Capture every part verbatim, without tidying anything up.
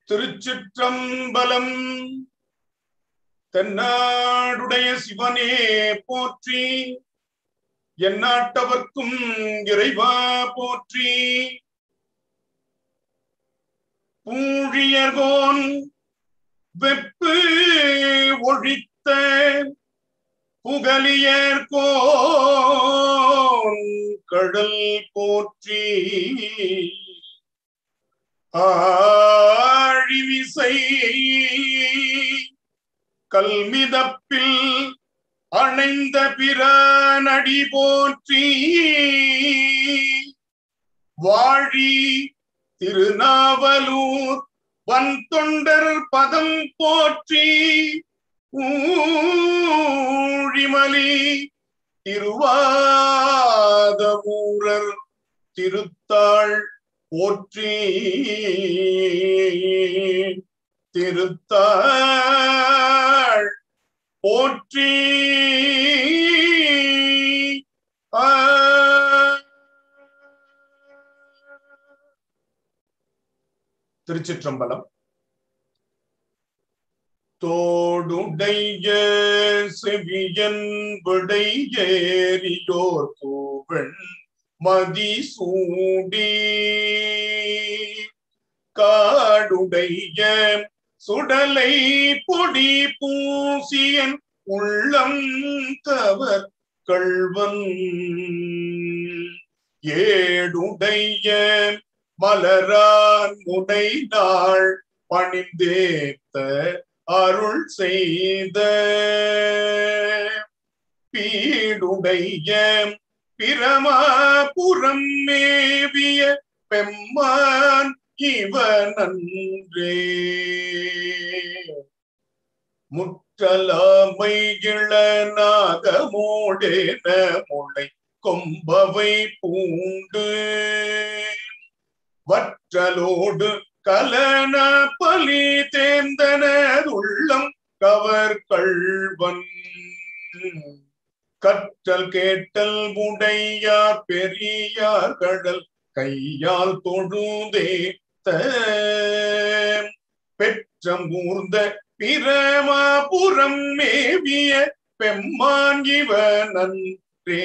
திருச்சிற்றம்பலம். தென்னாடுடைய சிவனே போற்றி, எந்நாட்டவர்க்கும் இறைவா போற்றி. பூழியர்கோன் வெப்பு ஒழித்த புகலியர்கோன் கடல் போற்றி. ஆழிவிசை கல்மிதப்பில் அணைந்த பிரானடி போற்றி. வாழி திருநாவலூர் வன்தொண்டர் பதம் போற்றி. ஊழிமலி திருவாதவூரர் திருத்தாள் போற்றி. திருத்தாள் போற்றி. திருச்சிற்றம்பலம். தோடுடைய செவியன் விடையேறியோர் பூவன் மதிசூடி காடுடைய சுடலை பொடி பூசியன் உள்ளம் கவர் கள்வன் ஏடுடைய மலரான் முனை நாள் பணிந்தேத்த அருள் செய்த பீடுடைய பிரமாபுரம் மேவிய பெம்மான் இவனன்றே. முற்றலாமை இளநாகமோடேன முளை கொம்பவை பூண்டு வற்றலோடு கலன பலி தேர்ந்தனர் உள்ளம் கவர் கள்வன். கற்றல் கேட்டல் உடையார் பெரியார் கடல் கையால் தொழுதேத்த பெற்றமூர்ந்த பிரமாபுரம் மேவிய பெம்மான் இவனன்றே.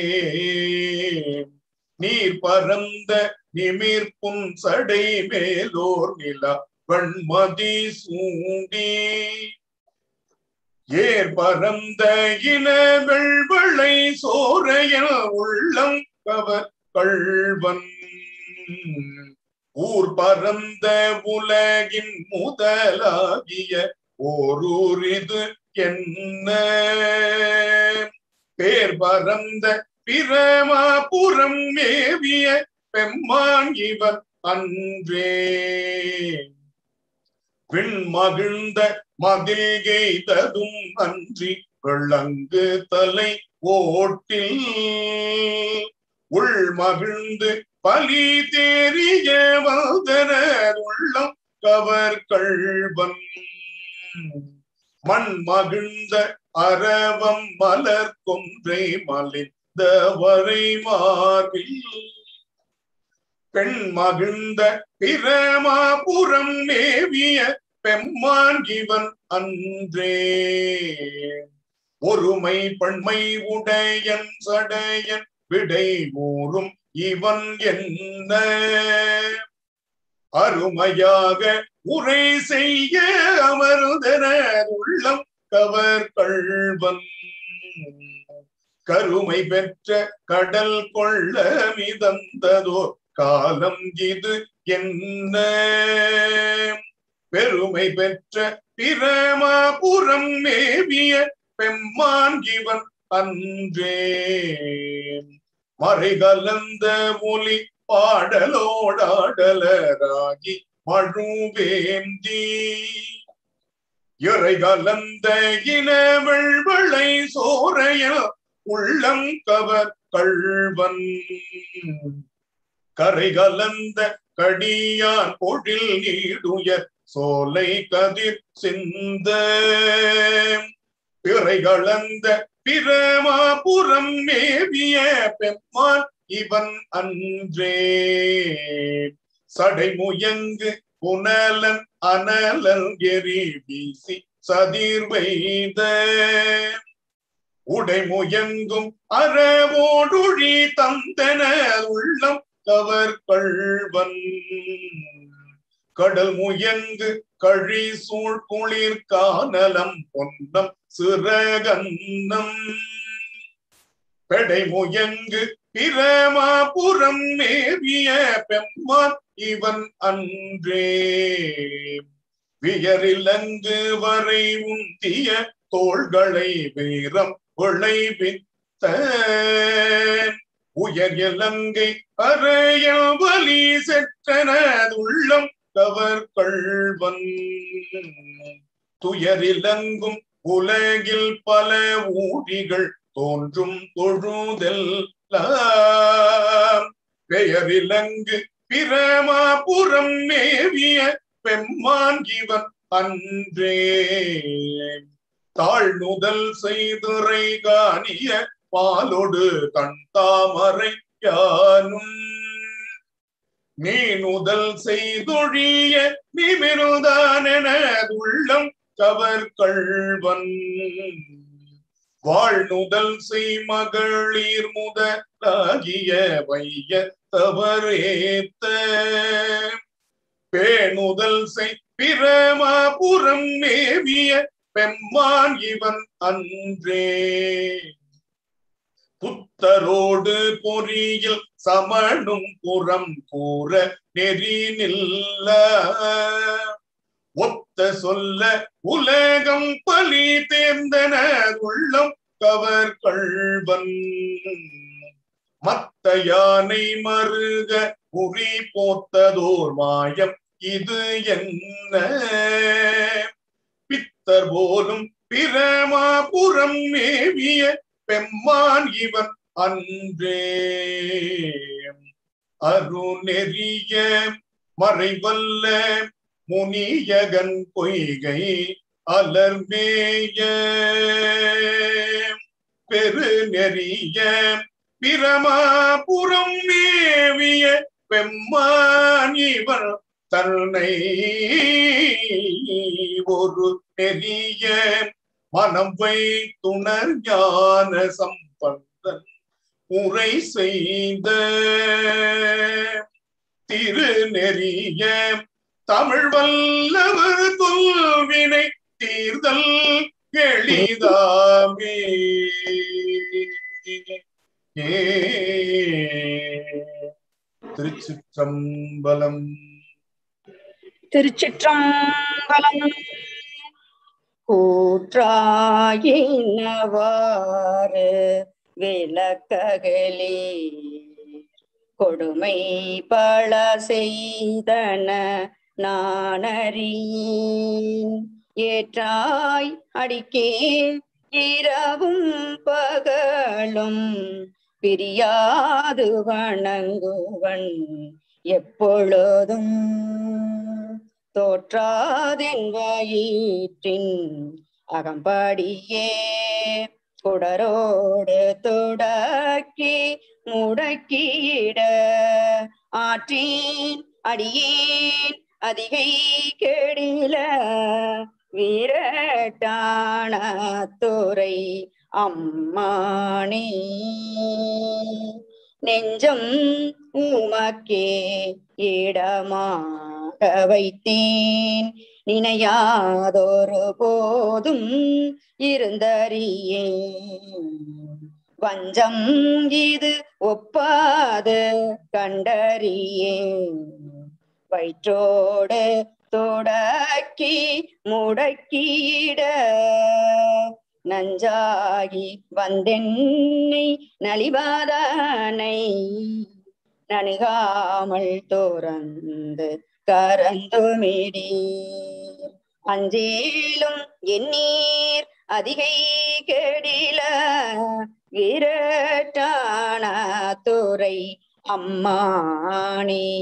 நீர் பரந்த நிமிர்ப்பும் சடை மேலோர் நில வன்மதி சூடி ஏர் பரந்த இன வெள்வளை சோரையல் உள்ளம் கவர் கள்வன். ஊர் பரந்த உலகின் முதலாகிய ஓரூரிது என்ன பேர் பரந்த பிரமாபுரம் மேவிய பெம்மான் இவன் அன்றே. விண் மகிழ்ந்த மதில் எய்ததும் அன்றி விளங்கு தலை ஓட்டில் உள் மகிழ்ந்து பலி தேறிய வந்தனர் உள்ளம் கவர் கள்வன். மண் மகிழ்ந்த அரவம் மலர் கொன்றை மலிந்த வரை மார்பில் பெண் மகிழ்ந்த பிரமாபுரம் மேவிய பெம்மான் இவன் அன்றே. ஒருமை பண்மை உடையன் சடையன் விடை மூறும் இவன் என்ன அருமையாக உரை செய்ய அமர்ந்தனர் உள்ளம் கவர் கள்வன். கருமை பெற்ற கடல் கொள்ள மிதந்ததோ காலம் இது என்ன பெருமை பெற்ற பிரமாபுரம் மேவிய பெம்மான் இவன் அன்றே. மறை கலந்த ஒலி பாடலோடாடலராகி மழுவேந்தி இறை கலந்த இன வெள்வளை சோரைய உள்ளம் கவர் கள்வன். கரை கலந்த கடியான் பொழில் நீடுயர் சோலை கதிர் சிந்த பிறை கலந்த பிரமாபுரம் மேவிய பெம்மான் இவன் அன்றே. சடைமுயங்கு புனலன் அனலல் எரி வீசி சதிர் வைத உடைமுயங்கும் அறவோடுழி தந்தன உள்ளம் கவர் கள்வன் கடல் முயங்கு கழி சூழ் குளிர் கானலம் பொன்னம் சிறகன்னம் பெடை முயங்கு பிரமாபுரம் மேவிய பெம்மான் இவன் அன்றே வியரிலங்கு வரை உந்திய தோள்களை வீரம் விளைவித்த உயர் இலங்கை அறையல் வலி செற்றனதுள்ளம் கவர் கள்வன் துயரிலங்கும் உலகில் பல ஊழிகள் தோன்றும் தொழுதெல்லாம் பெயரிலங்கு பிரமாபுரம் மேவிய பெம்மான் இவன் அன்றே தாழ்நுதல் செய்துரை காணிய பாலொடு கண் தாமரை யானும் நீனுதல் செய்தொழிய நிமிருதானென உள்ளம் கவர் கள்வன் வாழ்நுதல் செய் மகளிர் முதலாகிய வைய தவறேத்த பேணுதல் செய் பிரமாபுரம் மேவிய பெம்மான் இவன் அன்றே புத்தரோடு பொறியில் சமணும் புறம் கூற நெறி நில்ல ஒத்த சொல்ல உலகம் பலி தேர்ந்தன உள்ளம் கவர் கள்வன் மத்த யானை மருக உரி போத்ததோர் மாயம் இது என்ன பித்தர் போலும் பிரமாபுரம் மேவிய பெம்மான் இவன் அன்றே அருநெறிய மறைவல்ல முனியகன் பொய்கை அலர்மேய பெருநெறிய பிரமாபுரம் மேவிய பெம்மான் இவன் தன்னை ஒரு நெறிய மனம் வைத்துணர் ஞான சம்பந்தன் உரை செய்த திருநெறிய தமிழ் வல்லவர் தொல்வினை தீர்தல் எளிதாமே திருச்சிற்றம்பலம். திருச்சிற்றம்பலம். கூற்றாயினவாறு விளக்ககளே கொடுமை பல செய்தன நானறியேன் ஏற்றாய் அடிக்கே இரவும் பகலும் பிரியாது வணங்குவன் எப்பொழுதும் தோற்றாதென் வயிற்றின் அகம்படியே குடரோடு தொடக்கி முடக்கிட ஆற்றேன் அடியேன் அதிகை கெடில வீரட்டான துறை அம்மானே நெஞ்சம் உமக்கே இடமாக வைத்தேன் நினையாதொரு போதும் இருந்தறியேன் வஞ்சம் இது ஒப்பாது கண்டறியேன் வயிற்றோடு தொடக்கி முடக்கிட நஞ்சாகி வந்தென்னை நலிவாதனை நணுகாமல் துறந்து கரந்துமிடி அஞ்சேலும் எண்ணீர் அதிகை கெடில விரட்டான துறை அம்மானே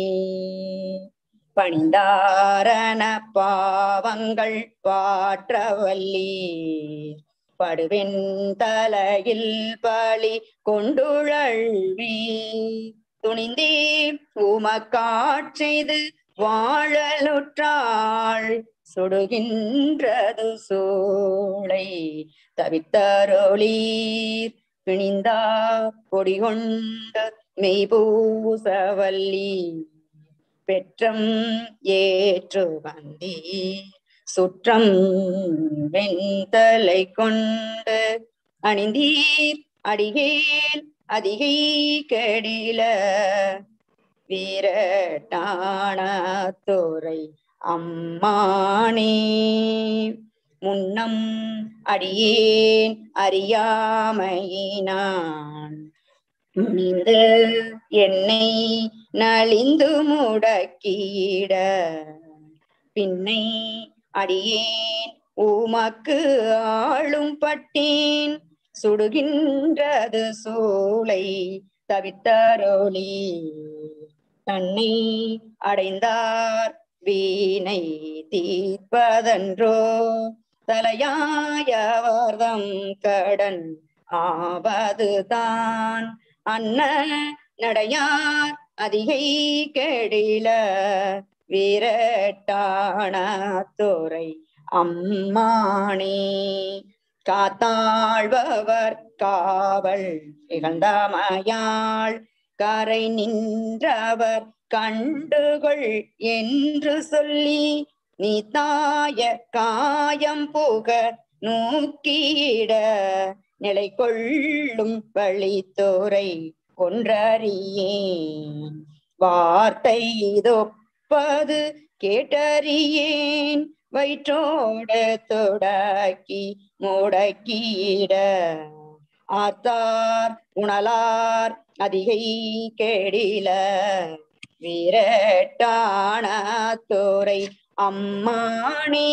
பணிந்தாரண பாவங்கள் பாற்றவல்லீர் படுவென் தலையில் பழி கொண்டுழல்வி துணிந்தே உமக்காட்செய்து வாழலுற்றாள் சுடுகின்றது சூளை தவித்தருளீர் பிணிந்தா பொடி கொண்டு மெய்பூசவல்லி பெற்றம் ஏற்று வந்தி சுற்றம் வெண்தலை கொண்டு அணிந்தீர் அடிகேல் அதிகை கெடில வீரட்டாணத்துறை அம்மானே முன்னம் அடியேன் அறியாமையினான் முனிந்து என்னை நலிந்து முடக்கிட பின்னை அடியேன் உமக்கு ஆளும் பட்டேன் சுடுகின்றது சூளை தவித்தருளி தன்னை அடைந்தார் வீணை தீர்ப்பதன்றோ தலையாயவர்தம் கடன் ஆவதுதான் அன்ன நடையார் அதிகை கெடில வீரட்டாணத்துறை அம்மானே காத்தாழ்பவர் காவல் இகழ்ந்தமையாள் கரை நின்றவர் கண்டுகொள் என்று சொல்லி நீ தாய காயம் புக நோக்கிட நிலை கொள்ளும் வழித்துறை ஒன்றறியேன் வார்த்தை இதொப்பது கேட்டறியேன் வயிற்றோடு தொடக்கி முடக்கிட ஆர்த்தார் உணலார் அதிகை கெடில வீரட்டாணத்துறை அம்மானே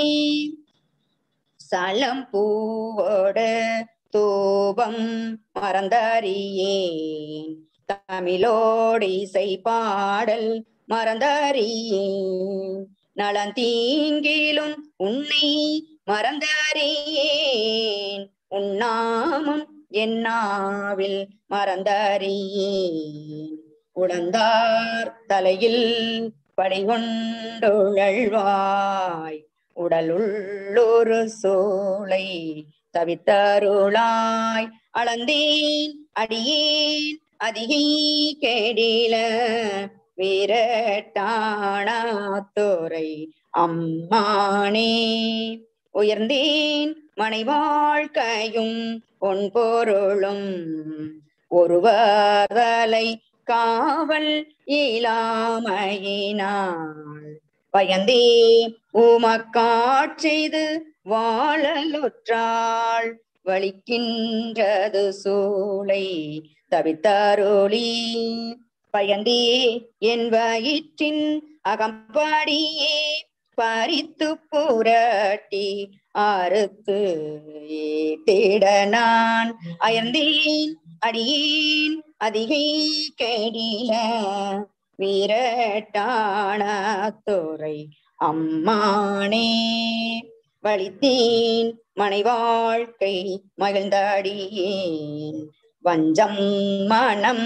சலம் பூவோடு தூபம் மறந்தறியேன் தமிழோடு இசை பாடல் மறந்தறியேன் நலந்தீங்கிலும் உன்னை மறந்தறியேன் உன்னாமம் என்னாவில் மறந்தறியேன் உடந்தார் தலையில் படிகொண்டுழல்வாய் உடலுள்ளொரு சோலை தவித்தருளாய் அளந்தேன் அடியேன் அதிகை கெடில வீரட்டாணத்துறை அம்மானே உயர்ந்தேன் மனை வாழ்க்கையும் பொன் பொருளும் ஒருவர்தலை காவல் இயலாமையினாள் பயந்தே உமக்காட்செய்து வாழலுற்றாள் வலிக்கின்றது சூளை தவித்தருளி பயந்தே என் வயிற்றின் அகம்படியே பறித்து புரட்டி அறுத்து ஏத்திட நான் அயர்ந்தேன் அடியேன் அதிகை கெடில வீரட்டாணத்துறை அம்மானே வலித்தேன் மனை வாழ்க்கை மகிழ்ந்தடியேன் வஞ்சம் மனம்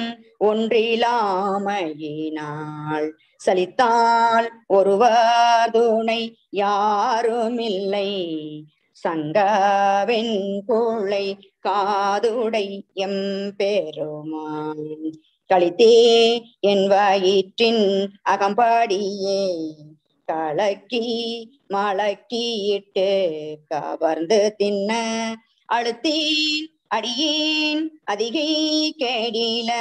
ஒன்றிலாமையினாள் சலித்தால் ஒருவர் துணை யாருமில்லை சங்கவெண் கோளை காதுடை எம்பெருமான் களித்தே என் வயிற்றின் அகம்படியே கலக்கி மலக்கியிட்டு கவர்ந்து தின்ன அழுத்தேன் அடியேன் அதிகை கெடில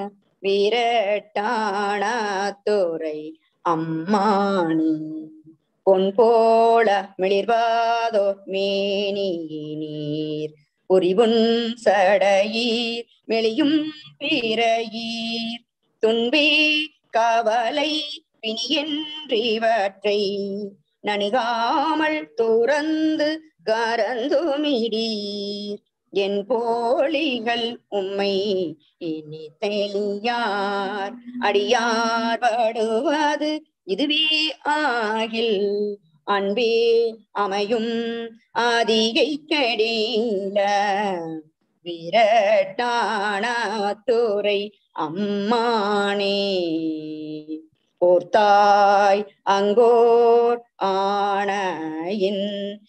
வீரட்டாணத்துறை அம்மானே பொன் போல மிளிர்வாதோ மேனியினீர் புரிவுன் சடையீர் மெளியும் பிறையீர் துன்பே கவலை பிணியென்றிவற்றை நணிகாமல் துறந்து கரந்துமிடீர் என் போலிகள் உம்மை இனி தெளியார் அடியார் படுவது இதுவே ஆகில் அன்பே அமையும் அதிகை கெடில வீரட்டாணத்துறை அம்மானே ஓர்த்தாய் அங்கோர் ஆணையின்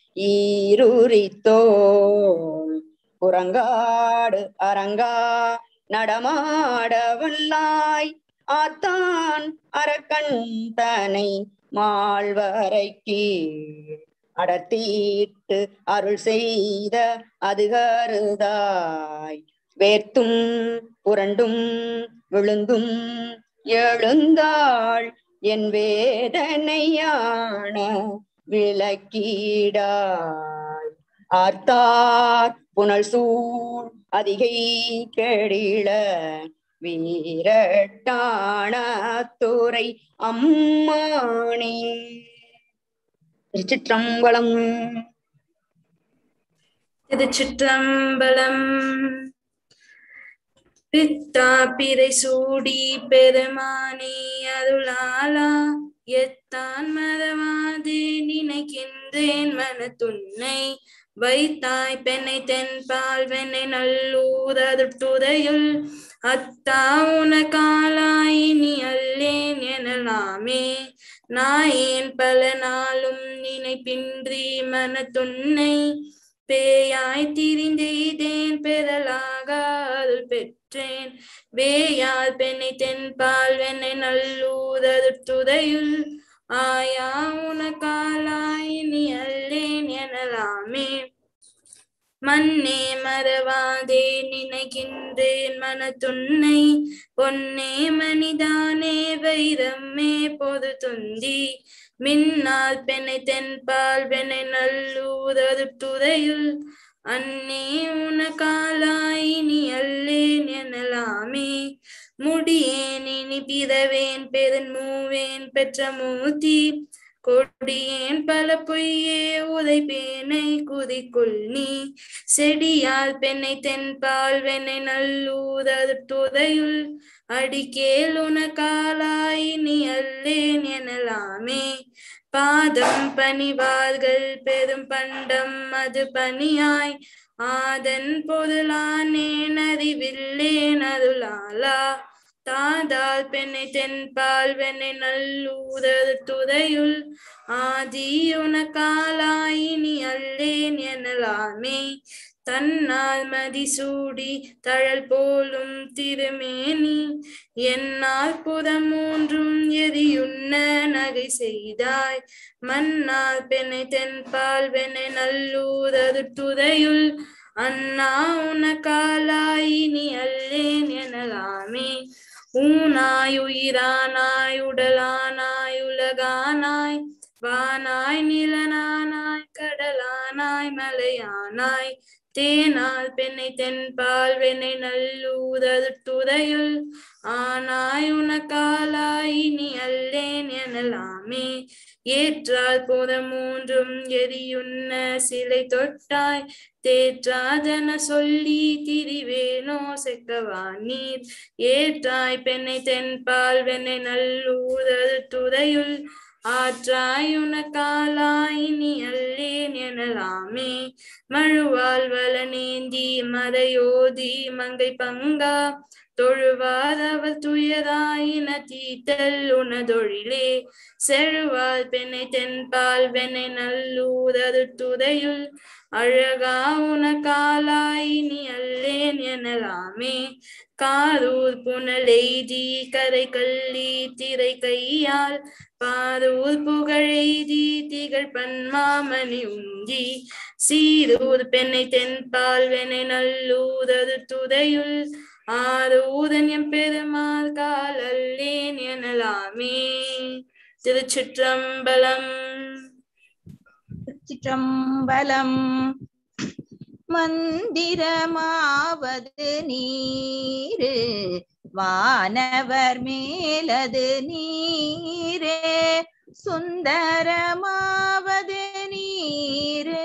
ஈருரித்தோள் குரங்காடு அரங்கா நடமாட வல்லாய் ஆத்தான் அரக்கன் தனை மால்வரைக்கு அடர்த்தீட்டு அருள் செய்த அது கருதாய் வேர்த்தும் புரண்டும் விழுந்தும் எழுந்தாள் என் வேதனையான விளக்கீடாய் ஆர்த்தார் புனல் சூழ் அதிகை கெடில வீரட்டான துறை அம்மானே. திருச்சிற்றம்பலம். திருச்சிற்றம்பலம். பித்தா பிறை சூடி பெருமானே அருளாளா எத்தான் மறவாது நினைக்கின்றேன் மனத்துன்னை வைத்தாய் பெண்ணை தென்பால் வெண்ணை நல்லூர் அதுட்டுதையுள் அத்தா உனக்காலாய் நீ அல்லேன் எனலாமே நாயேன் பல நாளும் நினைப்பின்றி மனத்துன்னை பேயாய் திரிந்தெய்தேன் பெறலாக அருள் பெற்றேன் வேயால் பெண்ணை தென்பால் வெண்ணை நல்லூர் அதுட்டுதையுள் ஆயா உனக்காலாய் நீ அல்லேன் எனலாமே மண்ணே மறவாதே நினைக்கின்றேன் மனத்துன்னை பொன்னே மனிதானே வைரம்மே பொது துந்தி மின்னால் பெண்ணை தென்பால் வெண்ணை நல்லூர் அதுட்டுதையுள் அன்னே உனக்காலாய் நீ அல்லேன் எனலாமே முடியேன் இனி பிறவேன் பெருன் மூவேன் பெற்ற மூர்த்தி கொடியேன் பல பொய்யே உதைப்பேனை குதிக்குள் நீ செடியால் பெண்ணை தென்பால் வெண்ணை நல்லூர் அதுட்டுதையுள் அடிக்கேல் உனக்காலாய் நீ அல்லேன் எனலாமே பாதம் பணிவார்கள் பெரும் பண்டம் அது பணியாய் ஆதன் பொருளானேன் அறிவில்லேன் அருளாளா தாதால் பெண்ணை தென்பால் வெண்ணை நல்லூர் அதுட்டுதையுள் ஆதி உனக்காலாய் நீ அல்லேன் எனலாமே தன்னால் மதிசூடி தழல் போலும் திருமேனி என்னால் புறம் மூன்றும் எரியுண்ண நகை செய்தாய் மன்னால் பெண்ணை தென்பால் வெண்ணை நல்லூர் அதுட்டுதையுள் அண்ணா உனக்காலாய் நீ அல்லேன் எனலாமே ஊனாய் உயிரானாய் உடலானாய் உலகானாய் வானாய் நிலனானாய் கடலானாய் மலையானாய் தேனால் பெண்ணை தென்பால் வெண்ணை நல்லூர் அதுட்டுதையுள் ஆனாய் உனக்காலாய் நீ அல்லேன் எனலாமே ஏற்றால் போத மூன்றும் எரியுண்ண சிலை தொட்டாய் தேற்றாதன சொல்லி திரிவேனோ செக்கவா நீர் ஏற்றாய் பெண்ணை தென்பால் வெண்ணை நல்லூர் அதுட்டுதையுள் ஆற்றாய் உனக்காலாய் நீ அல்லேன் எனலாமே மழுவால் வளநேந்தி மதையோதி மங்கை பங்கா தொழுவார் அவள் துயராயின தீத்தல் உனதொழிலே செழுவால் பெண்ணை தென்பால் வெண்ணை நல்லூர் அதுட்டுதையுள் அழகா உனக்காலாய் நீ அல்லேன் எனலாமே காரூர் புனலெய்தி கரை கள்ளி திரை கையால் பாரூர் புகழெய்தி திகழ் பன்மாமணி உந்தி சீரூர் பெண்ணை தென்பால் வெண்ணை நல்லூர் அதுட்டுதையுள் ஆரூதன் எம் பெருமாள் கால் அல்லேன் எனலாமே. திருச்சிற்றம்பலம். சிற்றம்பலம். மந்திரமாவது நீரு வானவர் மேலது நீரே சுந்தரமாவது நீரு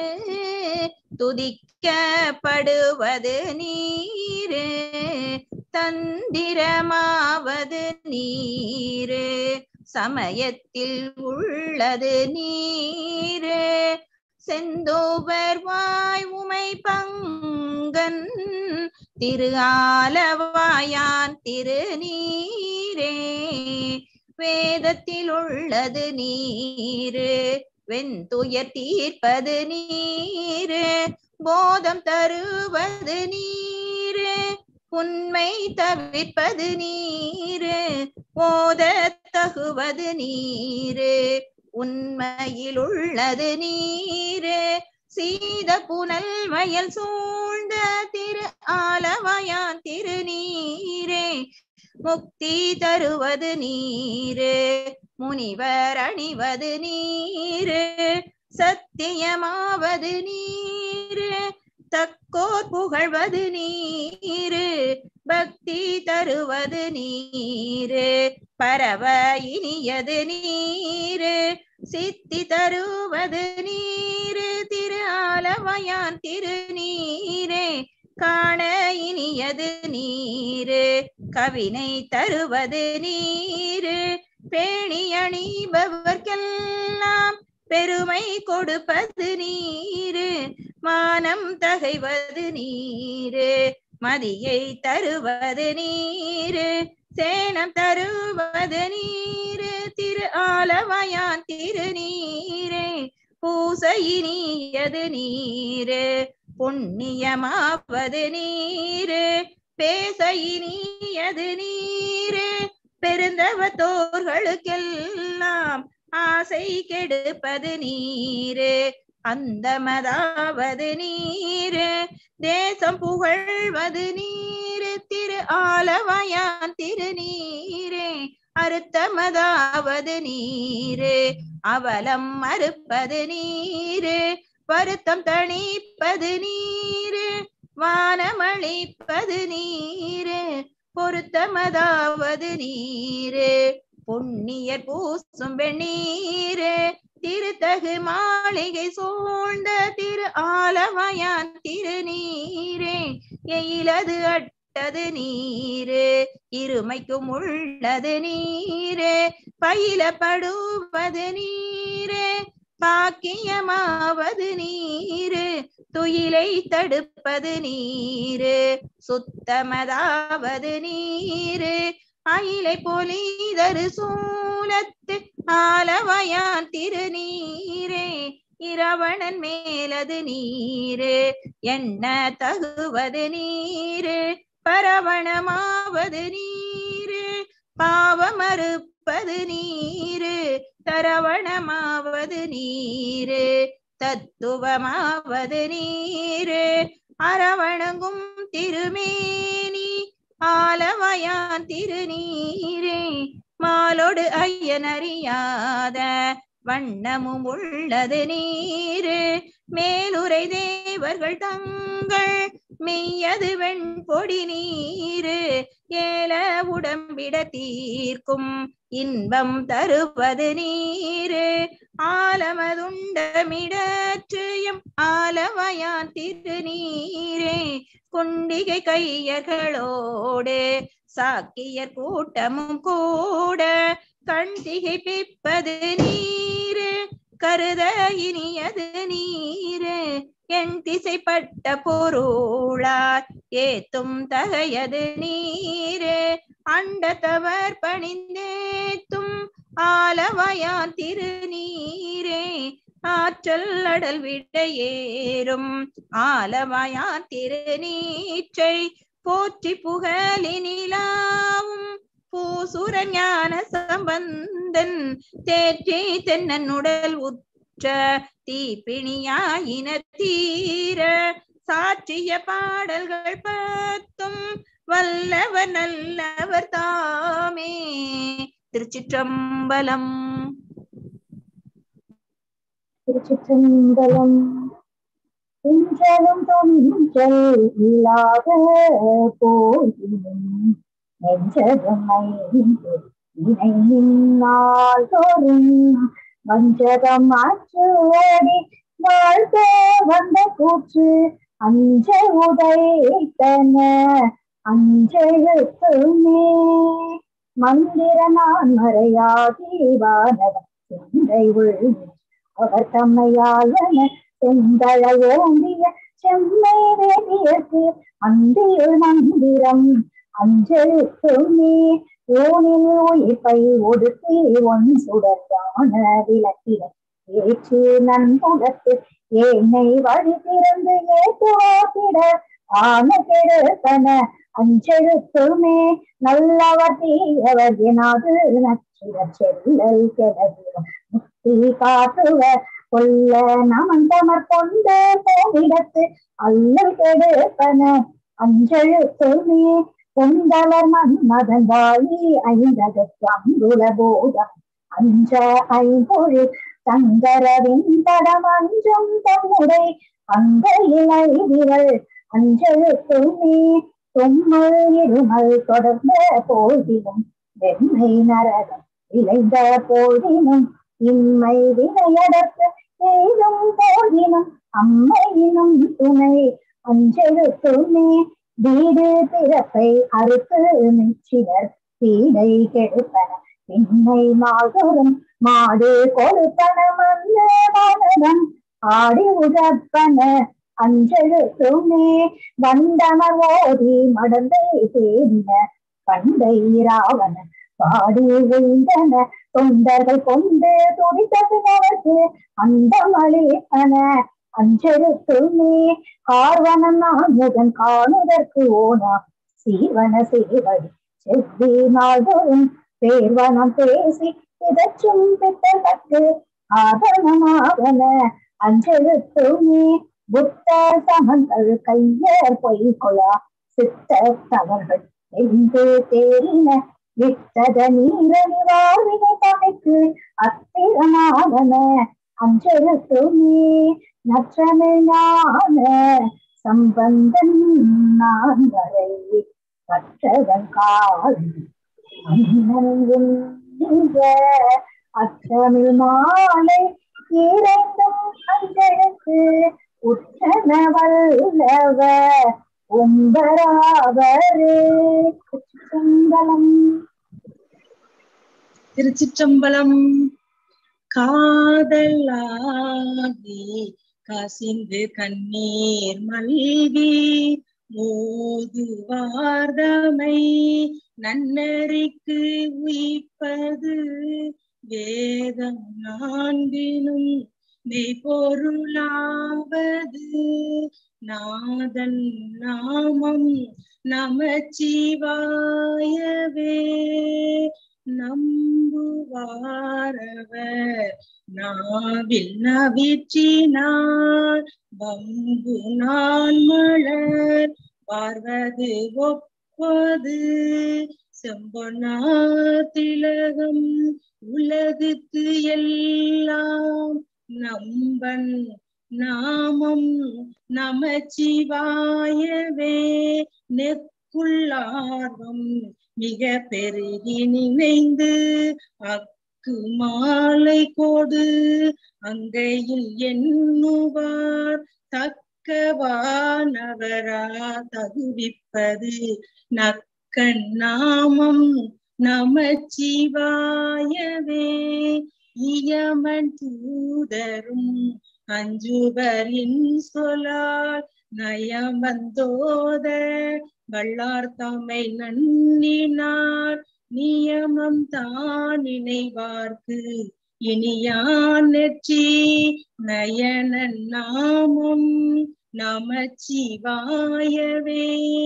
துதிக்கப்படுவது நீரு தந்திரமாவது நீரு சமயத்தில் உள்ளது நீரு செந்தோவர் வாய் உமை பங்கன் திரு ஆலவாயான் திருநீரே வேதத்தில் உள்ளது நீரு வெந்துயர் தீர்ப்பது நீரு போதம் தருவது நீரு உண்மை தவிர்ப்பது நீரு ஓத தகுவது நீரு உண்மையில் உள்ளது நீரு சீத புனல் வயல் சூழ்ந்த திரு ஆலவயான் திருநீரே முக்தி தருவது நீரு முனிவர் அணிவது நீரு சத்தியமாவது நீரு தக்கோர் புகழ்வது நீரு பக்தி தருவது நீரு பரவ இனியது நீரு சித்தி தருவது நீரு திரு ஆலவயான் திருநீரே காண இனியது நீரு கவினை தருவது நீரு பேணி அணிபவர்க்கெல்லாம் பெருமை கொடுப்பது நீரு மானம் தகைவது நீரு மதியை தருவது நீரு சேனம் தருவது நீரு திரு ஆலவயான் திருநீரே பூசையினியது நீரு புண்ணியமாவது நீரு பேசையினியது நீரு பெருந்தவத்தோர்களுக்கெல்லாம் ஆசை கெடுப்பது நீரு அந்தமதாவது நீரு தேசம் புகழ்வது நீரு திரு ஆலவயான் திருநீரே அறுத்தமதாவது நீரு அவலம் மறுப்பது நீரு வருத்தம் தணிப்பது நீரு வானமளிப்பது நீரு பொருத்தமதாவது நீரு புண்ணியர் பூசும் வெண்ணீரு திருத்தகு மாளிகை சூழ்ந்த திரு ஆலவயான் திருநீரே எயிலது அட்டது நீரு இருமைக்கும் உள்ளது நீரு பயிலப்படுவது நீரு பாக்கியமாவது நீரு துயிலை தடுப்பது நீரு சுத்தமதாவது நீரு அயிலை பொலிதரு சூலத்து ஆலவயான் திருநீரே இரவணன் மேலது நீரு என்ன தகுவது நீரு பரவணமாவது நீரு பாவமறுப்பது நீரு தரவணமாவது நீரு தத்துவமாவது நீரு அரவணங்கும் திருமேனி ஆலவயான் திருநீரே மாலோடு ஐயனறியாத வண்ணமும் உள்ளது நீரு மேலுரை தேவர்கள் தங்கள் மெய்யது வெண்பொடி நீரு ஏல உடம்பிட தீர்க்கும் இன்பம் தருவது நீரு ஆலமதுண்டமிடற்றும் ஆலவயான் திருநீரே குண்டிகை கையர்களோடு சாக்கியர் கூட்டமும் கூட கண் திகைப்பிப்பது நீரு கருத இனியது நீரு என் திசைப்பட்ட பொருளார் ஏத்தும் தகையது நீரு அண்டத்தவர் பணிந்தேத்தும் ஆலவயான் திருநீரே ஆற்றல் அடல் விடையேறும் ஆலவயான் திருநீற்றை போற்றி புகழினிலாவும் பூசுர ஞான சம்பந்தன் தேற்றி தென்னன் உடல் உற்ற தீப்பிணியாயின தீர சாற்றிய பாடல்கள் பத்தும் வல்லவர் நல்லவர் தாமே. திருச்சிற்றம்பலம். திருச்சிற்றம்பலம். இன்றலும் தொன்றல் இல்லாத போதிலும் நெஞ்சகமை இணை நின்னால் தோறும் வஞ்சகம் ஆற்றுவடி வாழ்க வந்த கூற்று அஞ்ச உதைத்தன அஞ்செழுத்துமே மந்திர நான் மறையாதி வானவன் செந்தை உள் அவர் தம்மையாளன செந்தழ ஓம்பிய செம்மை வேதியற்கு அந்தியுள் மந்திரம் அஞ்செழுத்துமே ஊனில் உயிர்ப்பை ஒடுக்கி ஒன் சுடர்கான விளக்கிட ஏற்றி நன்புலத்து ஏனை வழி திறந்து ஏற்றுவாக்கிட ஆன கெடுத்தன அஞ்செழுத்துமே நல்லவர் தீயவர் எனாது நச்சிடர் செல்லல் கெடவிட முக்தி காட்டுவர் கொல்ல நமந்தமர் கொண்டு போவிடத்து அல்லல் கெடுத்தன அஞ்செழுத்துமே பொந்தவர் மன்மதன் வாழி ஐந்தகத்து அங்குல போதம் அஞ்ச ஐம்பொழில் சங்கரவின் தடம் அஞ்சும் தம்முடை அந்த இலை விரல் அஞ்செழுத்துமே தும்மல் இருமல் தொடர்ந்த போதினும் வெண்மை நரகம் விளைந்த போதினும் இன்மை வினையடர்த்து எய்தும் போதினும் அம்மையினும் துணை அஞ்செழுத்துமே வீடு பிறப்பை அறுத்து நிச்சினர் பீடை கெடுப்பன பின்னை நாள்தோறும் மாடு கொடுப்பன மன்னவனம் ஆடி உகப்பன அஞ்செழுத்துமே வண்டமர் ஓதி மடந்தை தேடின பண்டை ராவண பாடி வீழ்ந்தன தொண்டர்கள் கொண்டு துடித்த பிறகு அண்டமளிப்பன அஞ்செழுத்துமே கார்வனம் நான்முகன் காணுதற்கு ஓனா சீவன சேவடி செவ்வி நாள்தோறும் பேர்வனம் பேசி இதற்றும் பித்தற்கு ஆதனமாவன அஞ்செழுத்துமே புத்த சமங்கள் கையர் பொய்கொளா சித்த தவர்கள் என்று தேறின விட்டத நீரணி வாழ்வினை பகைக்கு அத்திரமாவன அஞ்செழுத்துமே நற்றமிழான சம்பந்தன் நான் வரை கற்றதன் கால் அற்றமிழ் மாலை இறைந்தும் அஞ்செழுத்து உற்றன வல்லவ உம்பராவரே. திருச்சிற்றம்பலம். திருச்சிற்றம்பலம். காதலாகி கசிந்து கண்ணீர் மல்கி மோதுவார்தமை நன்னறிக்கு உயிப்பது வேதம் நான்கினும் மெய்பொருளாவது நாதன் நாமம் நமச்சிவாயவே. நம்புவாரவர் நாவில் நவிற்றினார் பம்பு நான் மலர் பார்வது ஒப்பது செம்பொனார் திலகம் உலகுக்கு எல்லாம் நம்பன் நாமம் நமச்சிவாயவே. நெக்குள்ளார்வம் மிக பெருகி நினைந்து அக்கு மாலை கோடு அங்கையில் எண்ணுவார் தக்கவானவரா தகுவிப்பது நக்கண் நாமம் நமச்சிவாயவே. இயமன் தூதரும் அஞ்சுவரின் சொலால் நயமந்தோத வல்லார் தம்மை நன்னினார் நியமம் தான் நினைவார்க்கு இனியான் நெற்றி நயனன் நாமம் நமச்சிவாயவே.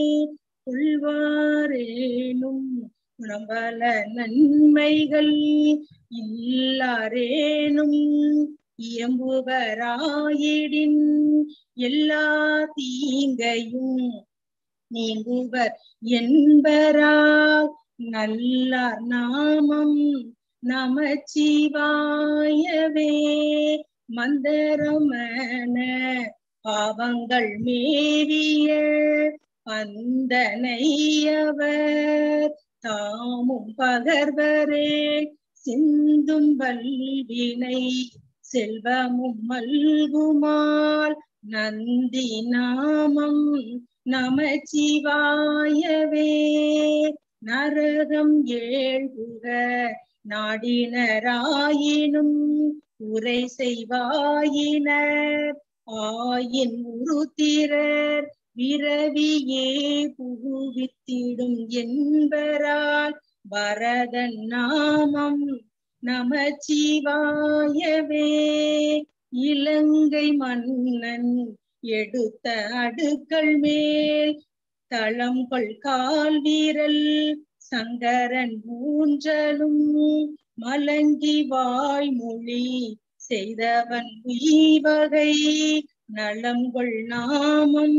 கொள்வாரேனும் குணம்பல நன்மைகள் இல்லாரேனும் இயம்புவராயிடின் எல்லா தீங்கையும் நீங்குவர் என்பரா நல்லார் நாமம் நமச்சிவாயவே. மந்தரமன பாவங்கள் மேவிய பந்தனையவர் தாமும் பகர்வரே சிந்தும் வல்வினை செல்வமும் மல்குமால் நந்தி நாமம் நமச்சிவாயவே. நரகம் ஏழ்குக நாடினராயினும் உரை செய்வாயினர் ஆயின் உருத்திரர் விரவியே புகுவித்திடும் என்பரால் பரதன் நாமம் நமச்சிவாயவே. இலங்கை மன்னன் எடுத்த அடுக்கள் மேல் தளம்பல் கால் வீரல் சங்கரன் ஊன்றலும் மலங்கி வாய்மொழி செய்தவன் உய்வகை நலங்கொள் நாமம்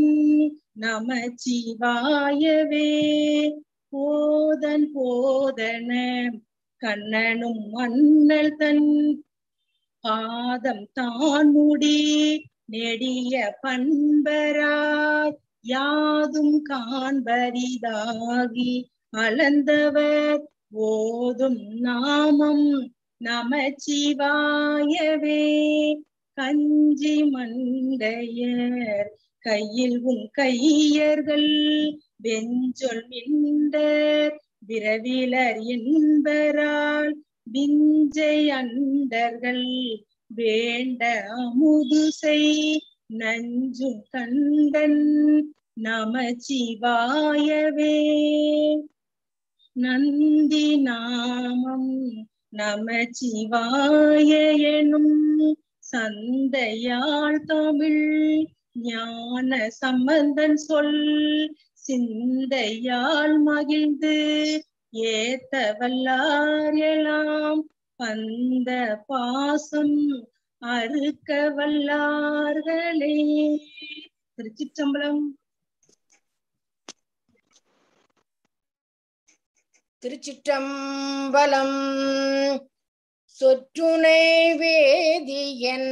நமச்சிவாயவே. போதன் போதன கண்ணனும் மன்னல் தன் பாதம் தான் முடி நெடிய பண்பராய் யாதும் காண்பரிதாகி அளந்தவர் ஓதும் நாமம் நமச்சிவாயவே. கஞ்சி மண்டையர் கையில் உன் கையர்கள் வெஞ்சொல் மிண்டர் விரவிலர் என்பரால் விஞ்சை அண்டர்கள் வேண்ட அமுதுசை நஞ்சும் கண்டன் நமச்சிவாயவே. நந்தி நாமம் நமச்சிவாய எனும் சந்தையாள் தமிழ் ஞான சம்பந்தன் சொல் சிந்தையால் மகிழ்ந்து ஏத்த வல்லார் எல்லாம் பந்த பாசம் அறுக்க வல்லார்களே. திருச்சிற்றம்பலம். திருச்சிற்றம்பலம். சொற்றுணை வேதியன்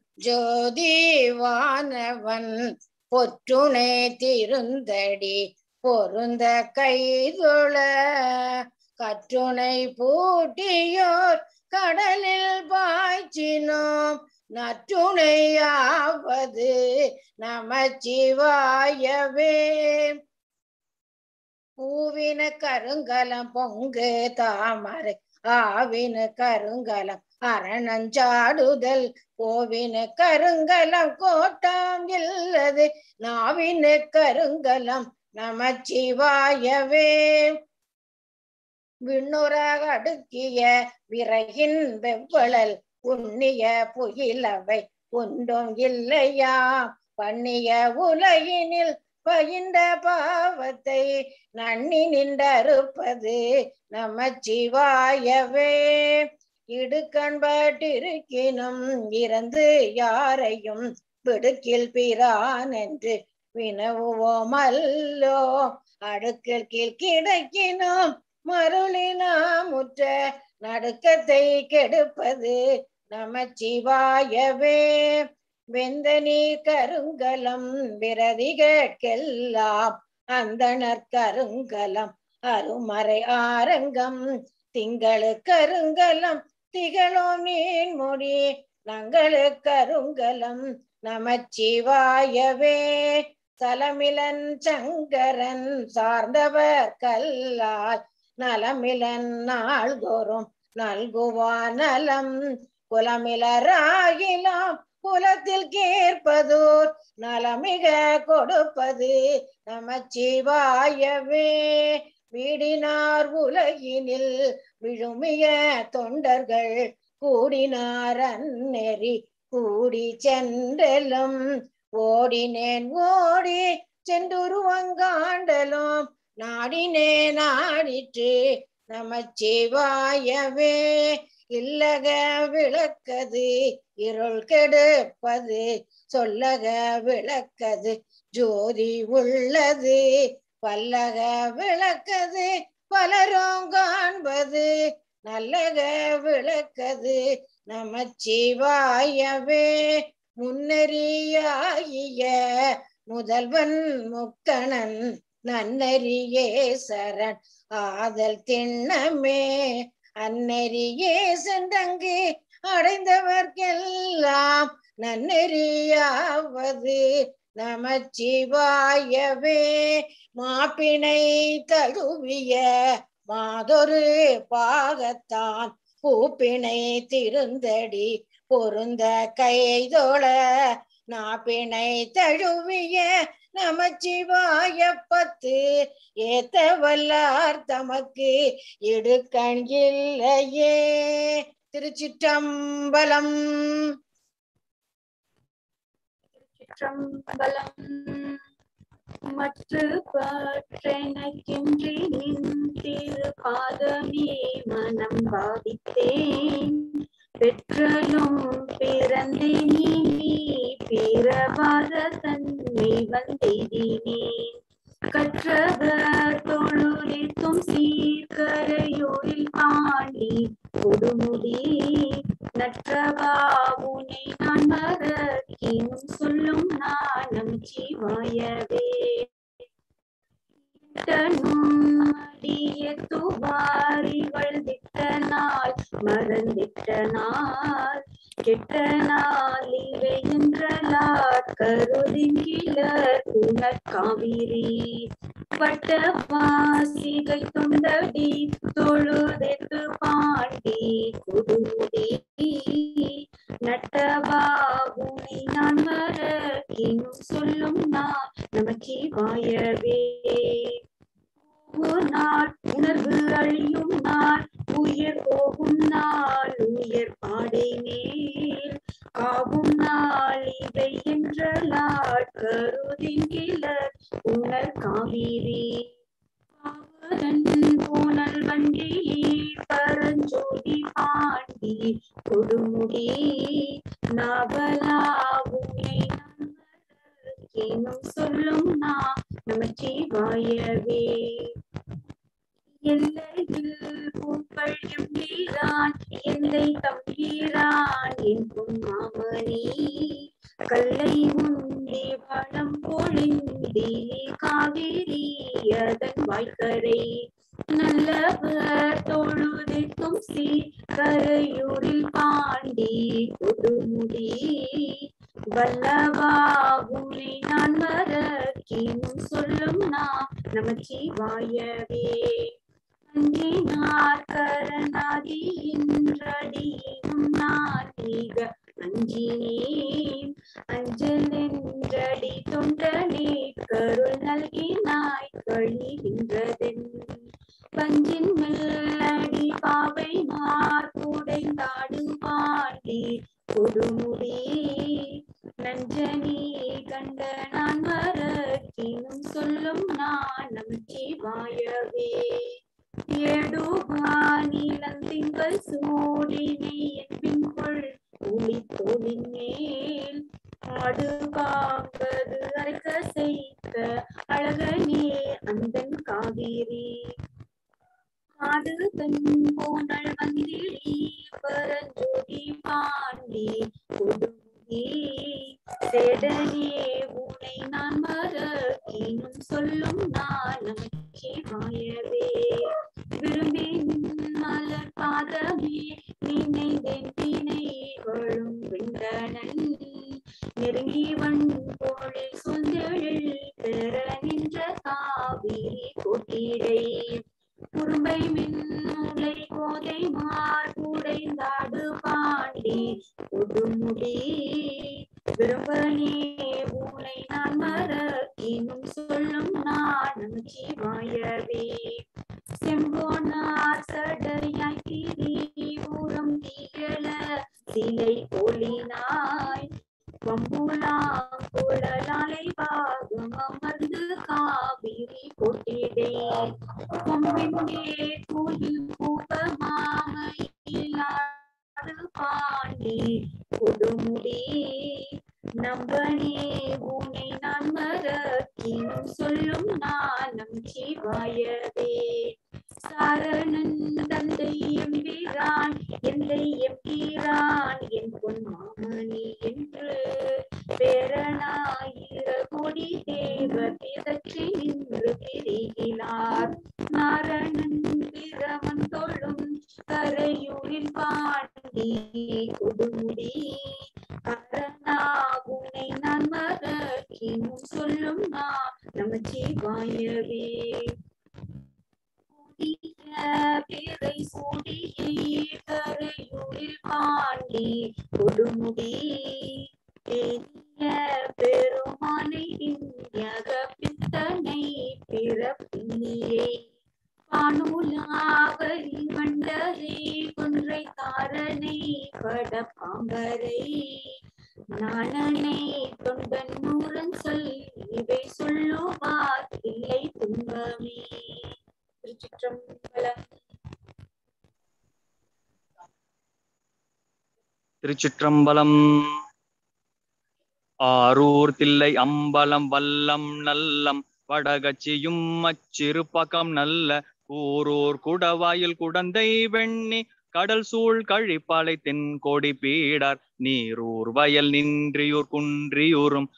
ஜோதிவானவன் பொற்றுணை திருந்தடி பொருந்த கைதொழ கற்றுணை பூட்டியோர் கடலில் பாய்ச்சினோம் நற்றுணையாவது நமச்சிவாயவே. பூவின கருங்கலம் பொங்கு தாமரை ஆவின கருங்கலம் அரணஞ்சாடுதல் கோவின கருங்கலம் கோட்டாம் இல்லது நாவின கருங்கலம் நமச்சிவாயவே. விண்ணுறாக அடுக்கிய விறகின் வெவ்வளல் உண்ணிய புயிலவை ஒன்றும் இல்லையா பண்ணிய உலகினில் பயின்ற பாவத்தை நன்னி நின்றறுப்பது நமச்சிவாயவே. இடுக்கண்பட்டிருக்கினும் இறந்து யாரையும் பிடுக்கில் பிரான் என்று வினவுவோமல்லோ அடுக்கில் கீழ் கிடைக்கினோம் மருளினாமுற்ற நடுக்கத்தை கெடுப்பது நமச்சிவாயவே. வெந்த நீர் கருங்கலம் விரதிகெல்லாம் அந்தணர் கருங்கலம் அருமறை ஆரங்கம் திங்களு கருங்கலம் திகழோம் நீன்மொழி நங்களு கருங்கலம் நமச்சிவாயவே. தலமிலன் சங்கரன் சார்ந்தவர் கல்லால் நலமிலன் நாள்தோறும் நல்குவான் நலம் குலமிலராகிலாம் குலத்தில் கேட்பதோர் நலமிக கொடுப்பது நமச்சிவாயவே. வீடினார் உலகினில் விழுமிய தொண்டர்கள் கூடினார் அந்நெறி கூடி சென்றலும் ஓடினேன் ஓடி சென்றுருவங்காண்டலும் நாடினே நாடிற்று நமச்சிவாயவே. இல்லக விளக்கது இருள் கெடுப்பது சொல்லக விளக்கது ஜோதி உள்ளது பல்லக விளக்கது பலரும் காண்பது நல்லக விளக்கது நமச்சிவாயவே. முன்னறியாகிய முதல்வன் முக்கணன் நன்னறியே சரண் ஆதல் திண்ணமே அந்நெறியே சென்றங்கு அடைந்தவர்க்கெல்லாம் நன்னெறியாவது நமச்சிவாயவே. மாப்பிணை தழுவிய மாதொரு பாகத்தான் பூப்பிணை திருந்தடி பொருந்த கைதோள நாப்பிணை தழுவிய நமச்சிவாய பத்து ஏத்த வல்லார் தமக்கு எடுக்கண் இல்லையே. திருச்சிற்றம்பலம். திருச்சிற்றம்பலம். மற்ற பற்றெனக்கின்றி நின் திரு பாதமே மனம் பாவித்தேன். பெற்றலும் பிறந்தேன் நீ பிறவாத தன்மை வந்தெய்தினேன். கற்றவர் தொழுரித்தும் சீர்கரையோரில் பாண்டி கொடுமுடி நற்றவா உனை நான் மறக்கினும் சொல்லும் நானம் சிவாயவே. அடிய துவாரிகள் திட்ட நாள் மறந்திட்ட நாள் கெட்ட நாள் இவை என்றலார் கருதிங்கிலர் உணர்காவிரி. வட்ட வாசிகை தொண்டடி தொழுதெத்து பாண்டி கொடுமுடி நட்டவா உனை நான் மறக்கினும் சொல்லும் நான் நமச்சிவாயவே. நாள் உணர்வு அழியும் நாள் உயிர் போகும் நாள் உயர் பாடை மேல் காவும் நாள் இவை என்றலார் கருதிங்கிலர் உணர் காவிரி. போனல் வண்டிலே பரஞ்சோதி பாண்டி கொடுமுடி நாவலா உன்னை நம்பும் சொல்லும் நான் நமச்சிவாயவே. எல்லையில் பூக்கள் எம்பீரான் எந்தை தம்பீரான் என் பொன்மாமணி கல்லை முந்தி வளம் பொழிந்தி காவிரி அதன் வாய்க்கரை. நல்லவர் தொழுதிக்கும் சீ கரையூரில் பாண்டி கொடுமுடி வல்லவா உன்னை நான் மறக்கினும் சொல்லும் நான் நமச்சிவாயவே. அஞ்சினார் கரணாதி என்றடியினும் நான் மிக அஞ்சினேன். அஞ்சல் என்றடி தொண்டனே கருள் நல்கினாய் கழிகின்றதென். பஞ்சின் மெல்லடி பாவை மார் குடைந்தாடு பாண்டி கொடுமுடி நஞ்சனி கண்ட நான் மறக்கினும் சொல்லும் நான் நமச்சிவாயவே. ஏடுவானிலந்திங்கள் சூடினை என்பின் கொள் ஒளி தோளின் மேல் ஆடு காப்பது அரைக்க செய்த அழகனே அந்தன் காவிரி. ஆடு தன் போனல் வந்திடி பரஞ்சோதி பாண்டி கொடுமுடி சேடனே உனை நான் மறக்கினும் சொல்லும் நான் நமச்சிவாயவே. விரும்பி மலர் பாதமே நினைந்தேன் வினைகளும் வெண்டனன் நெருங்கி வன் போழில் சொந்தெழில் பெற நின்ற காவிரி கோட்டிடை. குறும்பை மின்னுலை கோதை மார் குடைந்தாடு பாண்டி கொடுமுடி விரும்பனே உனை நான் மறக்கினும் சொல்லும் நான் நமச்சிவாயவே. செம்போனார் சடையாய் திரிபுரம் திகழ சிலை போலினாய் வம்புலாங்குழலாலை பாகம் அமர்ந்து காவிரி போட்டிடை. கொம்பின்மே கோயில் பூபமாமையிலாடு பாண்டி கொடுமுடி நம்பனே உனை நான் மறக்கினும் சொல்லும் நான் நமச்சிவாயவே. சாரணன் தந்தை எம்பிரான் எந்தை எம்பீரான் என் பொன் மாமணி என்று பேரணாயிர கோடி தேவர் பிதற்றி நின்று பிரிகிறார். நாரணன் பிரமன் தொழும் கரையூரில் பாண்டி கொடுமுடி அரணா உனை நான் மறக்கினும் சொல்லும் நான் நமச்சிவாயவே. பிறை சூடியை கரையூரில் பாண்டி கொடுமுடி பெருமானை இந்தியாக வானூலாவரி மண்டரை கொன்றை தாரனை படப்பாம்பரை நாணனை தொண்டன் நூறன் சொல் இவை சொல்லுவார் இல்லை துன்பமே. திருச்சிற்றம்பலம். திருச்சிற்றம்பலம். ஆரூர் தில்லை அம்பலம் வல்லம் நல்லம் வடகச்சியும் அச்சிறு பக்கம் நல்ல கூரூர் குடவாயில் குடந்தை வெண்ணி கடல் சூழ் கழிப்பாலை தென்கோடி பீடார் நீரூர் வயல் நின்றியூர் குன்றியூரும்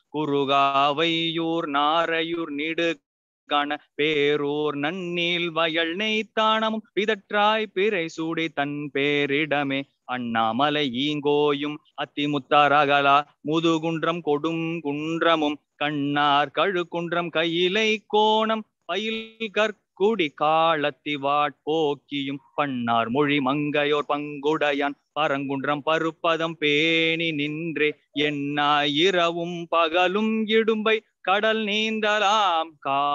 குறுகாவையூர் நாரையூர் நீடு காண பேரூர் நன்னீல் வயல் நெய்த்தானமும் பிதற்றாய் பிறை சூடி தன் பேரிடமே அண்ணாமலை ஈங்கோயும் அத்திமுத்தாரகலா முதுகுன்றம் கொடும் குன்றமும் கண்ணார் கழுக்குன்றம் கையிலை கோணம் பயில் கற்குடி காலத்தி வாட்போக்கியும் பன்னார் மொழி மங்கையோர் பங்குடையான் பரங்குன்றம் பருப்பதம் பேணி நின்றே எண்ணாயிரவும் பகலும் இடும்பை கடல் நீந்தலாம்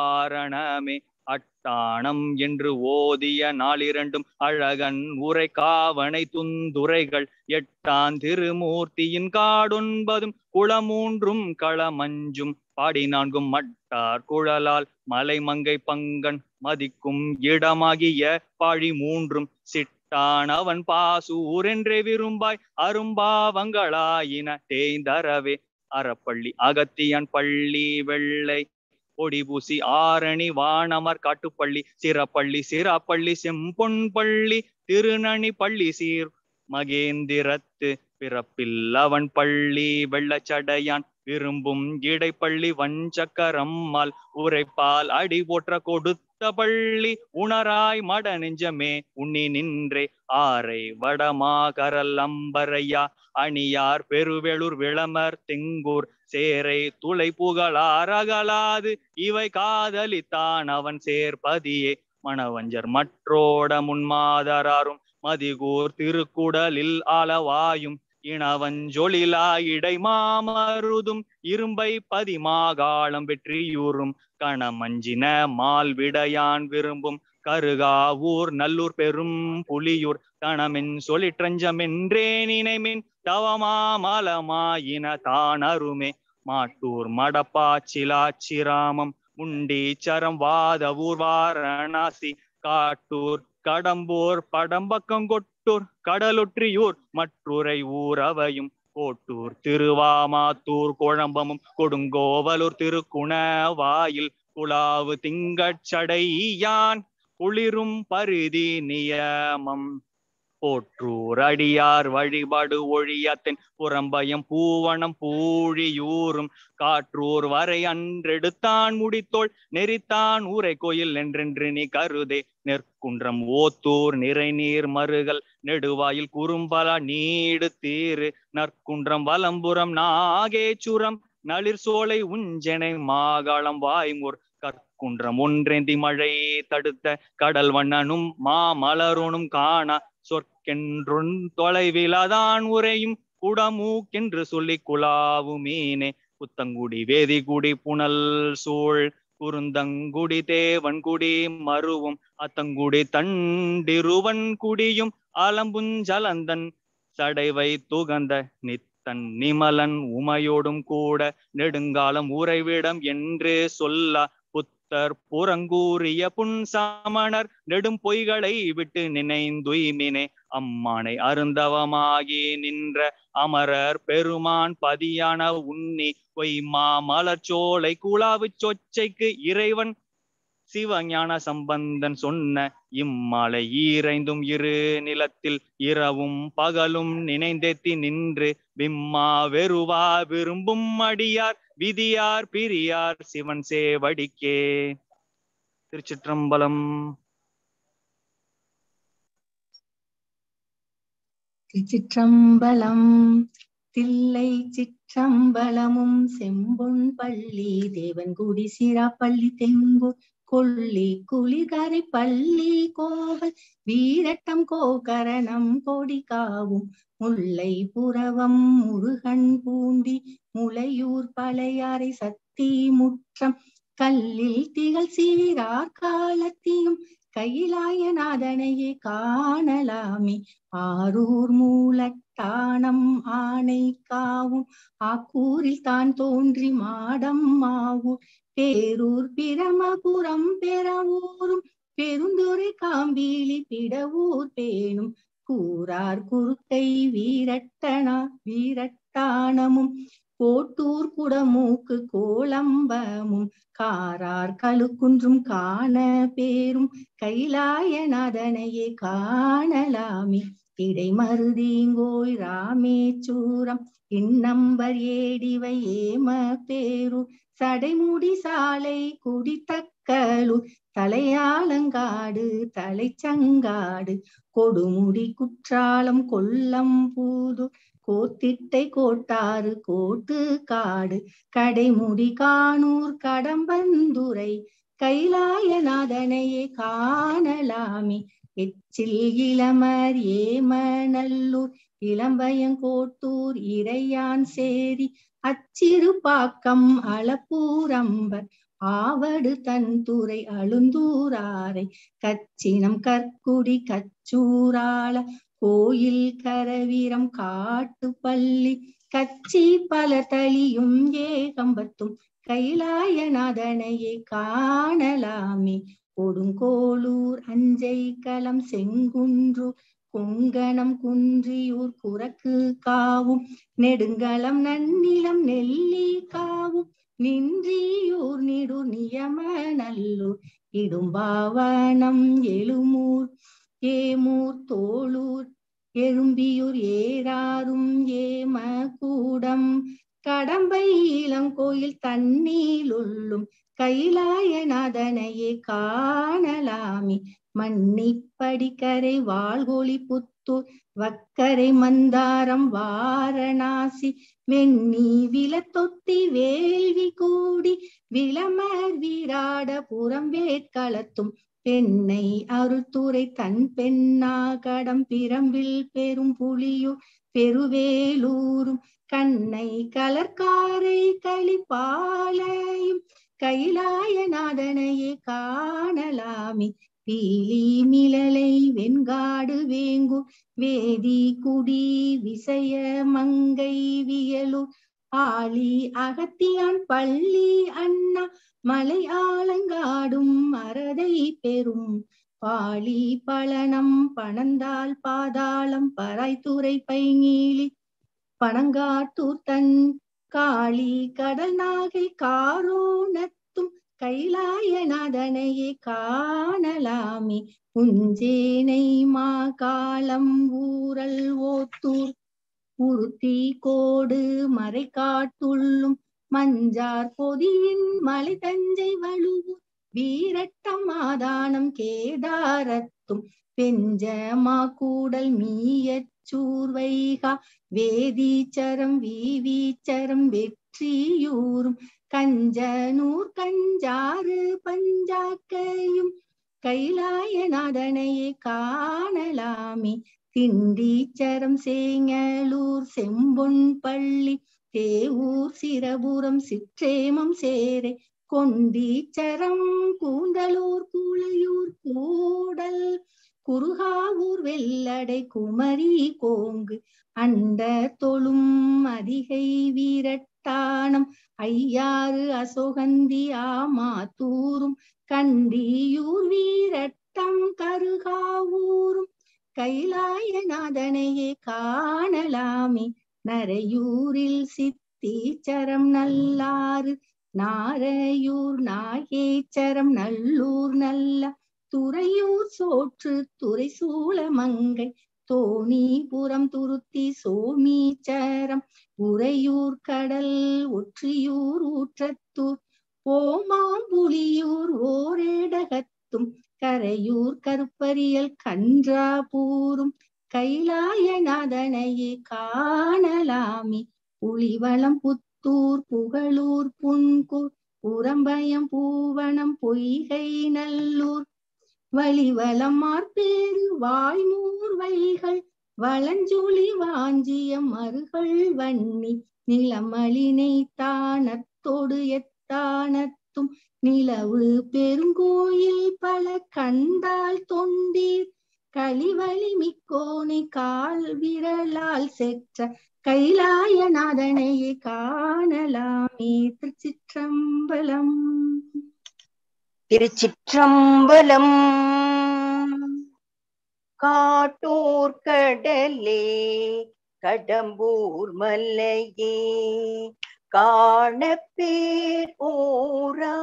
காரணமே அட்டாணம் என்று ஓதிய நாளிரண்டும் அழகன் உரை காவனை துந்துரைகள் எட்டான் திருமூர்த்தியின் காடொன்பதும் குளமூன்றும் களமஞ்சும் பாடி நான்கும் மட்டார் குழலால் மலைமங்கை பங்கன் மதிக்கும் இடமாகிய பாழி மூன்றும் சிட்டான் அவன் பாசூர் என்றே விரும்பாய் அரும்பாவங்களாயின தேய்ந்தரவே அறப்பள்ளி அகத்தியன் பள்ளி வெள்ளை ஒடிபூசி ஆரணி வானமர் காட்டுப்பள்ளி சிறப்பள்ளி சிறப்பள்ளி செம்பொன் பள்ளி திருநனி பள்ளி சீர் மகேந்திரத்து பிறப்பில் அவன் பள்ளி வெள்ளச்சடையான் விரும்பும் இடைப்பள்ளி வஞ்சக்கரம்மாள் உரைப்பால் அடி போற்ற கொடுத்த பள்ளி உணராய் மட நெஞ்சமே உண்ணி நின்றே ஆரை வடமா கரல் அம்பரையா அணியார் பெருவெளூர் விளமர் தெங்கூர் சேரை துளை புகழார் அகலாது இவை காதலித்தான் அவன் சேர்ப்பதியே மணவஞ்சர் மற்றோட முன்மாதராரும் மதிகூர் திருக்குடலில் ஆலவாயும் இனவஞ்சொழிலா இடை மாமருதும் இரும்பை பதிமாகாளம் வெற்றியூரும் கணமஞ்சின மால்விடையான் விரும்பும் கருகாவூர் நல்லூர் பெரும் புலியூர் கணமென் சொலிற்றஞ்சமென்றே நினைமின் தவமா மலமாயின தானருமே மாட்டூர் மடப்பாச்சிலாச்சிராமம் முண்டீச்சரம் வாதவூர் வாரணாசி காட்டூர் கடம்பூர் படம்பக்கங்கொட்டூர் கடலொற்றியூர் மற்றுரை ஊரவையும் கோட்டூர் திருவாமாத்தூர் குழம்பமும் கொடுங்கோவலூர் திருக்குணவாயில் குலாவு திங்கட்சடையான் குளிரும் பரிதி நியமம் போற்றூர் அடியார் வழிபாடு ஒழியத்தின் புறம்பயம் பூவனம் பூழியூரும் காற்றூர் வரை அன்றெடுத்தான் முடித்தோள் நெறித்தான் ஊரை கோயில் என்றென்று நீ கருதே நெற்குன்றம் ஓத்தூர் நிறை நீர் மருகல் நெடுவாயில் குறும்பலா நீடு தீரு நற்குன்றம் வலம்புறம் நாகேச்சுரம் நளிர் சோலை உஞ்சனை மாகாளம் வாய்மூர் கற்குன்றம் ஒன்றேந்தி மழை தடுத்த கடல் வண்ணனும் மாமலரோனும் காணா சொற்கென்றொன் தொலைவிலதான் உரையும் குடமூக்கென்று சொல்லி குலாவு மீனே புத்தங்குடி வேதிகுடி புனல் சூழ் குருந்தங்குடி தேவன்குடி மருவும் அத்தங்குடி தண்டிருவன் குடியும் அலம்புஞ்சலந்தன் சடைவை துகந்த நித்தன் நிமலன் உமையோடும் கூட நெடுங்காலம் உறைவிடம் என்று சொல்ல புத்தர் புறங்கூறிய புன் சமணர் நெடும் பொய்களை விட்டு நினைந்துய்மினே அம்மானை அருந்தவமாகி நின்ற அமரர் பெருமான் பதியான உன்னி பொய்மா மலர்ச்சோலை குழாவு சொச்சைக்கு இறைவன் சிவஞான சம்பந்தன் சொன்ன இம்மாலை ஈரைந்தும் இரு நிலத்தில் இரவும் பகலும் நினைந்தெத்தி நின்று விம்மா வெறுவா விரும்பும் அடியார் விதியார் பிரியார் சிவன் சேவடிக்கே. திருச்சிற்றம்பலம். திருச்சிற்றம்பலம். தில்லை சிற்றம்பலமும் செம்பொன் பள்ளி தேவன்குடி சிராப்பள்ளி தெங்கூர் கொள்ளி குளிர்கரை பள்ளி கோவல் வீரட்டம் கோகரணம் கொடி காவும் முல்லை புறவம் முருகன் பூண்டி முளையூர் பழையாறை சத்தி முற்றம் கல்லில் திகழ் சீரார் காலத்தியும் கைலாயநாதனையே காணலாமே. ஆரூர் மூலட்டானம் ஆனை காவும் ஆக்கூரில் தான் தோன்றி மாடம் மாவூர் பேரூர் பிரமபுரம் பெறவூரும் பெருந்துரை காம்பீலி பிடவூர் பேணும் கூரார் குறுக்கை வீரட்டனா வீரட்டானமும் கோட்டூர் குடமூக்கு கோலம்பமும் காரார் கழுக்குன்றும் காண பேரும் கைலாயநாதனையே காணலாமே. இடைமருதீங்கோய் ராமேச்சூரம் இன்னம்பர் ஏடிவை ஏம பேரூர் சடைமுடி சாலை குடித்தக்கலூர் தலையாலங்காடு தலைச்சங்காடு கொடுமுடி குற்றாலம் கொல்லம்பூது கோத்திட்டை கோட்டாறு கோட்டு காடு கடைமுடி காணூர் கடம்பந்துரை கைலாயநாதனையே காணலாமே. எச்சில் இளமர் ஏமநல்லூர் இளம்பயங்கோட்டூர் இறையான் சேரி அச்சிறுபாக்கம் அளப்பூரம்பர் ஆவடு தன்துறை அழுந்தூராரை கச்சினம் கற்குடி கச்சூராள கோயில் கரவீரம் காட்டுப்பள்ளி கச்சி பல தளியும் ஏகம்பத்தும் கைலாயநாதனையே காணலாமே. கொடுங்கோளூர் அஞ்சை களம் செங்குன்று கொங்கணம் குன்றியூர் குரக்கு காவும் நெடுங்களம் நன்னிலம் நெல்லி காவும் நின்றியூர் நிடு நியம நல்லூர் இடும்பாவனம் எழுமூர் ஏமூர் தோளூர் எழும்பியூர் ஏறாரும் ஏம கூடம் கடம்பை இளங்கோயில் தண்ணீலுள்ளும் கைலாயநாதனையே காணலாமே. மன்னிப்படிக்கரை வாழ்கொழி புத்தூர் வக்கரை மந்தாரம் வாரணாசி வெண்ணி விலத்தொத்தி வேள்வி கூடி விளமர் வீராட புறம் வேட்களத்தும் பெண்ணை அருத்துறை தன் பெண்ணாகடம் பிரம்பில் பெரும் புலியூர் பெருவேலூரும் கண்ணை கலர்காரை களிப்பாலையும் கைலாயநாதனையே காணலாமே. பீலி மிளலை வெண்காடு வேங்கூர் வேதி குடி விசய மங்கை வியலூர் ஆலி அகத்தியான் பள்ளி அண்ணா மலை ஆலங்காடும் மரதை பெரும் பாலி பழனம் பணந்தால் பாதாளம் பராய்த்துறை பைங்கீலி பனங்காட்டூர் தன் காளி கடல் நாகை காரோணத்தும் கைலாயநாதனையே காணலாமே. உஞ்சேனை மாகாளம் ஊரல் ஓத்தூர் உருத்தி கோடு மறை காட்டுள்ளும் மஞ்சார் பொதியின் மலை தஞ்சை வலுவூர் வீரட்டம் மாதானம் கேதாரத்தும் பெஞ்சமா கூடல் மீயச்சூர்வைகா வேதீச்சரம் வீவீச்சரம் வெற்றியூரும் கஞ்சனூர் கஞ்சாறு பஞ்சாக்கையும் கைலாயநாதனையே காணலாமே. திண்டீச்சரம் சேங்கலூர் செம்பொன் பள்ளி தேவூர் சிரபுரம் சிற்றேமம் சேரை கொண்டீச்சரம் கூந்தலூர் கூளையூர் கூடல் குருகாவூர் வெள்ளடை குமரி கோங்கு அண்ட தொழும் அதிகை வீரட்டானம் ஐயாறு அசோகந்தி ஆமாத்தூரும் கண்டியூர் வீரட்டம் கருகாவூரும் கைலாயநாதனையே காணலாமே. நரையூரில் சித்தீச்சரம் நல்லாறு நாரையூர் நாகேச்சரம் நல்லூர் நல்ல துறையூர் சோற்று துறை சூளமங்கை தோணிபுரம் துருத்தி சோமீச்சரம் உறையூர் கடல் ஒற்றியூர் ஊற்றத்தூர் ஓமாம்புலியூர் ஓரேடகத்தும் கரையூர் கருப்பரியல் கன்றாபூரும் கைலாயநாதனையே காணலாமே. புலிவளம் புத்தூர் புகழூர் புன்கூர் புறம்பயம் பூவனம் பொய்கை நல்லூர் வலிவலம் மார்பேறு வாய்மூர் வைகள் வளஞ்சொலி வாஞ்சியம் மறுகள் வன்னி நிலமலினை தானத்தோடு எத்தானத்து ஏத்தும் நிலவு பெருங்கோயில் பல கண்டால் தொண்டீர் களிவழி மிக்கோனை கால் விரலால் செற்ற கைலாயநாதனையே காணலாமே. திருச்சிற்றம்பலம். திருச்சிற்றம்பலம். காட்டூர் கடலே கடம்பூர் மலையே காணப்பேர் ஊரா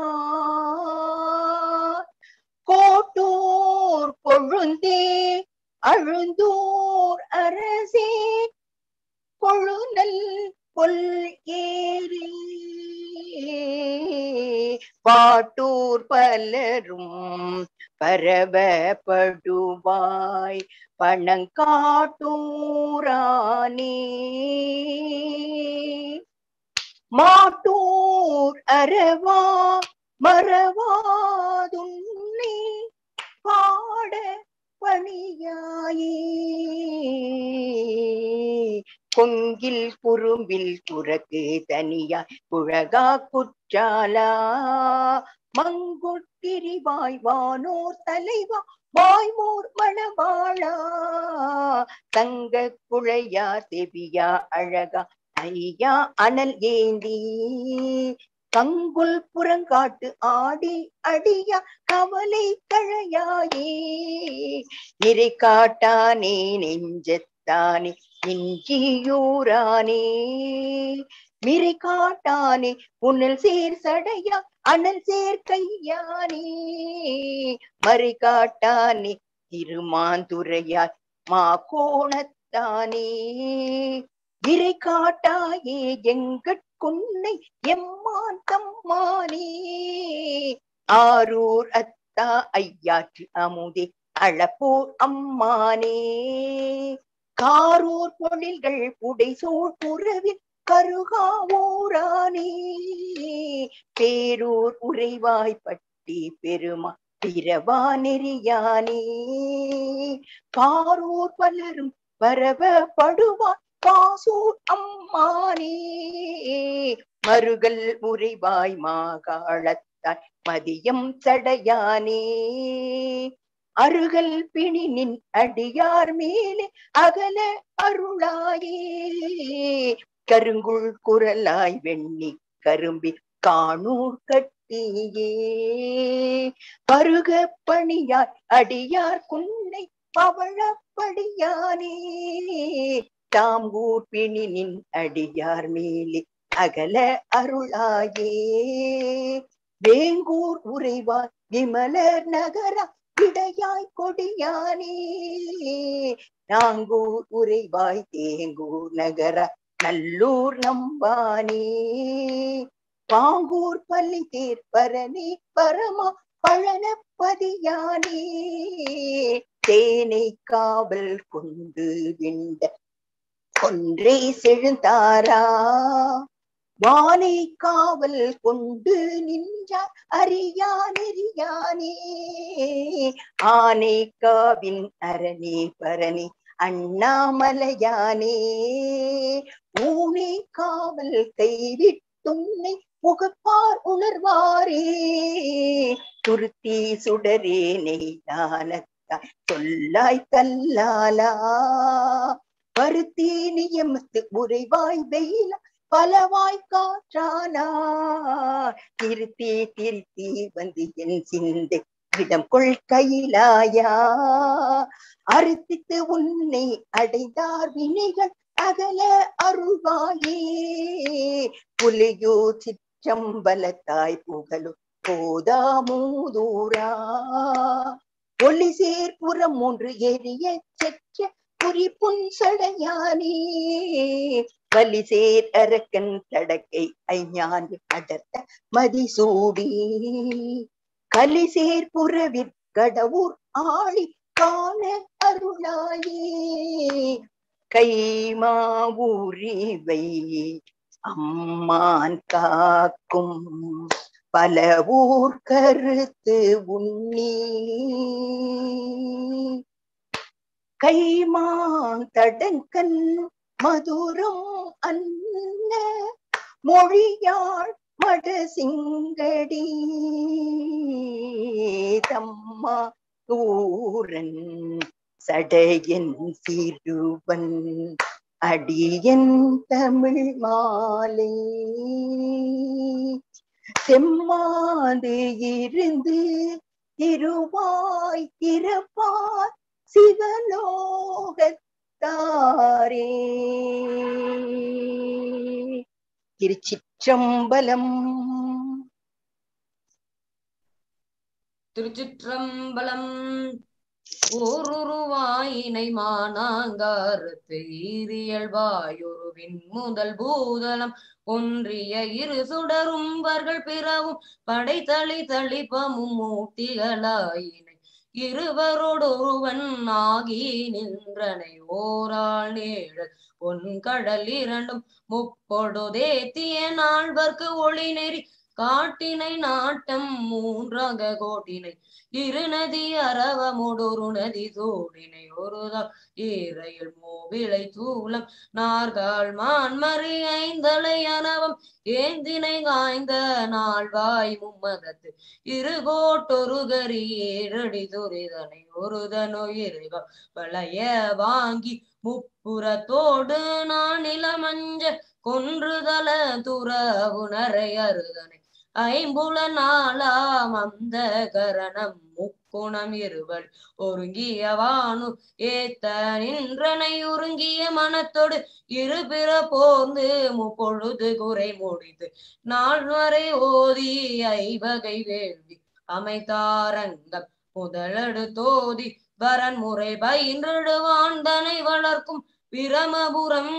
கோட்டூர் கொழுந்தே அழுந்தூர் அரசே கொழுநல் கொல் ஏறி பாட்டூர் பலரும் பரவப்படுவாய் பணங்காட்டூரானே மாட்டூர் அரவா மறவாதுன்னே பாட பணியாயே கொங்கில் குறும்பில் குரக்கு தனியாய் குழகா குற்றாலா மங்குட்டிரிவாய் வானோர் தலைவா வாய்மோர் மணவாளா தங்க குழையா செவியா அழகா ஐயா அனல் ஏந்தி கங்குல் புறங்காட்டு ஆடி அடியா கவலை கழையாயே நிறை காட்டானே நெஞ்சத்தானே இஞ்சியூரானே மிரை காட்டானே புனல் சேர் சடையா அனல் சேர் கையானே மறை காட்டானே திருமாந்துரையாய் மா கோணத்தானே இறை காட்டாயே எங்கட்குன்னை எம்மான் தம்மானே ஆரூர் அத்தா ஐயாற்று அமுதே அளப்போர் அம்மானே காரூர் பொழில்கள் புடைசூழ் புறவில் கருகாவூரானே பேரூர் உறைவாய்ப்பட்டி பெருமா பிறவா நெறியானே பாரூர் பலரும் பரவ படுவார் பாசூர் அம்மானே மருகல் உறைவாய் மாகாளத்தாய் மதியம் சடையானே அருகல் பிணி நின் அடியார் மேலே அகல அருளாயே கருங்குள் குரலாய் வெண்ணி கரும்பி காணூர் கட்டியே பருக பணியார் அடியார் குன்னை பவழப்படியானே தாங்கூர் பிணி நின் அடியார் மேலே அகல அருளாயே வேங்கூர் உறைவாய் விமலர் நகரா இடையாய் கொடியானே நாங்கூர் உறைவாய் தேங்கூர் நகரா நல்லூர் நம்பானே பாங்கூர் பள்ளி தேர்பரணி பரமா பழனப்பதியானே தேனை காவல் கொண்டு விண்ட ஒன்றே செழுந்தாரா வானை காவல் கொண்டு நின்றார் அறியா நெறியானே ஆனை காவின் அரணே பரணி அண்ணாமலையானே ஊனை காவல் கைவிட்டுன்னை புகப்பார் உணர்வாரே துருத்தி சுடரே நெய்தானத்தாய் சொல்லாய் கல்லாலா பருத்தி நியமத்து உறைவாய் வெயில பலவாய் காற்றானா திருத்தி திருத்தி வந்து என் சிந்தை இடம் கொள் கையிலாயா அறுத்தித்து உன்னை அடைந்தார் வினைகள் அகல அருள்வாயே புலியூர் சிற்றம்பலத்தாய் புகழு போதா மூதூரா ஒளி சேர்ப்புறம் ஒன்று எரிய செற்ற புரி புன் சடையானே வலி சேர் அரக்கன் தடக்கை ஐஞான் அடர்த்த மதிசூடி கலி சேர் புறவிற் கடவுர் ஆளி காண அருளாயே கைமாவூரிவை அம்மான் காக்கும் பல ஊர் கருத்து உண்ணி கைமான் தடங்கன் மதுரம் அன்ன மொழியாள் மட சிங்கடி தம்மா ஊரன் சடையன் சிறுவன் அடியன் தமிழ் மாலை செம்மாது இருந்து திருவாய் திறப்பார் சிவலோகத்தாரே. திருச்சிற்றம்பலம். திருச்சிற்றம்பலம். ஓருருவாயினை மானாங்காரத்து ஈரியல்வாயுருவின் முதல் பூதலம் ஒன்றிய இரு சுடரும்பர்கள் பிறவும் படைத்தளி தளிப்பமும் மூட்டிகளாயினை இருவரோடொருவன் ஆகி நின்றனை ஓராள் நேழல் பொன் கடல் இரண்டும் முப்பொழுதேத்திய நால்வர்க்கு ஒளி நெறி காட்டினை நாட்டம் மூன்றாக கோட்டினை இருநதி அரவமுடொரு நதி சூடினை ஒருதா ஈரையில் மூவிலை தூலம் நாற்கால் மான்மறி ஐந்தலை அனவம் ஏந்தினை காய்ந்த நாள்வாய் மும்மதத்து இருகோட்டொரு கரி ஏழடி துரிதனை ஒருதனோ இருக பழைய வாங்கி முப்புறத்தோடு நான் இளமஞ்ச கொன்றுதல துறவுணரை அருதனை ஐம்புல நாளாம் அந்த கரணம் முக்குணம் இருவள் ஒருங்கிய வானு ஏத்த நின்றனை ஒருங்கிய மனத்தோடு இருபிற போர்ந்து முப்பொழுது குறை முடித்து நாள் வரை ஓதி ஐவகை வேள்வி அமைத்தாரங்கம் முதலடு தோதி வரன் முறை பயின்றிடுவான் தனை வளர்க்கும் பிரமபுரம்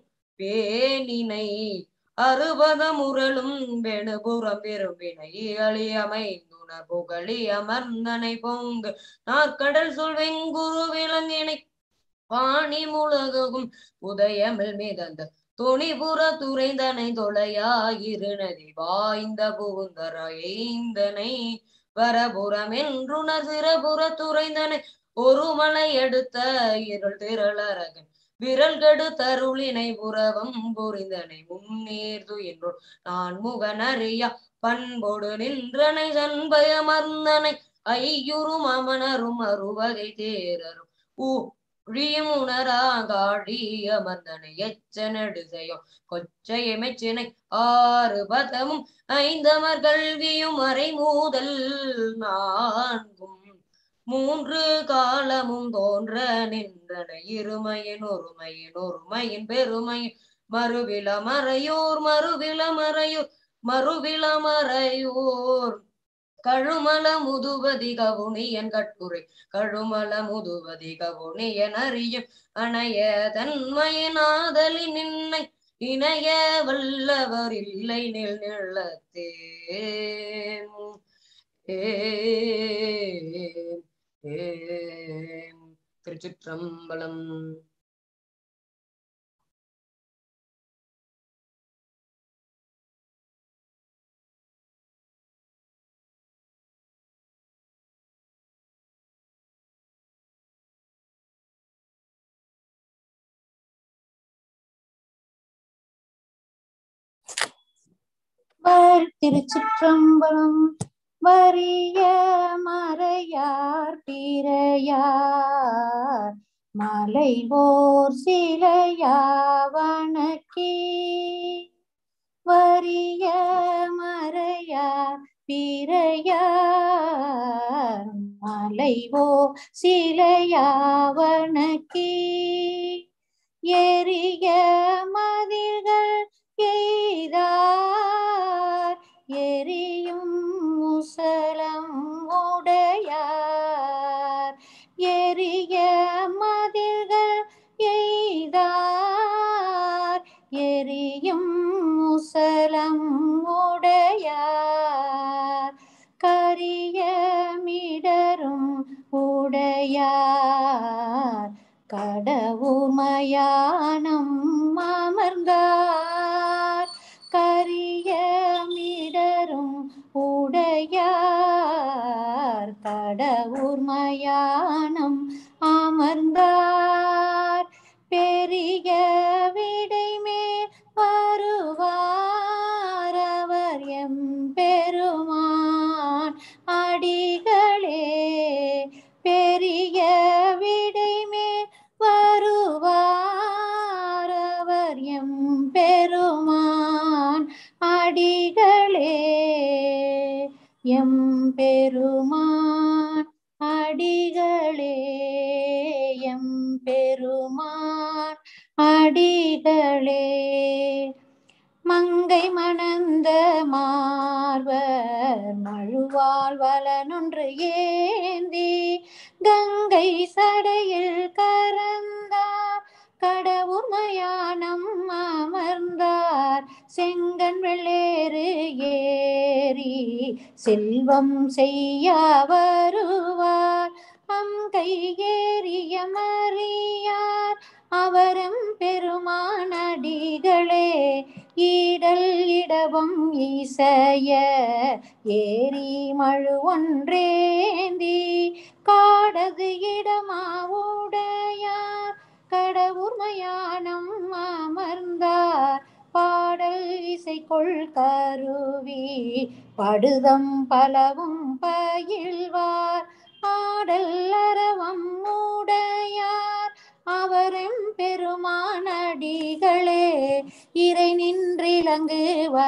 பேணினை அறுபத முரலும் வெணுபுறம் விரும்பினை அழியமைந்துணர் புகழி அமர்ந்தனை பொங்கு நாற்கடல் சொல் வெங்குரு விலங்கினை பாணி முழகும் உதயமில் மிதந்த துணிபுற துறைந்தனை தொலையாயிருநதி வாய்ந்த புகுந்தர எய்ந்தனை வரபுறம் என்றுணர் சிறபுற துறைந்தனை ஒரு மலை எடுத்த இருள் திரளரகன் விரல் கெடு தருளினை புறவம் புரிந்தனை முன்னேர்து என்றோ நான் முகனறியா பண்போடு நின்றனை சண்பயமர்ந்தனை ஐயுறும் அமனரும் அறுவகை தேரரும் ஊழியும் உணராங்காழி அமர்ந்தனை எச்சனடு செய்யும் கொச்சையை மெச்சினை ஆறு பதமும் ஐந்தமர் கல்வியும் அரை மூதல் நான்கும் மூன்று காலமும் தோன்ற நின்றன இருமையின் ஒருமையின் ஒருமையின் பெருமையின் மறுவில மறையோர் மறுவில மறையோர் மறுவில மறையோர் கழுமல முதுவதி கவுனியன் கட்டுரை கழுமல முதுவதி கவுனியன் அறியும் அணைய தன்மையின் ஆதலி நின்னை இணைய வல்லவர் இல்லை நில் நிலத்தே. திருச்சிற்றம்பலம். திருச்சிற்றம்பலம். வரிய மறையார் பிறையார் மலைவோர் சிலையாவணக்கி வரிய மறையார் பிறையார் மலைவோர் சிலையாவணக்கி எரிய மதில்கள் எய்தார் எரியும் முசலம் உடையார் எரிய மதில்கள் எய்தார் எரியும் முசலம் உடையார் கரிய மிடரும் உடையார் கடவுமயானம் அமர்ந்தார் கரிய மிடரும் உடையார் கடவுர் மயானம் அமர்ந்தார் பெரிய விடை மேல் வருவார் அவர் அடிகளே எம் பெருமான் அடிகளே. மங்கை மணந்த மார்வர் மழுவால் வலனொன்று ஏந்தி கங்கை சடையில் கரந்தார் கடவுர் மயானம் அமர்ந்தார் செங்கண் வெள்ளேறு ஏறி செல்வம் செய்ய வருவார் அங்கை ஏறிய மறியார் அவரும் பெருமானடிகளே. ஈடல் இடவம் ஈசைய ஏரி மழு ஒன்றேந்தி காடது இடமாவுடையார் கடவுர் மயானம் அமர்ந்தார் பாடல் இசைக்கொள் கருவி படுதம் பலவும் பயில்வார் ஆடல் அரவம் உடையார் அவரும் பெருமானடிகளே. இறை நின்றிலங்கு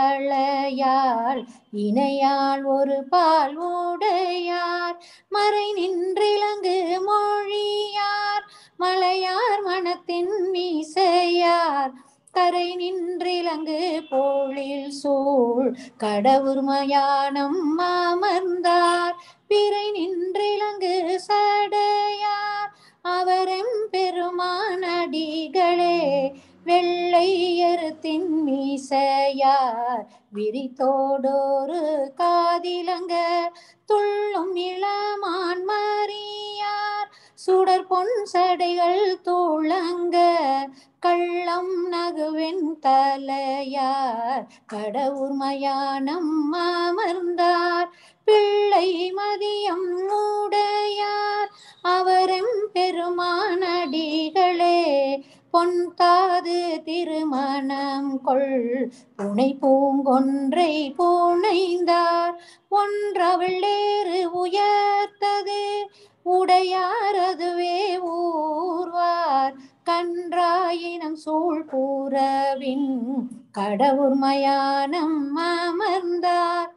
வளையாள் இணையால் ஒரு பால் உடையார் மறை நின்றிலங்கு மொழியார் மலையார் மனத்தின் மீசையார் கரை நின்றிலங்கு போழில் சூழ் கடவுர் மயானம் அமர்ந்தார் பிறை நின்றிலங்கு சடையார் அவரும் பெருமானடிகளே. வெள்ளை எருத்தின் மீசையார் விரித்தோடோரு காதிலங்க துள்ளும் இளமான் மறியார் சுடர் பொன் சடைகள் தூளங்க கள்ளம் நகுவென் தலையார் கடவுர் மயானம் அமர்ந்தார் பிள்ளை மதியம் உடையார் அவரும் பெருமானடிகளே. பொன் தாது திருமணம் கொள் புனை பூங்கொன்றை பூனைந்தார் ஒன்றவள்ளேறு உயர்த்தது உடையார் அதுவே ஊர்வார் கன்றாயினம் சூழ் பூரவின் கடவுர் மயானம் அமர்ந்தார்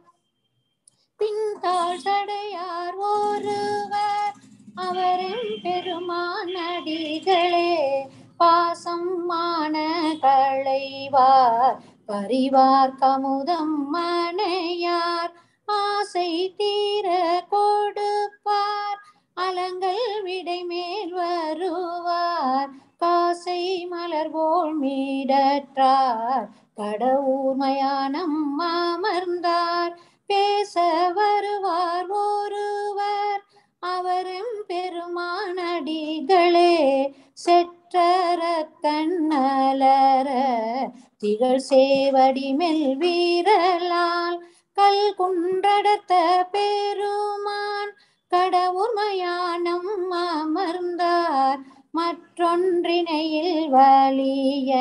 பின்தாள் சடையார் ஒருவர் அவரும் பெருமானடிகளே. பாசம் மான களைவார் பரிவார் கமுதம் மனையார் ஆசை தீர கொடுப்பார் அலங்கள் விடை மேல் வருவார் காசை மலர் போல் மீடற்றார் கடவுர் மயானம் அமர்ந்தார் பேச வருவார் ஒருவர் அவரும் பெருமானடிகளே. செற்றர கண்ணலர திகழ் சேவடி மெல் வீரலால் கல் குன்றடத்த பெருமான் கடவுர் மயானம் அமர்ந்தார் மற்றொன்றினையில் வலிய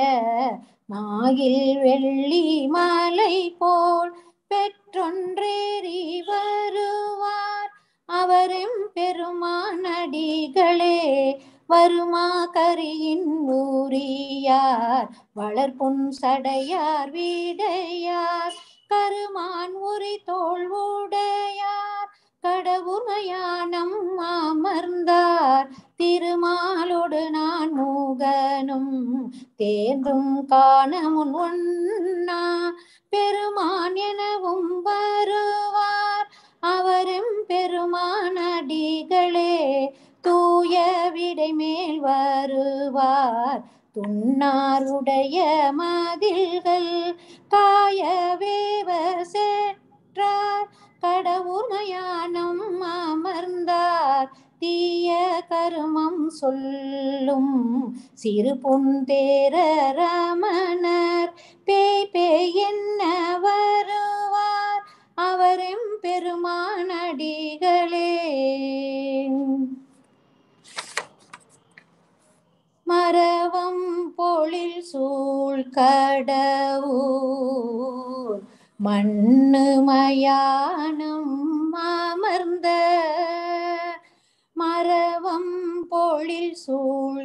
மாகில் வெள்ளி மாலை போல் பெற்றொன்றேறி வருவார் அவரும் பெருமானடிகளே. வருமா கரியின் ஊரியார் வளர்பொன் சடையார் வீடையார் கருமான் உரி தோல் உடையார் கடவுர் மயானம் அமர்ந்தார் திருமாலோடு நான் மூகனும் தேர்ந்தும் காண முன் ஒன்னா பெருமான் எனவும் வருவார் அவரும் பெருமானடிகளே. தூய விடை மேல் வருவார் துன்னார் உடைய மதில்கள் காய வேவ செற்றார் கடவுர் மயானம் அமர்ந்தார் தீய கருமம் சொல்லும் சிறு பொன் தேர ரமணர் பேய் பேய் என்ன வருவார் அவரும் பெருமானடிகளே. மரவம் பொழில் சூழ் கடவுர் மண்ணு மயானம் அமர்ந்த மரவம் பொழில் சூழ்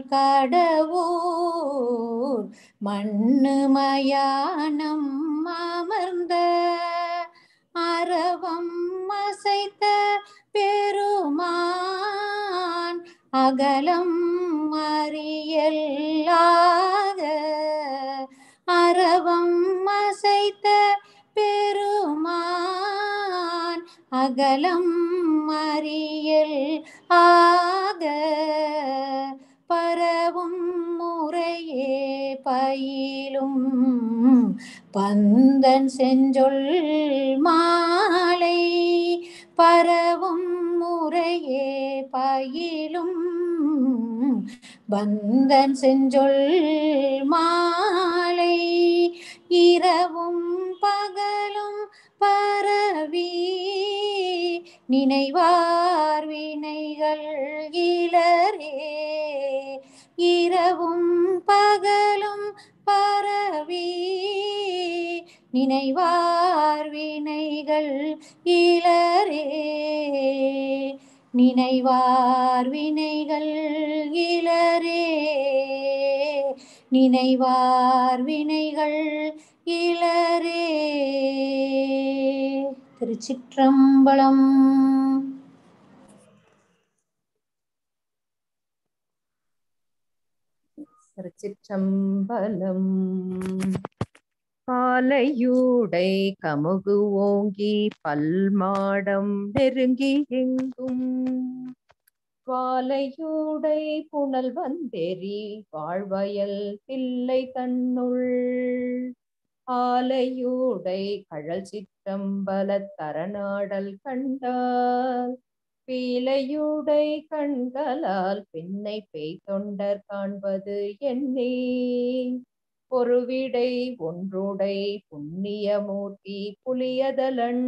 கடவுர் மண்ணு மயானம் அமர்ந்த அரவம் அசைத்த பெருமான் அகலம் அறியல்லாத அரவம் அசைத்த பெருமான் அகலம் அறியல் ஆக பரவும் முறையே பயிலும் பந்தன் செஞ்சொல் மாலை பரவும் முறையே பயிலும் பந்தன் செஞ்சொல் மாலை இரவும் பகலும் பரவி நினைவார் வினைகள் இலரே இரவும் பகலும் பரவி நினைவார் வினைகள் இலரே நினைவார் வினைகள் இலரே நினைவார் வினைகள் இலரே. திருச்சிற்றம்பலம். திருச்சிற்றம்பலம். பாலையூடை கமுகு ஓங்கி பல்மாடம் நெருங்கி எங்கும் வாலையூடை புனல் வந்தெறி வாழ்வயல் தில்லை தன்னுள் ஆலையூடை கழல் சிற்றம்பல தரநாடல் கண்டால் பீலையூடை கண்களால் பின்னை பெய் தொண்டர் காண்பது என்னே பொருவிடை ஒன்றுடை புண்ணியமூர்த்தி புலியதலன்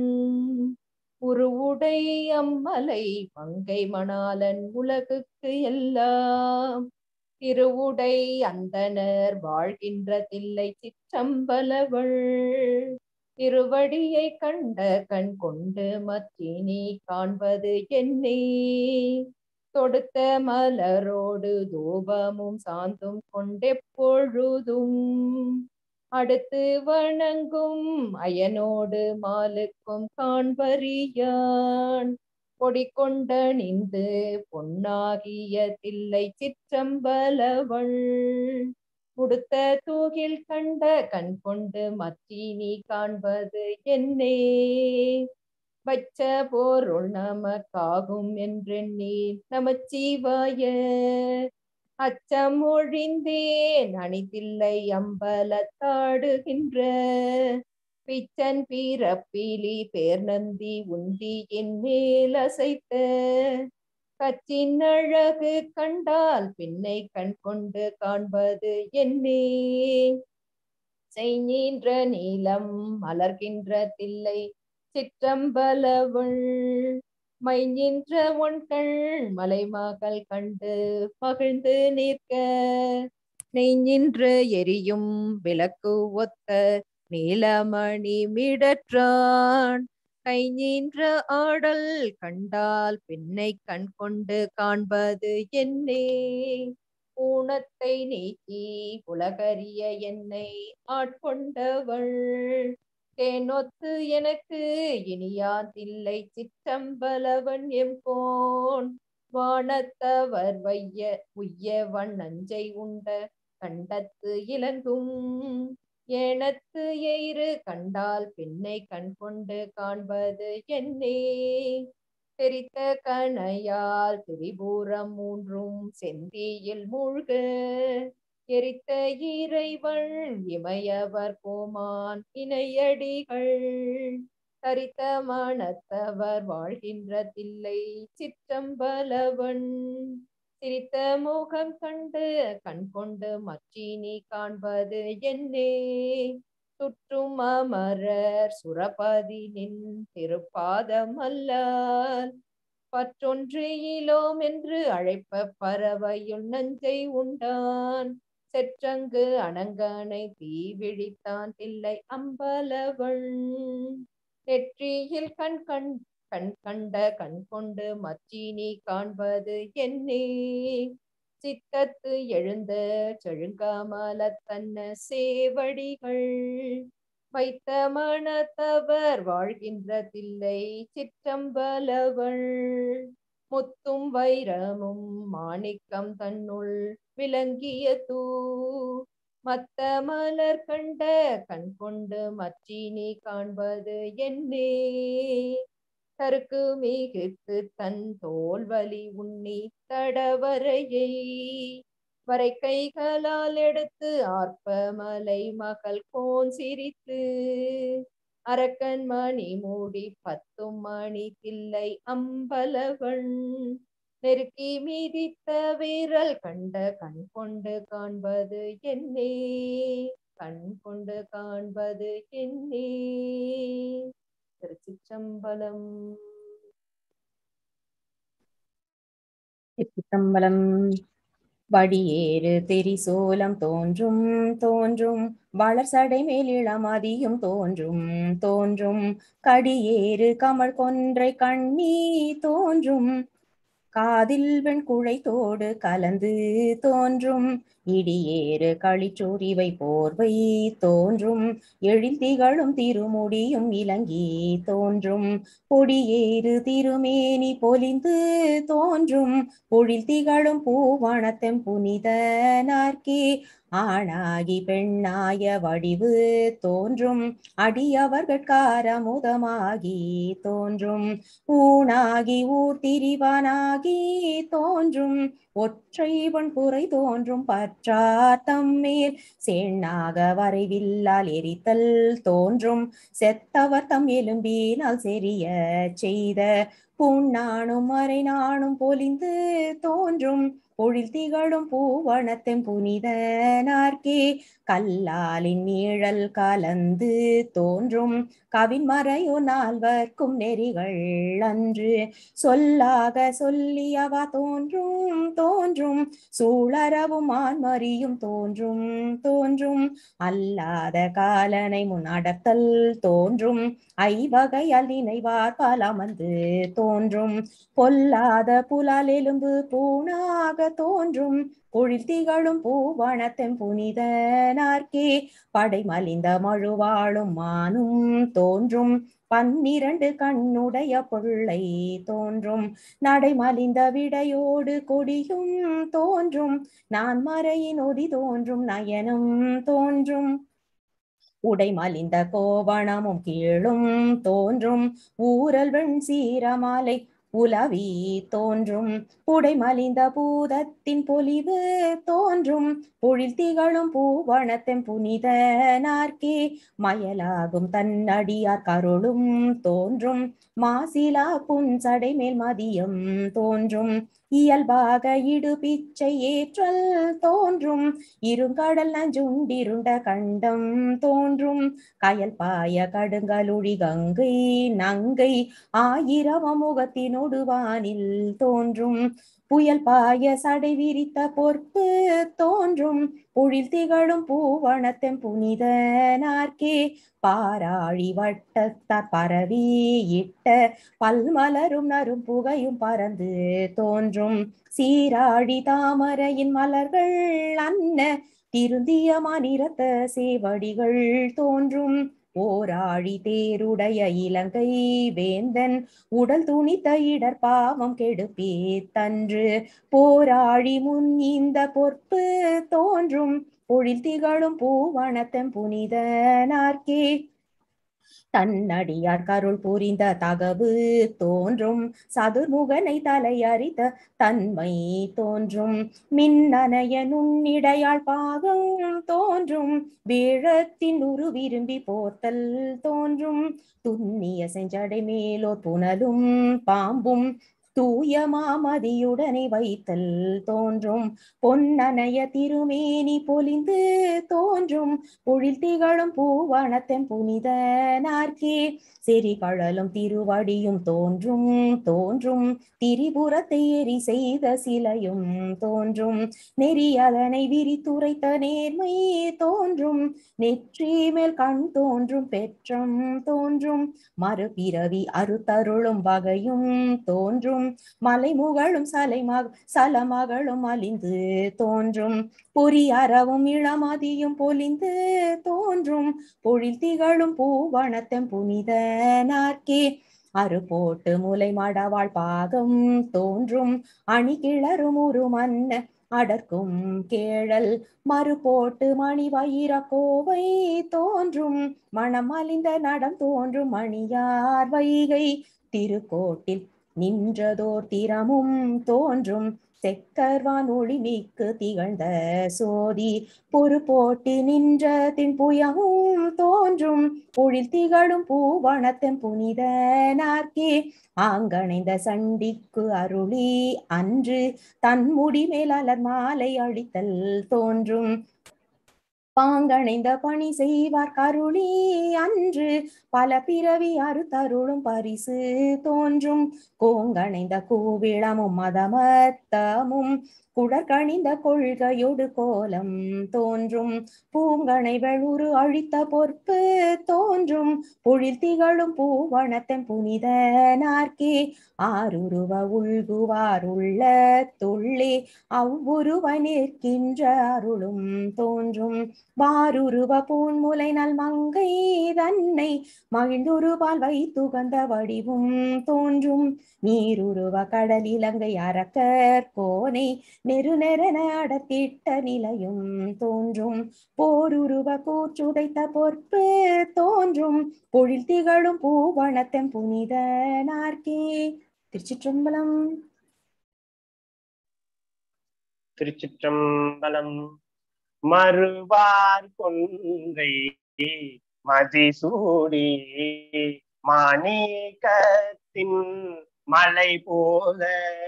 உருவுடை அம்மலை மங்கை மணாளன் உலகுக்கு எல்லாம் திருவுடை அந்தனர் வாழ்கின்ற தில்லை சிற்றம்பலவள் திருவடியை கண்ட கண் கொண்டு மற்றினி காண்பது என்னே தொடுத்த மலரோடு தூபமும் சாந்தும் கொண்டெப்பொழுதும் அடுத்து வணங்கும் அயனோடு மாலுக்கும் காண்பறியான் கொடி கொண்ட நின்று பொன்னாகிய தில்லை சிற்றம்பலவள் உடுத்த தூகில் கண்ட கண் கொண்டு மற்றினி காண்பது என்னே வச்ச பொருள் நமக்காகும் என்றெண்ணி நமச்சிவாய அச்சம் ஒழிந்தேன் அணிதில்லை அம்பலத்தாடுகின்ற பிச்சன் பிறப்பிலி பேர்நந்தி உந்தி என் மேல் அசைத்த கச்சின் அழகு கண்டால் பின்னை கண் கொண்டு காண்பது என்னே செய்கின்ற நீலம் மலர்கின்ற தில்லை சிற்றம்பலவள் மைகின்ற ஒன்கள் மலைமகள் கண்டு மகிழ்ந்து நிற்க நெய்கின்ற எரியும் விளக்கு ஒத்த நீலமணி மிடற்றான் கைகின்ற ஆடல் கண்டால் பின்னை கண் கொண்டு காண்பது என்னே ஊனத்தை நீக்கி உலகறிய என்னை ஆட்கொண்டவள் தேனொத்து எனக்கு இனியான் தில்லை சிற்றம்பலவன் எம்போன் வானத்தவர் வைய உய்யவன் நஞ்சை உண்ட கண்டத்து இலங்கும் ஏனத்து எயிறு கண்டால் பின்னை கண் கொண்டு காண்பது என்னே தெரித்த கணையால் திரிபுரம் மூன்றும் செந்தியில் மூழ்க எரித்த இறைவள் இமையவர் கோமான் இணையடிகள் தரித்த மனத்தவர் வாழ்கின்ற தில்லை சிற்றம்பலவன் சிரித்த முகம் கண்டு கண் கொண்டு மற்றினி காண்பது என்னே சுற்றும் அமரர் சுரபதி நின் திருப்பாதம் அல்லால் பற்றொன்று இலோம் என்று அழைப்ப பறவையுள் நஞ்சை உண்டான் செற்றங்கு அணங்கனை தீ விழித்தான் தில்லை அம்பலவள் நெற்றியில் கண் கண் கண் கண்ட கண் கொண்டு மற்றினி காண்பது என்னே சித்தத்து எழுந்த செழுங்கமல தன்ன சேவடிகள் வைத்த மனத்தவர் வாழ்கின்ற தில்லை சிற்றம்பலவள் முத்தும் வைரமும் மாணிக்கம் தன்னுள் விளங்கிய தூ மத்த மலர் கண்ட கண் கொண்டு மற்றினி காண்பது என்னே தருக்கு மிகுத்து தன் தோல் வலி உண்ணி தடவரையை வரை கைகளால் எடுத்து ஆர்ப்ப மலை மகள் கோன் சிரித்து அரக்கன் மணி மூடி பத்தும் மணி தில்லை அம்பலவன் நெருக்கி மீதித்த வீரல் கண்ட கண் கொண்டு காண்பது என்னே கண் கொண்டு காண்பது என்னே. திருச்சிற்றம்பலம். திருச்சிற்றம்பலம். வடியேறு திரிசூலம் தோன்றும் தோன்றும் வளர்சடை மேல் இளமதியும் தோன்றும் தோன்றும் கடியேறு கமல் கொன்றை கண்ணி தோன்றும் காதில் வெண்குழை தோடு கலந்து தோன்றும் இடியேறு களிச்சோரிவை போர்வை தோன்றும் எழில் திகழும் திருமுடியும் இலங்கி தோன்றும் பொடியேறு திருமேனி பொலிந்து தோன்றும் பொழில் திகழும் பூவனத்தெம் புனித நார்க்கே ஆணாகி பெண்ணாய வடிவு தோன்றும் அடியவர்கட்காரமுதமாகி தோன்றும் ஊனாகி ஊர் திரிவானாகி தோன்றும் ஒற்றைவன் புரை தோன்றும் பற்றா தம்மேல் சேண்ணாக வரைவில்லால் எரித்தல் தோன்றும் செத்தவர் தம் எலும்பினால் செறிய செய்த புண்ணானும் மறை நானும் பொலிந்து தோன்றும் பொழில் திகழும் பூவனத்தெம் புனித நார்க்கே கல்லாலின் நீழல் கலந்து தோன்றும் கவின் மறையோ நால்வர்க்கும் நெறிகள் அன்று சொல்லாக சொல்லியவா தோன்றும் தோன்றும் சூழறவும் ஆன்மறியும் தோன்றும் தோன்றும் அல்லாத காலனை முன் அடர்த்தல் தோன்றும் ஐவகையால் நினைவார் பலமந்து தோன்றும் பொல்லாத புலால் எலும்பு பூணாக தோன்றும் பொழில் திகழும் பூவனத்தெம் புனித நார்க்கே படை மலிந்த மழுவாளும் மானும் தோன்றும் பன்னிரண்டு கண்ணுடைய பொருளை தோன்றும் நடை மலிந்த விடையோடு கொடியும் தோன்றும் நான் மறையின் ஒதி தோன்றும் நயனம் தோன்றும் உடை மலிந்த கோவணமும் கீழும் தோன்றும் ஊரல் வெண் சீரமாலை உலவி தோன்றும் புடை மலிந்த பூதத்தின் பொலிவு தோன்றும் பொழில் திகழும் பூவனத்தெம் புனித நார்க்கே மயலாகும் தன்னடியார் கருளும் தோன்றும் மாசிலா புன்சடை மேல் மதியம் தோன்றும் இயல்பாக இடு பிச்சை ஏற்றல் தோன்றும் இருங்கடல் நஞ்சுண்டிருண்ட கண்டம் தோன்றும் கயல் பாய கடுங்கலுழி கங்கை நங்கை ஆயிரவ முகத்தினோடு வானில் தோன்றும் புயல் பாய சடை விரித்த பொற்பு தோன்றும் பொழில் திகழும் பூவனத்தெம் புனித நார்க்கே பாராழி வட்டத்தார் பரவி இட்ட பல்மலரும் நரும் புகையும் பறந்து தோன்றும் சீராழி தாமரையின் மலர்கள் அன்ன திருந்திய மணிரத்த சேவடிகள் தோன்றும் ஓராழி தேருடைய இலங்கை வேந்தன் உடல் துணித்த இடர் பாவம் கெடுப்பே தன்று போராழி முன் இந்த பொற்பு தோன்றும் பொழில் திகழும் பூவனத்தெம் புனித நார்க்கே தன்னடியார் கருள் புரிந்த தகவு தோன்றும் சதுர்முகனை தலையறித்த தன்மை தோன்றும் மின்னனைய நுண்ணிடையாள் பாகம் தோன்றும் வேழத்தின் உரு விரும்பி போர்த்தல் தோன்றும் துண்ணிய செஞ்சடை மேலோர் புனலும் பாம்பும் தூய மாமதியுடனே வைத்தல் தோன்றும் பொன்னனைய திருமேனி பொலிந்து தோன்றும் பொழில் திகழும் பூவனத்தெம் புனித நார்க்கே செறி கழலும் திருவடியும் தோன்றும் தோன்றும் திரிபுரத்தை எரி செய்த சிலையும் தோன்றும் நெறியதனை விரித்துரைத்த நேர்மை தோன்றும் நெற்றி மேல் கண் தோன்றும் பெற்றம் தோன்றும் மறுபிறவி அறுத்தருளும் வகையும் தோன்றும் மலைமுகளும் சலைமக சலமகளும் அழிந்து தோன்றும் பொறி அறவும் இளமதியும் பொலிந்து தோன்றும் பொழில் திகழும் பூவனத்தெம் புனித நார்க்கே அரு போட்டு முலை மடவாள் பாகம் தோன்றும் அணி கிளறும் உரு மன்ன அடர்க்கும் கேழல் மறு போட்டு மணி வயிற கோவை தோன்றும் மணம் அலிந்த நடம் தோன்றும் மணியார் வைகை திருக்கோட்டில் நின்றதோர் திறமும் தோன்றும் செக்கர்வான் ஒளிமிக்கு திகழ்ந்த சோதி பொறு போட்டி நின்ற தின்புயமும் தோன்றும் பொழில் திகழும் பூவனத்தன் புனித நார்க்கே ஆங்கணைந்த சண்டிக்கு அருளி அன்று தன் முடி மேல் அலர் மாலை அழித்தல் தோன்றும் பாங்கணைந்த பணி செய்வார் கருளி அன்று பல பிறவி அறுத்தருளும் பரிசு தோன்றும் கோங்கணைந்த கூவிளமும் மதமத்தமும் குடற்கணிந்த கொள்கையொடு கோலம் தோன்றும் பூங்கனை வெளுரு அழித்த பொற்பு தோன்றும் பொழில் திகழும் பூவனத்தன் புனித நார்க்கே ஆருருவ உள்குவார் உள்ள தொள்ளே அவ்வுருவ நிற்கின்ற அருளும் தோன்றும் வாருருவ பூன்முலை நல் மங்கை தன்னை மகிழ்ந்துருவால் வைத்துகந்த வடிவும் தோன்றும் நீருருவ கடல் இலங்கை அரக்கர் கோனை நெரு நெருன அடத்திட்ட நிலையும் தோன்றும் போருருவ கூற்றுதைத்த பொற்பு தோன்றும் பொழில் திகழும் பூவனத்தன் புனித நார்க்கே. திருச்சிற்றம்பலம். திருச்சிற்றம்பலம். மறுவார் கொன்றை மதிசூடி மாணிக்கத்தின் மலை போல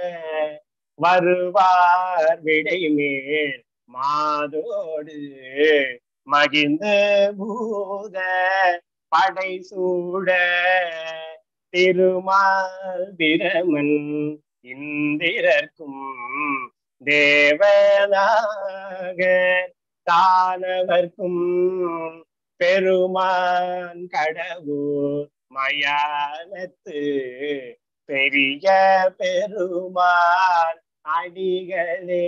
வருவார் விடைமேல் மாதோடு மகிழ்ந்து பூத படை சூட திருமால் பிரமன் இந்திரர்க்கும் தேவனாக தானவர்க்கும் பெருமான் கடவுள் மயானத்து பெரிய பெருமான் அடிகளே.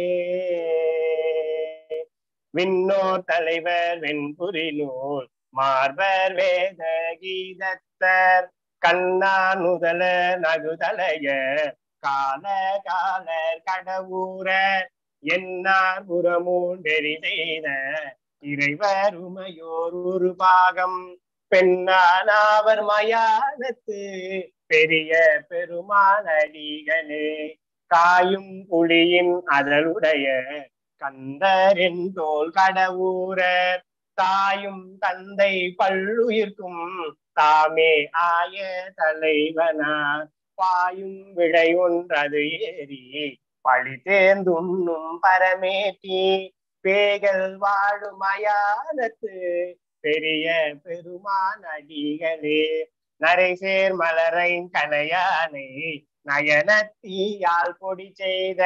விண்ணோர் தலைவர் வெண்புரி நூல் மார்பர் வேத கீதத்தர் கண்ணான் முதல நகுதலைய கால காலர் கடவுரர் என்னார் புறமூண்டெறி செய்த இறைவர் உமையோர் ஒரு பாகம் பெண்ணானவர் மயானத்து பெரிய பெருமான் அடிகளே. காயும் புலியின் அதழுடைய கந்தரின் தோல் கடவுரர் தாயும் தந்தை பல்லுயிர்க்கும் தாமே ஆய தலைவனார் பாயும் விடை ஒன்றது ஏறி பழி தேர்ந்துண்ணும் பரமேட்டி பேகல் வாழும் மயானத்து பெரிய பெருமான் அடிகளே. நரைசேர் மலரை கனையானை நயனத்தீயால் பொடி செய்த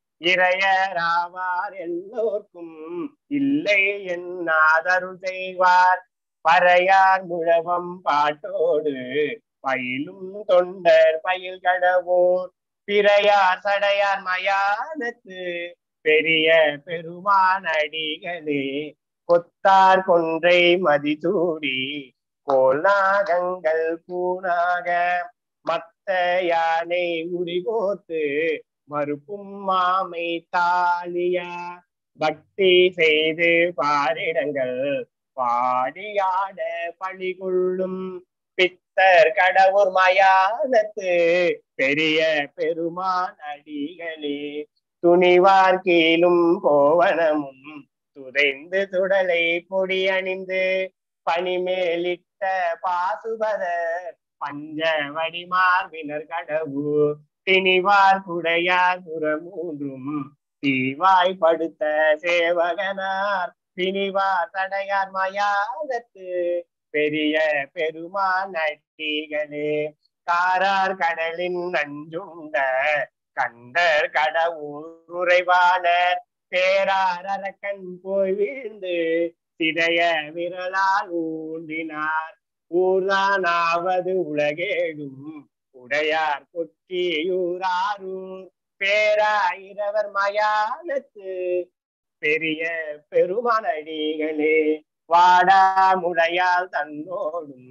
இறையராவார் எல்லோர்க்கும் இல்லை என்னாதருள் செய்வார் பறையார் முழவம் பாட்டோடு பயிலும் தொண்டர் பயில் கடவோர் பிறையார் சடையார் மயானத்து பெரிய பெருமான் அடிகளே. கொத்தார் கொன்றை மதிதூடி கோல் நாகங்கள் பூனாக மத்த யானை உரிகோத்து மறுப்பும் மாமை தாலியா பக்தி செய்து பாரிடங்கள் பாடியாட பழி கொள்ளும் பித்தர் கடவுர் மயானத்து பெரிய பெருமான் அடிகளே. துணிவார் கீழும் கோவனமும் துதைந்து துடலை பொடி அணிந்து பனிமேலிட்ட பாசுபதர் பஞ்ச வடிமார்பினர் கடவு திணிவார் குடையார் புறமூன்றும் தீவாய் படுத்த சேவகனார் பிணிவார் தடையார் மயானத்து பெரிய பெருமான் அடிகளே. காரார் கடலின் நஞ்சுண்ட கண்டர் கடவுள் உறைவாளர் பேரார் அரக்கன் போய் வீழ்ந்து சிதைய விரலால் ஊன்றினார் ஊர்தானாவது உலகேடும் உடையார் கொட்டியூராரூர் பேராயிரவர் மயானத்து பெரிய பெருமான் அடிகளே. வாடா முடையால் தன்னோடும்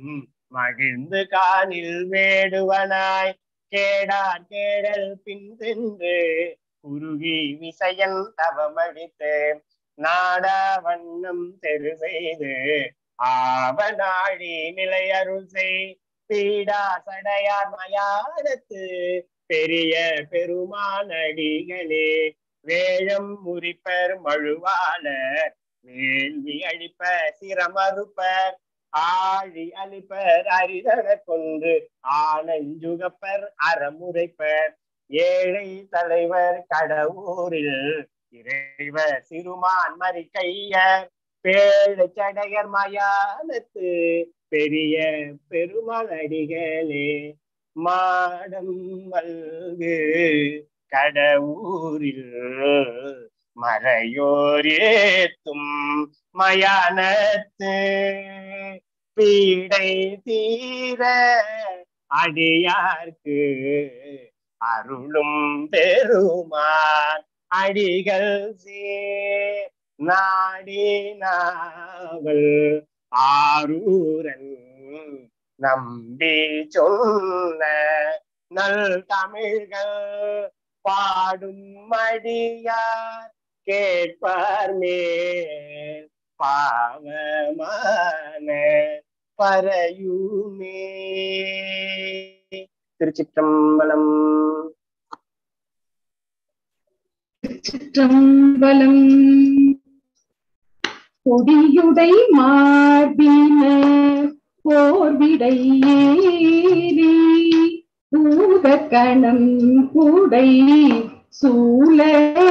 மகிழ்ந்து காணில் வேடுவனாய் கேடார் கேடல் பின் சென்று குருகி விசயன் தவமடித்து நாடா வண்ணம் தெரு செய்து ஆவநாடி நிலையருள் செய் பீடா சடையார் மயானத்து பெரிய பெருமானடிகளே வேழம் முறிப்பர் மழுவாளர் வேள்வி அழிப்பர் சிரமறுப்பர் ஆழி அழிப்பர் அரிதர கொன்று ஆனஞ்சுகப்பர் அறமுறைப்பர் ஏழை தலைவர் கடவுரில் இறைவர் சிறுமான் மறிக்கையர் பேழை சடையர் மயானத்து பெரிய பெருமானடிகளே மாடம் மல்கு கடவுரில் மறையோர் ஏத்தும் மயானத்து பீடை தீர அடியார்க்கு அருளும் பெருமான் அடிகள் சே நாடி நாவல் ஆரூரன் நம்பி சொன்ன நல் தமிழ்கள் பாடும் மடியார் கேட்பார் மேல் பாவமான பரையுமே. திருச்சிற்றம்பலம். திருச்சிற்றம்பலம். கொடியுடை மார்பின போர்விடை ஏறி பூதக்கணம் கூடை சூழ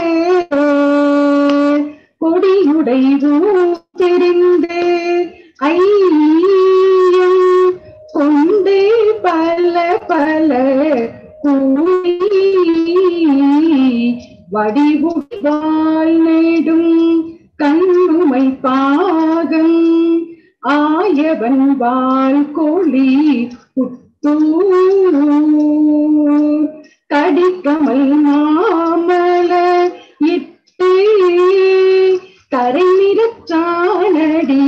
கொடியுடை தெரிந்து ஐயம் கொண்டு பல பல கூடி வடிவுள் நெடும் கண்ணுமை பாகம் ஆயவன் வால் கோழி புத்தூர் கடிக்கமல் மாமல இட்டு கரை நிறச்சானடி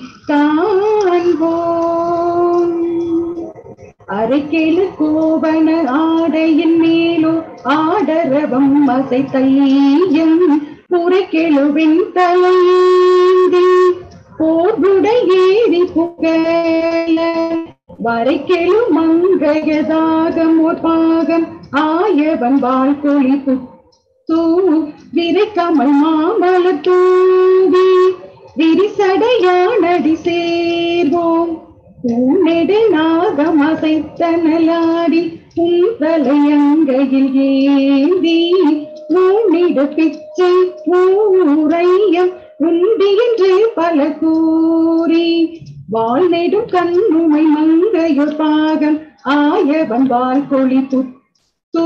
காண்போம். அரைக்கேளு கோவன ஆடையின் மேலோ ஆடரவம் அசை தையம் புரைக்கெழுவின் தலையேந்தி போர்வுடை ஏறி புகழ வரைக்கெழு மங்கையதாகம் ஒரு பாகம் ஆயவன் வாழ் கொழி புத்தூ விரைக்கமல் மாமல தூவி விரிசடையானடி சேர்வோம். பூநெடு நாகம் அசைத்தனலாடி உன் தலையங்கையில் ஏந்தி ஊனிடு பிச்சை ஊரையம் உண்டி என்று பல கூறி வாழ்நெடும் கண்ணுமை மங்கையொர் பாகம் ஆயவன் வாழ் கொழி புத்தூ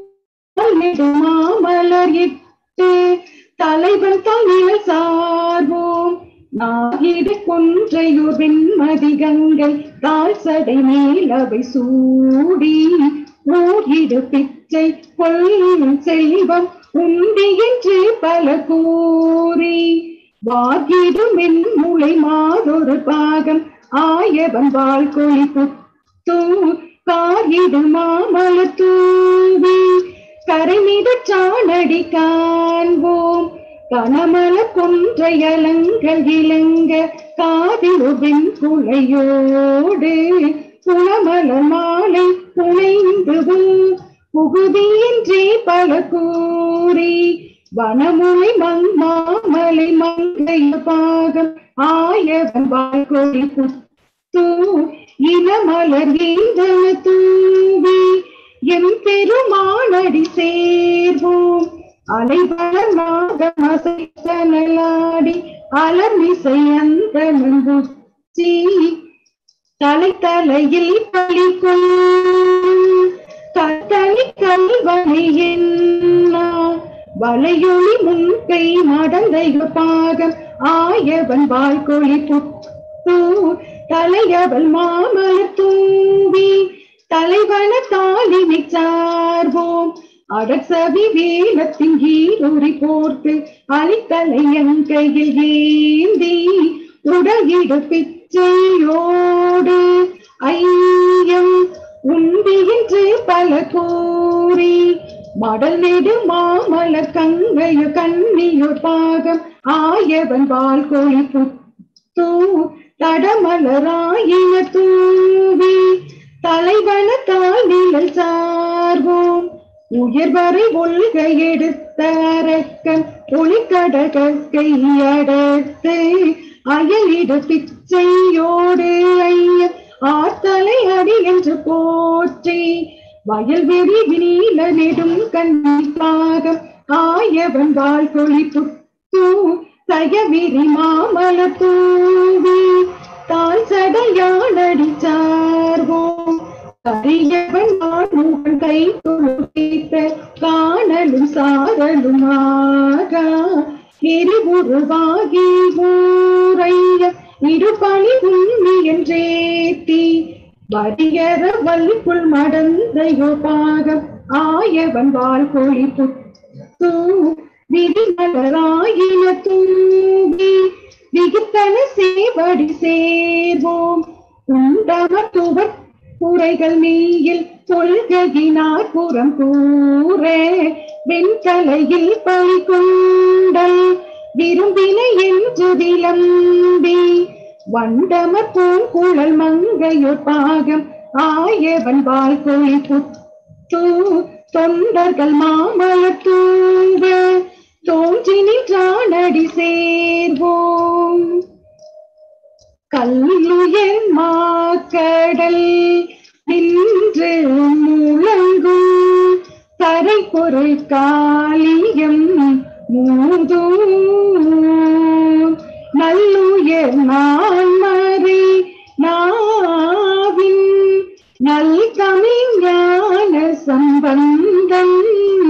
மாமலர் இட்டு தலைவன் தலையில் சார்வோம். நாகிடு கொன்றையூர் வெண்மதி கங்கை தாழ் சடை மேலவை சூடி ஊரிடு பிச்சை கொள் செல்வம் உண்டி என்று பல கூறி வாகிடும் வெண்முளை மாதொரு பாகம் ஆயவன் வாழ் கொழி புத்தூ காரிடு மாமல தூவி கரை மிதச்சானடி காண்போம். கனமல கொன்றை அலங்கள் இளங்க காதிருவின் குளையோடு புலமல மாலை புனைந்து புகுதியின்றி பல கூறி வனமுலை மங்மாமலை மங்கைய பாகம் ஆயவன் வாழ் கொழி புத்தூ இனமலர் ஈந்தன தூவி எம் பெருமானடி சேர்வோம். அலைவளர் நாகம் அசைத்தனலாடி அலர்மிசை அந்த நம்புச்சி தலை தலையில் பலி கொள் தத்தளி கல்வனை என்னா வளையொளி முன்கை மடந்தைக பாகம் ஆயவன் வாழ் கொழி புத்தூ தலையவள் மாமல தூவி தலைவன தாலினை சார்வோம். அடற்சவி வேலத்தின் கீழொறி போர்த்து அலித்தலையங்கையில் ஏந்தி உடகிடு பிச்சையோடு ஐயம் உண்டி என்று பல கூறி மடல் நெடு மாமலர் கங்கையு கண்ணியு பாகம் ஆயவன் வால் கோழி புத்தூ தடமலராயின தூவி தலைவன தாழ் நிழல் சார்வோம் உயர்வரை ஒல்க எடுத்த அரக்கன் ஒளிக்கடகை அடர்த்து அயலிடு பிச்சையோடு ஐய ஆத்தலை அடி என்று போற்றி வயல்வெளி நீல நெடும் கண்ணிப்பாகம் ஆயவன் வாழ் கொழி புத்தூ தயவிரி மாமல தூவி தால் சடையானடி சார்வோம் கரியவன் வாழ்முகன் கை தொழுத்த காணலும் சாரலுமாக எரிபுருவாகி ஊரைய இடுபணி உண்மை என்றேத்தி வரியற வல்குள் மடந்தையோ பாகம் ஆயவன் வாழ் கொழி புத்தூ விதிமலராயின தூவி விகித்தன சேவடி சேர்வோம் உண்டமத்துவர் குறைகள் நீயில் சொல்கினார் புறம் கூற வெண்கலையில் பழி கொண்டல் விரும்பின என்று விளம்பி வண்டம பூங்குழல் மங்கையொர் பாகம் ஆயவன் வாழ் கொழி புத்தூ தொண்டர்கள் மாமலர் தூங்க தோன்றி நின்றானடி சேர்வோம் கல்லுயர் மாக்கடல் நின்று முழங்கும் தரை பொருள் காளியம் மூதூ நல்லுயர் நான்மறை நாவின் நல் தமிழ் ஞான சம்பந்தம்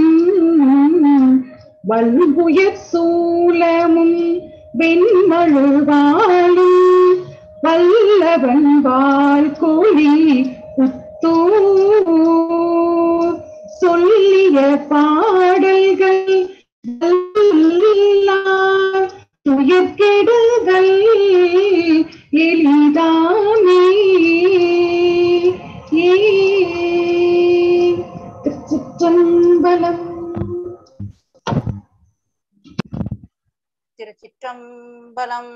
வல்புயற் சூலமும் வெண்மழுவாளும் வல்லவன் வாழ் கொழி புத்தூ சொல்லிய பாடல்கள் துயர்கெடுதல் எளிதாமே. திருச்சிற்றம்பலம். திருச்சிற்றம்பலம்.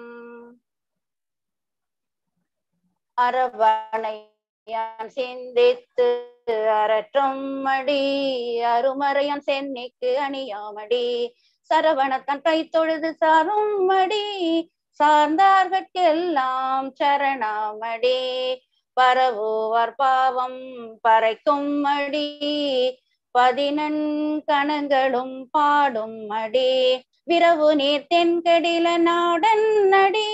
அரவணையான் சிந்தித்து அரற்றும் மடி அருமறையான் சென்னிக்கு அணியாமடி சரவணத்தன் கை தொழுது சாரும் மடி சார்ந்தார்கெல்லாம் சரணாமடி பரவுவார் பாவம் பறைக்கும் மடி பதினெண் கணங்களும் பாடும் மடி விரவு நீர் தென்கடில நாடன் நடி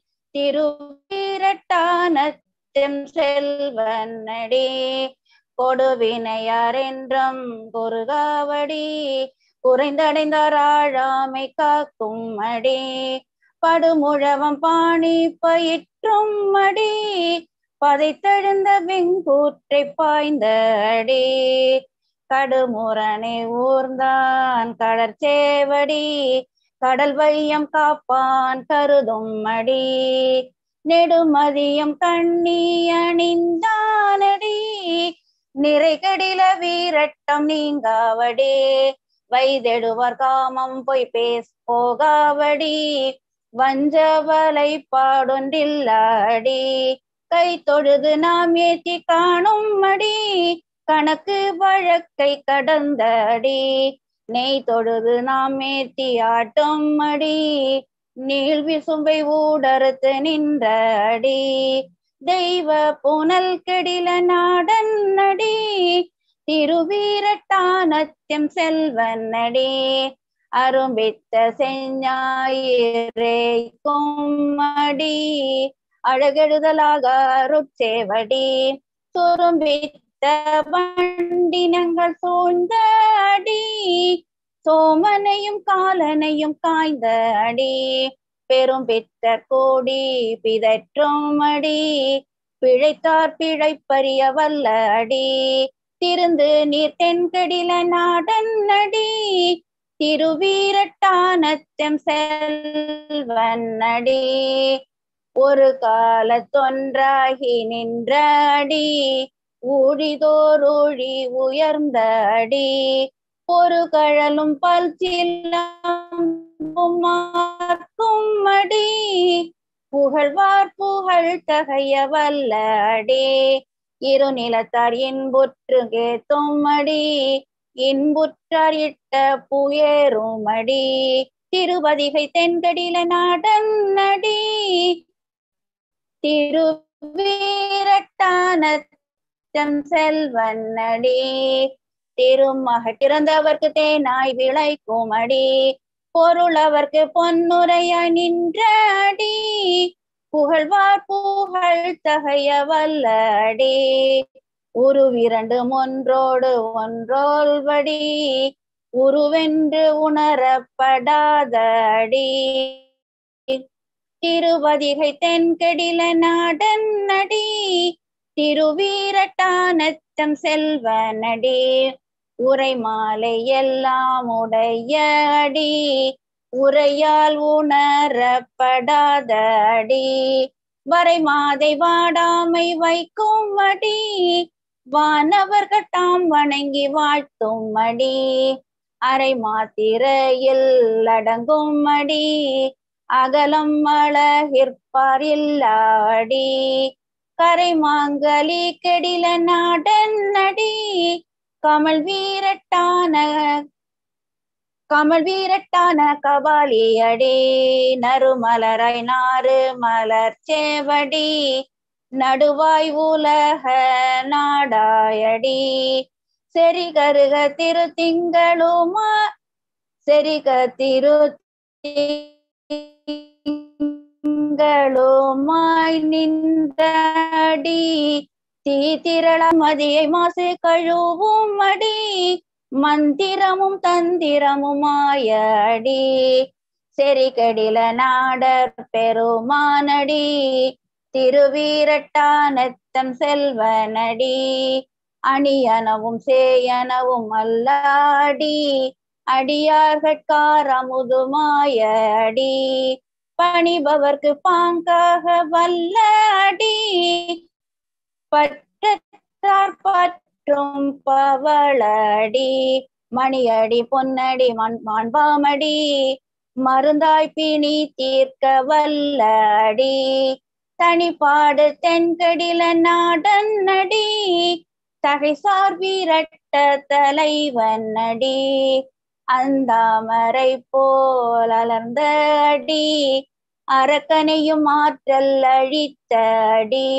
திருவிரட்டானத்தெம் செல்வனடி கொடுவினையார் என்றும் குறுகாவடி குறைந்தடைந்தார் ஆழாமை காக்கும் மடி படுமுழவம் பாணி பயிற்றும் மடி பதைத்தெழுந்த வெங்கூற்றை பாய்ந்த அடி கடுமுரணை ஊர்ந்தான் கடற்சேவடி கடல் வையம் காப்பான் கருதும் மடி நெடுமதியம் கண்ணி அணிந்தானடி நிறைகடில வீரட்டம் நீங்காவடி வைதெடுவார் காமம் பொய் பேஸ் போகாவடி வஞ்சவலை பாடொன்றில்லாடி கை தொழுது நாம் ஏற்றி காணும் மடி கணக்கு வழக்கை கடந்த அடி நெய் தொழுது நாம் ஏற்றி ஆட்டும் மடி நீள் விசும்பை ஊடறுத்து நின்ற அடி தெய்வ புனல் கெடில நாடன் நடி திருவீரட்டானத்தியம் செல்வன் நடி அரும்பித்த செஞ்ஞாயிரைக்கும் மடி அழகெழுதலாக அருட்சேவடி துரும்பித்த வண்டினங்கள் சூழ்ந்த அடி சோமனையும் காலனையும் காய்ந்த அடி பெரும் பித்த கோடி பிதற்றும் அடி பிழைத்தார் பிழைப்பறிய வல்ல அடி திருந்து நீர் தென்கடில நாடன் அடி திருவீரட்டானத்தம் செல்வன் அடி ஒரு காலத்தொன்றாகி நின்ற அடி ஊழிதோரூழி உயர்ந்த அடி ஒரு கழலும் பல் சிலம்பும் அடி புகழ்வார் புகழ் தகைய வல்ல அடி இரு நிலத்தார் இன்புற்று கேத்தும் அடி இன்புற்றார் இட்ட புயரும் அடி திருவதிகை தென்கடில நாடன் அடி திருவீரட்டானத்தம் செல்வன் அடி திருமக திறந்தவர்க்கு தேனாய் விளைக்கும் அடி பொருளவர்க்கு பொன்னுரையாய் நின்ற அடி புகழ்வார் புகழ் தகைய வல்ல அடி உருவிரண்டு ஒன்றோடு ஒன்றோல்வடி உருவென்று உணரப்படாத அடி திருவதிகை தென்கடில நாடன் அடி திருவீரட்டானத்தம் செல்வன் அடி உரை மாலை எல்லாம் உடைய அடி உரையால் உணரப்படாத அடி வரை மாதை வாடாமை வைக்கும் அடி வானவர்கட்டாம் வணங்கி வாழ்த்தும் அடி அரை மாத்திரையில் அடங்கும் அடி அகலம் அழகிற்பார் இல்லாடி கரை மாங்கலி கெடில நாடன் அடி கமல் வீரட்டான கமல் வீரட்டான கபாலி அடி நறுமலராய் நாறு மலர் சேவடி நடுவாய் உலக நாடாயடி செரிகருக திரு திங்களுமா செரிக திரு திங்களுமாய் நின்றடி தீ திரள மதியை மாசு கழுவும் அடி மந்திரமும் தந்திரமுமாய அடி செரிகடில நாடர் பெருமானடி திருவீரட்டானத்தம் செல்வனடி அணியனவும் சேயனவும் அல்லாடி அடியார்கட்காரமுதுமாய அடி பணிபவர்க்கு பாங்காக வல்ல அடி பற்றத்தார் பற்றும் பவளடி மணியடி பொன்னடி மாண்பாமடி மருந்தாய் பிணி தீர்க்க வல்ல அடி தனிப்பாடு தென்கடில நாடன் அடி தகைசார் வீரட்ட தலைவன் அடி அந்தாமரை போல் அலர்ந்த அடி அரக்கனையும் ஆற்றல் அழித்த அடி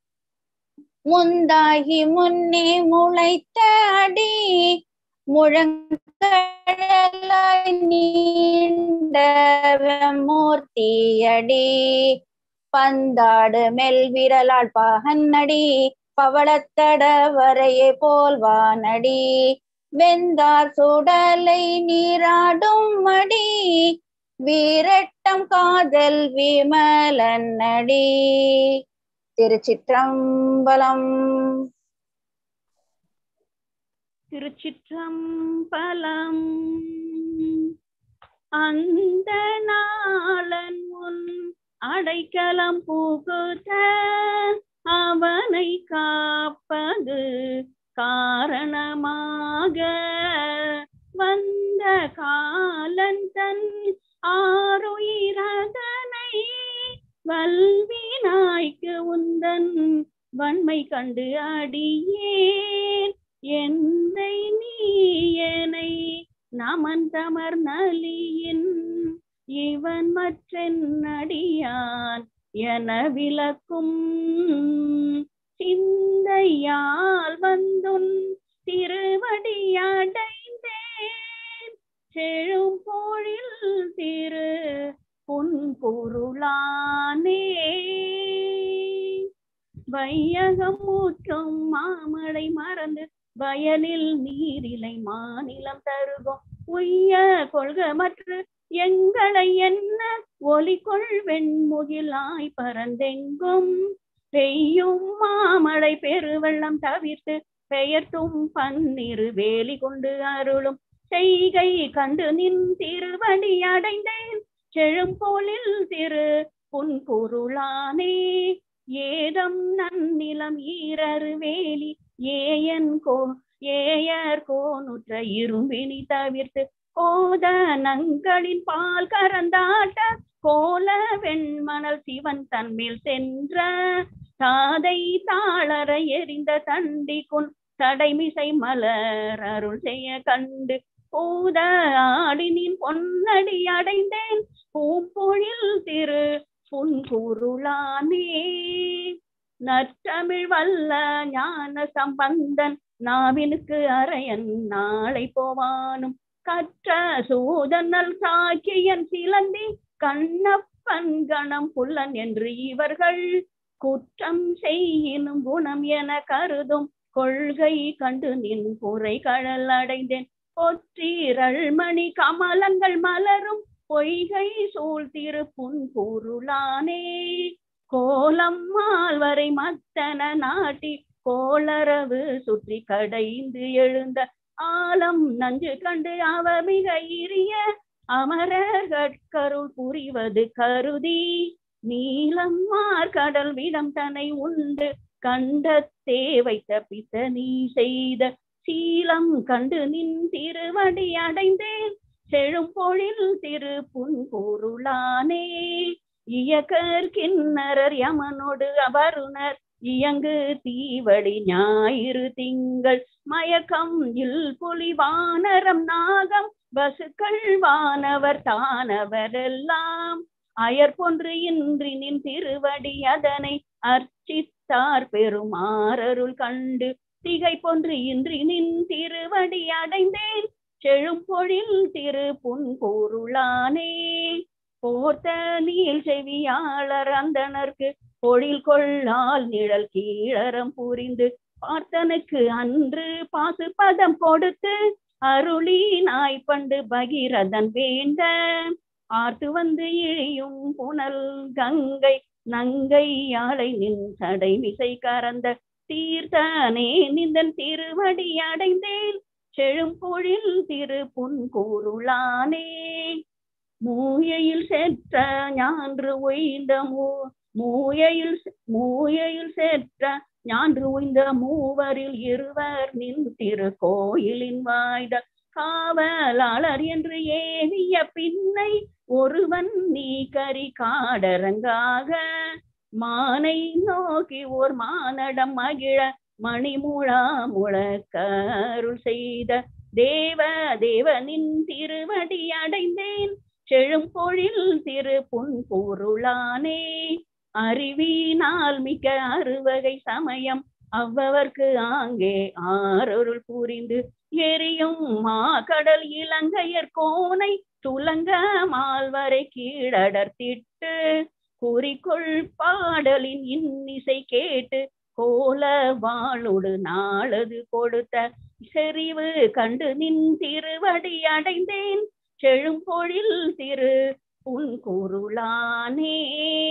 முந்தாகி முன்னே முளைத்த அடி முழங்கழலாய் நீண்ட மூர்த்தி அடி பந்தாடு மெல் விரலால் பாகன்னடி பவளத்தட வரையை போல்வானடி வெந்தார் சுடலை நீராடும் அடி வீரட்டம் காதல் விமலன் அடி. திருச்சிற்றம்பலம். திருச்சிற்றம்பலம். அந்த நாளன் முன் அடைக்கலம் புகுத அவனை காப்பது காரணமாக வந்த காலன் தன் ஆறுயிரதனை வல்வினாய்க்கு உந்தன் வன்மை கண்டு அடியேன் என்னை நீயனை நமன் தமர் நலியின் இவன் மற்றென் அடியான் என விளக்கும் சிந்தையால் வந்துன் திருவடி அடைந்தேன் செழும் பொழில் திரு புன்பொருளானே. வையகம் ஊற்றும் மாமழை மறந்து வயலில் நீரிலை மாநிலம் தருகும் உய்ய கொள்க மற்ற எங்களை என்ன ஒலி கொள் வெண்முகிலாய் பரந்தெங்கும் பெய்யும் மாமழை பெருவெள்ளம் தவிர்த்து பெயர்த்தும் பன்னிரு வேலி கொண்டு அருளும் செய்கை கண்டு நின் திருவடி அடைந்தேன் செழும் போலில் திரு புன்பொருளானே ஏதம் நன்னிலம் ஈரறு வேலி ஏயன் கோ ஏயர் கோனுற்ற இரும்பினி தவிர்த்து கோதனங்களின் பால் கறந்தாட்ட கோல வெண்மணல் சிவன் தன்மேல் சென்ற தாதை தாளர எரிந்த தண்டிக்குன் தடைமிசை மலர் அருள் செய்ய கண்டு பூத ஆடினின் பொன்னடி அடைந்தேன் பூம்பொழில் திரு புன்பொருளானே நற்றமிழ் வல்ல ஞான சம்பந்தன் நாவினுக்கு அரையன் நாளை போவானும் கற்ற சூதனல் சாக்கியன் சிலந்தி கண்ணப்பன் கணம் புல்லன் என்று இவர்கள் குற்றம் செய்யினும் குணம் என கருதும் கொள்கை கண்டு நின் புரை கடல் அடைந்தேன் பொற்றிரள்மணி கமலங்கள் மலரும் பொய்கை சூழ் திரு புன்பொருளானே கோலம் மால்வரை மத்தன நாட்டி கோளரவு சுற்றி கடைந்து எழுந்த ஆலம் நஞ்சு கண்டு அவ மிக இரிய அமரகட்கருள் புரிவது கருதி நீலம் மார்கடல் விடம் தன்னை உண்டு கண்டத்தே வைத்த பித்தனி செய்த சீலம் கண்டு நின் திருவடி அடைந்தேன் செழும் பொழில் திரு புன்பொருளானே இயக்கர் கிண்ணரர் யமனோடு அவருணர் இயங்கு தீவடி ஞாயிறு திங்கள் மயக்கம் இல் புலி வானரம் நாகம் வசுக்கள் வானவர் தானவரெல்லாம் அயர் போன்று இன்றி நின் திருவடி அதனை அர்ச்சித்தார் பெருமாறருள் கண்டு திகை போன்று இன்றி நின் திருவடி அடைந்தேன் செழும் பொழில் திரு புன்பொருளானே போர்த்த நீள் செவியாளர் அந்தனர்க்கு பொழில் கொள்ளால் நிழல் கீழறம் புரிந்து பார்த்தனுக்கு அன்று பாசு பதம் கொடுத்து அருளி நாய் பண்டு பகீரதன் வேண்ட ஆர்த்து வந்து இழியும் புனல் கங்கை நங்கை யாழை நின் சடை மிசை கறந்த தீர்த்தனே நிந்தன் திருவடி அடைந்தேன் செழும் பொழில் திரு புன்பொருளானே மூயையில் செற்ற ஞான்று ஒய்ந்த மூ மூயையில் மூயையில் செற்ற ஞான்று ஒய்ந்த மூவரில் இருவர் நின் திரு கோயிலின் வாய்த காவலாளர் என்று ஏவிய பின்னை ஒருவன் நீ கரி காடரங்காக மானை நோக்கி ஓர் மானடம் மகிழ மணிமுழா முழக்கருள் செய்த தேவ தேவனின் திருவடி அடைந்தேன் செழும் பொழில் திரு புன்பொருளானே அறிவினால் மிக்க அறுவகை சமயம் அவ்வவர்க்கு ஆங்கே ஆரருள் புரிந்து எரியும் மாகடல் இலங்கையர் கோனை துலங்க மால்வரை கீழடர்த்திட்டு குறிக்கொள் பாடலின் இன்னிசை கேட்டு கோல வாளோடு நாளது கொடுத்த செறிவு கண்டு நின் திருவடி அடைந்தேன் செழும் பொழில் திரு புன்பொருளானே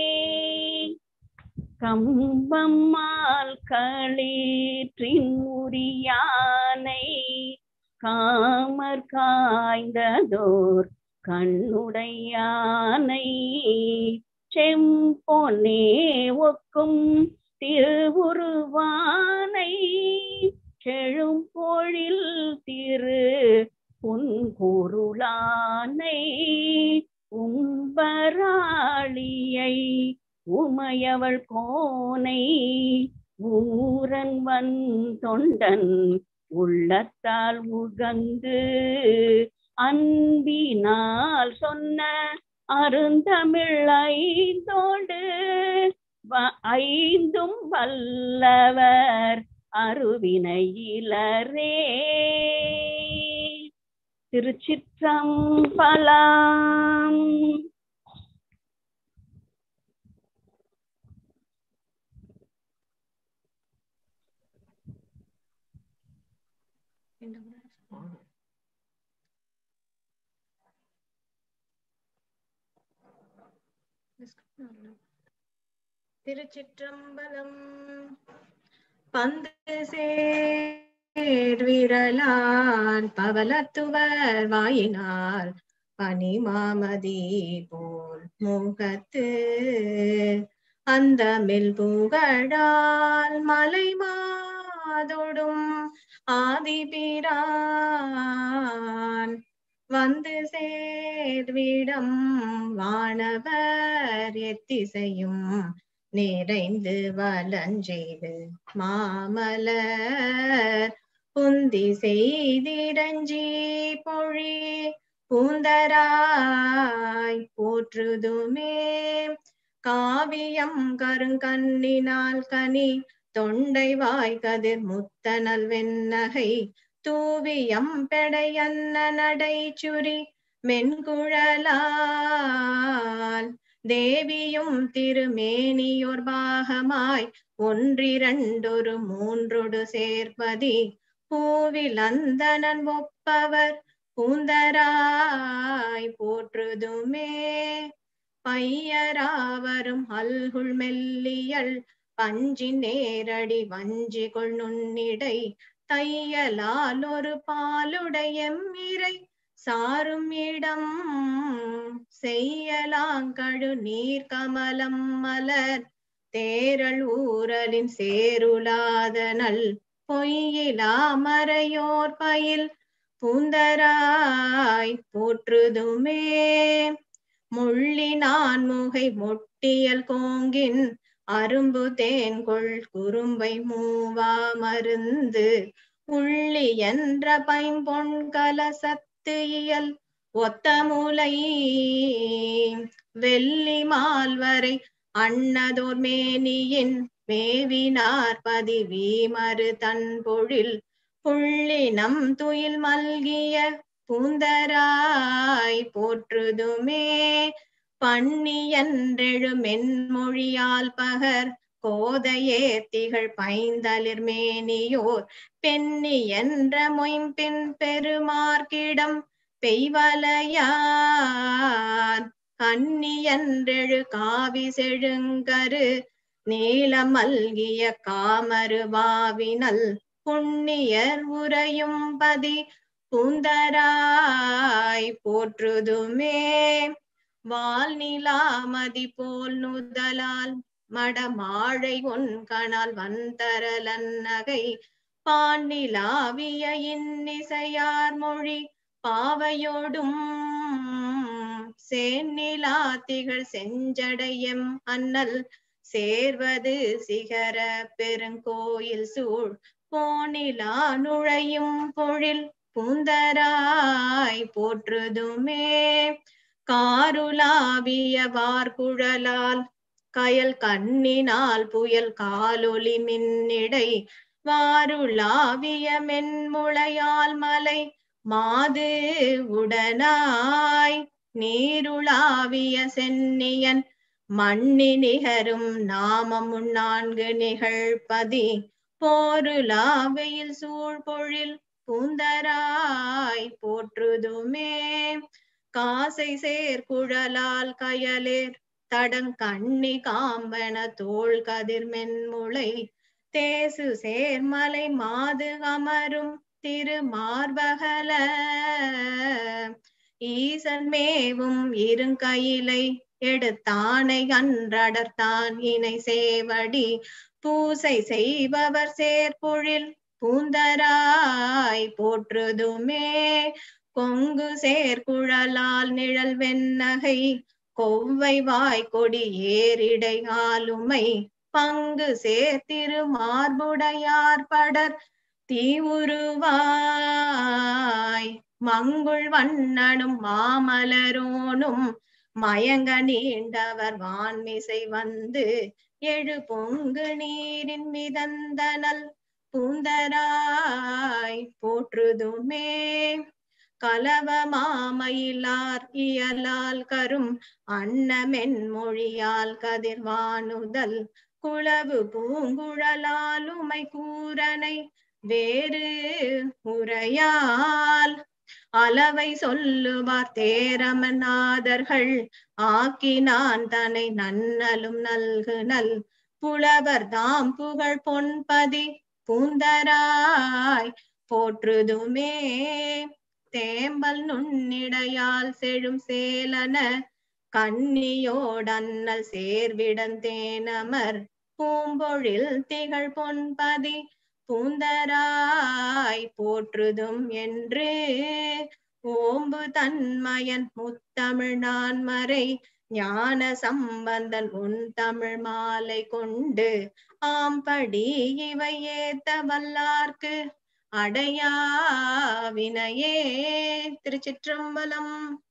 கம்பம்மால் களிற்றின் உரியானை காமர் காய்ந்ததோர் கண்ணுடையானை செம்பொன்னே ஒக்கும் திருவுருவானை செழும் பொழில் திரு புன்பொருளானை உம்பராளியை உமையவள் கோனை ஊரன் வன் தொண்டன் உள்ளத்தால் உகந்து அன்பினால் சொன்ன அருந்தமிழ் ஐந்தோடு ஐந்தும் வல்லவர் அருவினையிலரே. திருச்சிற்றம்பலம். திருச்சிற்றம்பலம். பந்து சேர்விரலான் பவலத்துவர் வாயினால் பனிமாமதி போல் முகத்து அந்த மெல் புகழால் மலை மாதொடும் ஆதிபிரான் வந்து சேர்விடம் வானவர் எத்திசையும் நிறைந்து வலஞ்செய்து மாமலர் புந்தி செய்திரஞ்சி பொழி பூந்தராய் போற்றுதுமே காவியம் கருங்கண்ணினால் கனி தொண்டை வாய் கதிர் முத்தனல் வெண்ணகை தூவியம் பெடையன்ன நடை சுரி மென்குழலால் தேவியும் திருமேனியோர் பாகமாய் ஒன்றிரண்டொரு மூன்றொடு சேர்ப்பதி பூவில் அந்தணன் ஒப்பவர் பூந்தராய் போற்றுதுமே பையராவரும் அல்குள் மெல்லியல் பஞ்சி நேரடி வஞ்சி கொள் நுண்ணிடை தையலால் ஒரு பாலுடைய எம்மிரை சாரும் இடம் செய்யலாங்கழு நீர் கமலம் மலர் தேரல் ஊரலின் சேருலாதனல் பொய்யிலா மறையோர் பயில் பூந்தராய் போற்றுதுமே முள்ளினான் முகை மொட்டியல் கோங்கின் அரும்பு தேன்கொள் குறும்பை மூவா மருந்து உள்ளி என்ற பைம்பொன் கலசத்து இயல் ஒத்த முலை வெள்ளி மால்வரை அன்னதோர் மேனியின் மேவினார் பதிவி மறு தன்பொழில் புள்ளினம் துயில் மல்கிய பூந்தராய் போற்றுதுமே பண்ணி என்றெழு மென்மொழியால் பகர் கோதையே திகழ் பைந்தளிர் மேனியோர் பெண்ணி என்ற மொயம்பின் பெருமார்க்கிடம் பெய்வலையார் கண்ணி என்றெழு காவி செழுங்கரு நீலம் மல்கிய காமரு வாவினல் புண்ணியர் உரையும் பதி பூந்தராய் போற்றுதுமே வால் நிலாமதி போல் நுதலால் மடமாழை ஒன் கணால் வந்தரலன் நகை பாண்டிலாவிய இன்னிசையார் மொழி பாவையோடும் சேநிலா திகழ் செஞ்சடையம் அண்ணல் சேர்வது சிகர பெருங்கோயில் சூழ் போனிலா நுழையும் பொழில் பூந்தராய் போற்றுதுமே காருலாவிய வார்குழலால் கயல் கண்ணினால் புயல் காலொலி மின்னிடை வாருலாவிய மென்முளையால் மலை மாது உடனாய் நீருளாவிய சென்னியன் மண்ணி நிகரும் நாமம் நான்கு நிகழ்பதி போருலாவையில் சூழ்பொழில் பூந்தராய் போற்றுதுமே காசை சேர்குழலால் கயலேர் தடங் கண்ணி காம்பன தோள் கதிர் மென்முளை தேசு சேர்மலை மாது அமரும் திருமார்பகல ஈசன் மேவும் இருங்கயிலை எடுத்தானை அன்றடர்த்தான் இணை சேவடி பூசை செய்பவர் சேர்பொழில் பூந்தராய் போற்றுதுமே கொங்கு சேர்குழலால் நிழல் வெண்ணகை கொவ்வை வாய் கொடி ஏரிடை ஆளுமை பங்கு சேர்த்திரு மார்புடையார் படர் தீவுருவாய் மங்குள் வண்ணனும் மாமலரோனும் மயங்க நீண்டவர் வான்மிசை வந்து எழு பொங்கு நீரின் மிதந்தனல் பூந்தராய் போற்றுதுமே கலவ மாமயிலார் இயலால் கரும் அன்னமென் மொழியால் கதிர்வானுதல் குளவு பூங்குழலால் உமை கூரனை வேறு உரையால் அளவை சொல்லுவார் தேரமநாதர்கள் ஆக்கினான் தன்னை நன்னலும் நல்கு நல் புலவர் தாம் புகழ் பொன்பதி பூந்தராய் போற்றுதுமே தேம்பல் நுண்ணிடையால் செழும் சேலன கன்னியோடன்னல் சேர்விடந்தேனமர் பூம்பொழில் திகழ் பொன்பதி பூந்தராய் போற்றுதும் என்று ஓம்பு தன்மயன் முத்தமிழ் நான்மறை ஞான சம்பந்தன் உன் தமிழ் மாலை கொண்டு ஆம்படி இவை ஏத்த வல்லார்க்கு அடையா வினையே. திருச்சிற்றம்பலம்.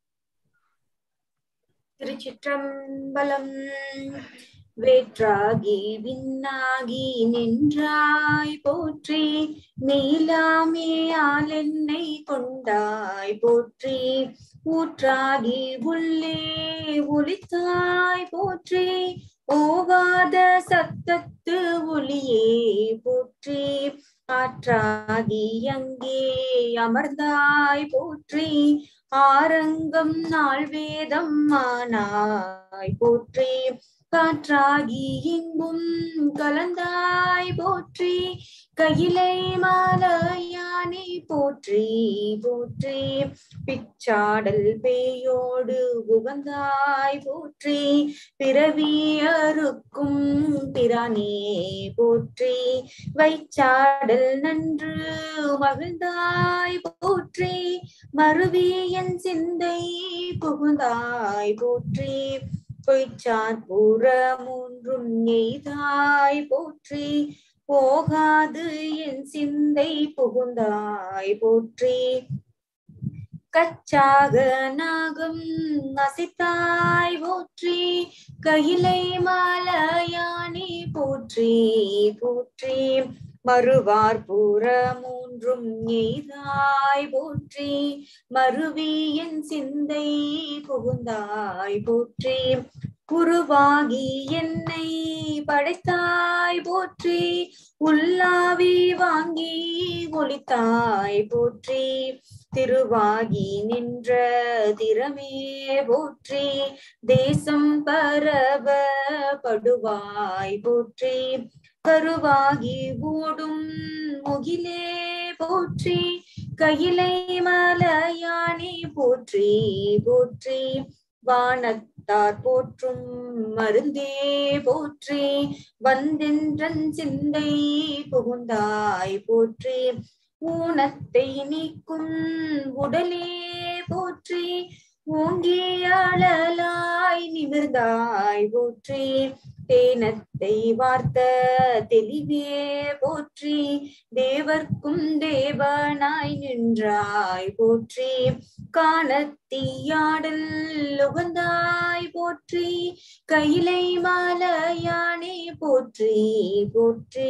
திருச்சிற்றம்பலம். வேற்றாகி விண்ணாகி நின்றாய் போற்றி, நீலாமேயால் என்னை கொண்டாய் போற்றி, ஊற்றாகி உள்ளே ஒளித்தாய் போற்றி, ஓவாத சத்தத்து ஒளியே போற்றி, ஆற்றாகி அங்கே அமர்ந்தாய் போற்றி, ஆரங்கம் நாள் வேதம் ஆனாய் போற்றி, காற்றாகி எங்கும் கலந்தாய் போற்றி, கையிலை மாலையானே போற்றி போற்றி, பிச்சாடல் பேயோடு உகந்தாய் போற்றி, பிறவி அறுக்கும் பிரானே போற்றி, வைச்சாடல் நன்று மகிழ்ந்தாய் போற்றி, மறுவியன் சிந்தை புகுந்தாய் போற்றி, பொய்ச்சார் புற மூன்றும் எய்தாய் போற்றி, போகாது என் சிந்தை புகுந்தாய் போற்றி, கச்சாக நாகம் நசித்தாய் போற்றி, கையிலை மாலையானே போற்றி போற்றி, மறுவார் புற மூன்றும் எய்தாய் போற்றி, மறுவி என் சிந்தை புகுந்தாய் போற்றி, உருவாகி என்னை படைத்தாய் போற்றி, உள்ளாவி வாங்கி ஒளித்தாய் போற்றி, திருவாகி நின்ற திறமே போற்றி, தேசம் பரவ படுவாய் போற்றி, கருவாகி ஓடும் முகிலே போற்றி, கையிலை மலையானே போற்றி போற்றி, வானத்தார் போற்றும் மருந்தே போற்றி, வந்தென்றன் சிந்தை புகுந்தாய் போற்றி, ஊனத்தை நீக்கும் உடலே போற்றி, ஓங்கி அழலாய் நிமிர்ந்தாய் போற்றி, தேனத்தை வார்த்த தெளிவே போற்றி, தேவர்க்கும் தேவனாய் நின்றாய் போற்றி, காணத்தீயாடல் உகந்தாய் போற்றி, கையிலை மாலையானே போற்றி போற்றி,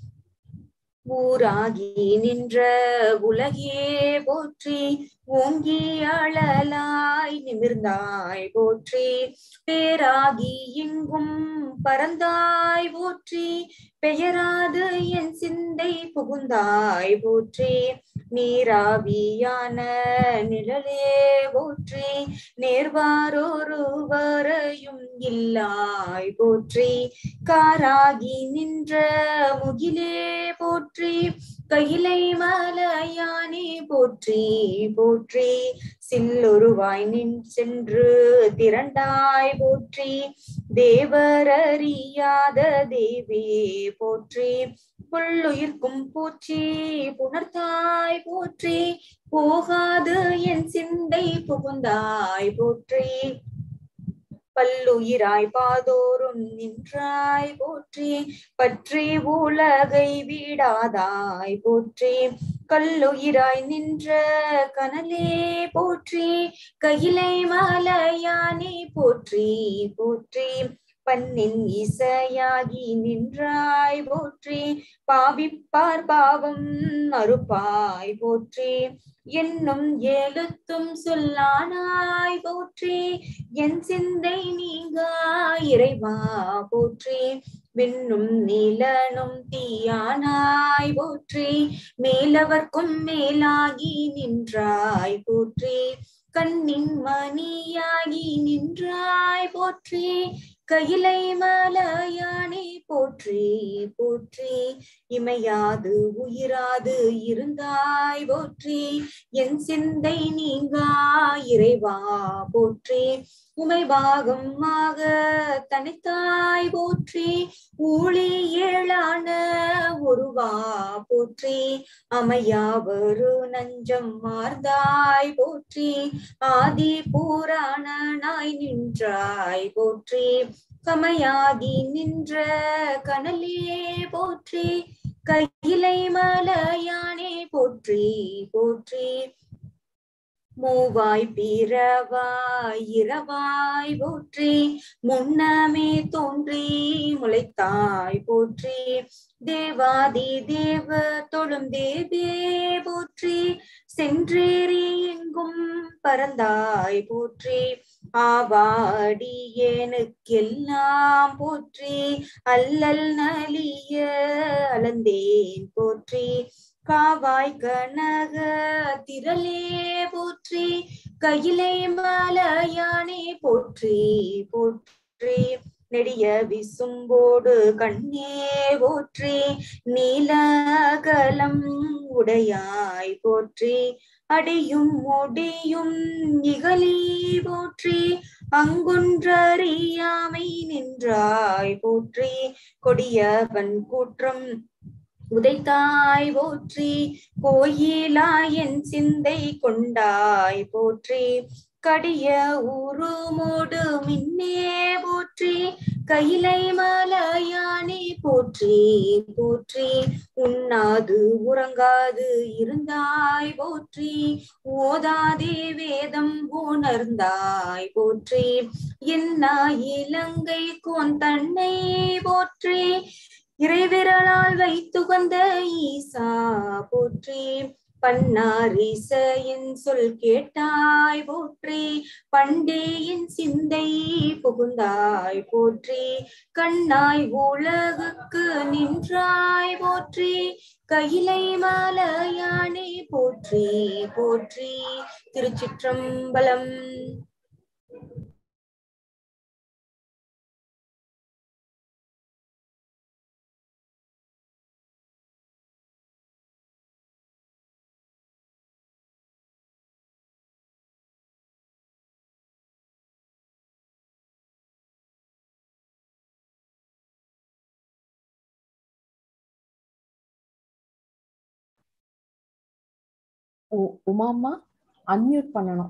ஊராகி நின்ற உலகே போற்றி, ஓங்கி அழலாய் நிமிர்ந்தாய் போற்றி, பேராகி எங்கும் பறந்தாய் போற்றி, பெயராது என் சிந்தை புகுந்தாய் போற்றி, நீராவியான நிழலே போற்றி, நேர்வாரொருவரையும் இல்லாய் போற்றி, காராகி நின்ற முகிலே போற்றி, கையிலை மலையானே போற்றி போற்றி, சில்லொருவாய் நின் சென்று திரண்டாய் போற்றி, தேவரறியாத தேவே போற்றி, புல்லுயிர்க்கும் பூச்சி புணர்த்தாய் போற்றி, போகாது என் சிந்தை புகுந்தாய் போற்றி, பல்லுயிராய் பாதோறும் நின்றாய் போற்றி, பற்றி உலகை விடாதாய் போற்றி, கல்லுயிராய் நின்ற கனலே போற்றி, கையிலை மலையானே போற்றி போற்றி, பன்னின் இசையாகி நின்றாய் போற்றி, பாவிப்பார் பாவம் மறுப்பாய் போற்றி, என்னும் எழுத்தும் சொல்லானாய் போற்றி, என் சிந்தை நீங்கா இறைவா போற்றி, விண்ணும் நீலனும் தீயானாய் போற்றி, மேலவர்க்கும் மேலாகி நின்றாய் போற்றி, கண்ணின் மணியாகி நின்றாய் போற்றி, கையிலை மலையானே போற்றி போற்றி, இமையாது உயிராது இருந்தாய் போற்றி, என் சிந்தை நீங்கா இறைவா போற்றி, உமை பாகமாக தனித்தாய் போற்றி ஊழி ஏழான ஒருவா போற்றி அமையாவரு நஞ்சம் மார்ந்தாய் போற்றி ஆதி பூராணனாய் நின்றாய் போற்றி கமையாதி நின்ற கனலே போற்றி கையிலை மலையானே போற்றி போற்றி மூவாய் பிறவாய் இரவாய் போற்றி முன்னமே தோன்றி முளைத்தாய் போற்றி தேவாதி தேவ தொழும் தேவே போற்றி சென்றேறி எங்கும் பறந்தாய் போற்றி ஆவாடியேனுக்கெல்லாம் போற்றி அல்லல் நலிய அளந்தேன் போற்றி காவாய் கனக திரளே போற்றி கையிலை மலையானே போற்றி போற்றி நெடிய விசும்போடு கண்ணே போற்றி நீலகலம் உடையாய் போற்றி அடியும் முடியும் இகலி போற்றி அங்குன்றறியாமை நின்றாய் போற்றி கொடியவன் கூற்றம் உதைத்தாய் போற்றி கோயிலாயன் சிந்தை கொண்டாய் போற்றி கடிய உருமோடு மின்னே போற்றி கையிலை மலையானே போற்றி போற்றி உண்ணாது உறங்காது இருந்தாய் போற்றி ஓதாதே வேதம் உணர்ந்தாய் போற்றி என்னா இலங்கை கோன் தன்னை போற்றி இறைவிரலால் வைத்துகந்த ஈசா போற்றி பன்னாரிசையின் சொல் கேட்டாய் போற்றி பண்டேயின் சிந்தை புகுந்தாய் போற்றி கண்ணாய் உலகுக்கு நின்றாய் போற்றி கையிலை மலையானே போற்றி போற்றி. திருச்சிற்றம்பலம். உமாமா அன்மியூட் பண்ணணும்.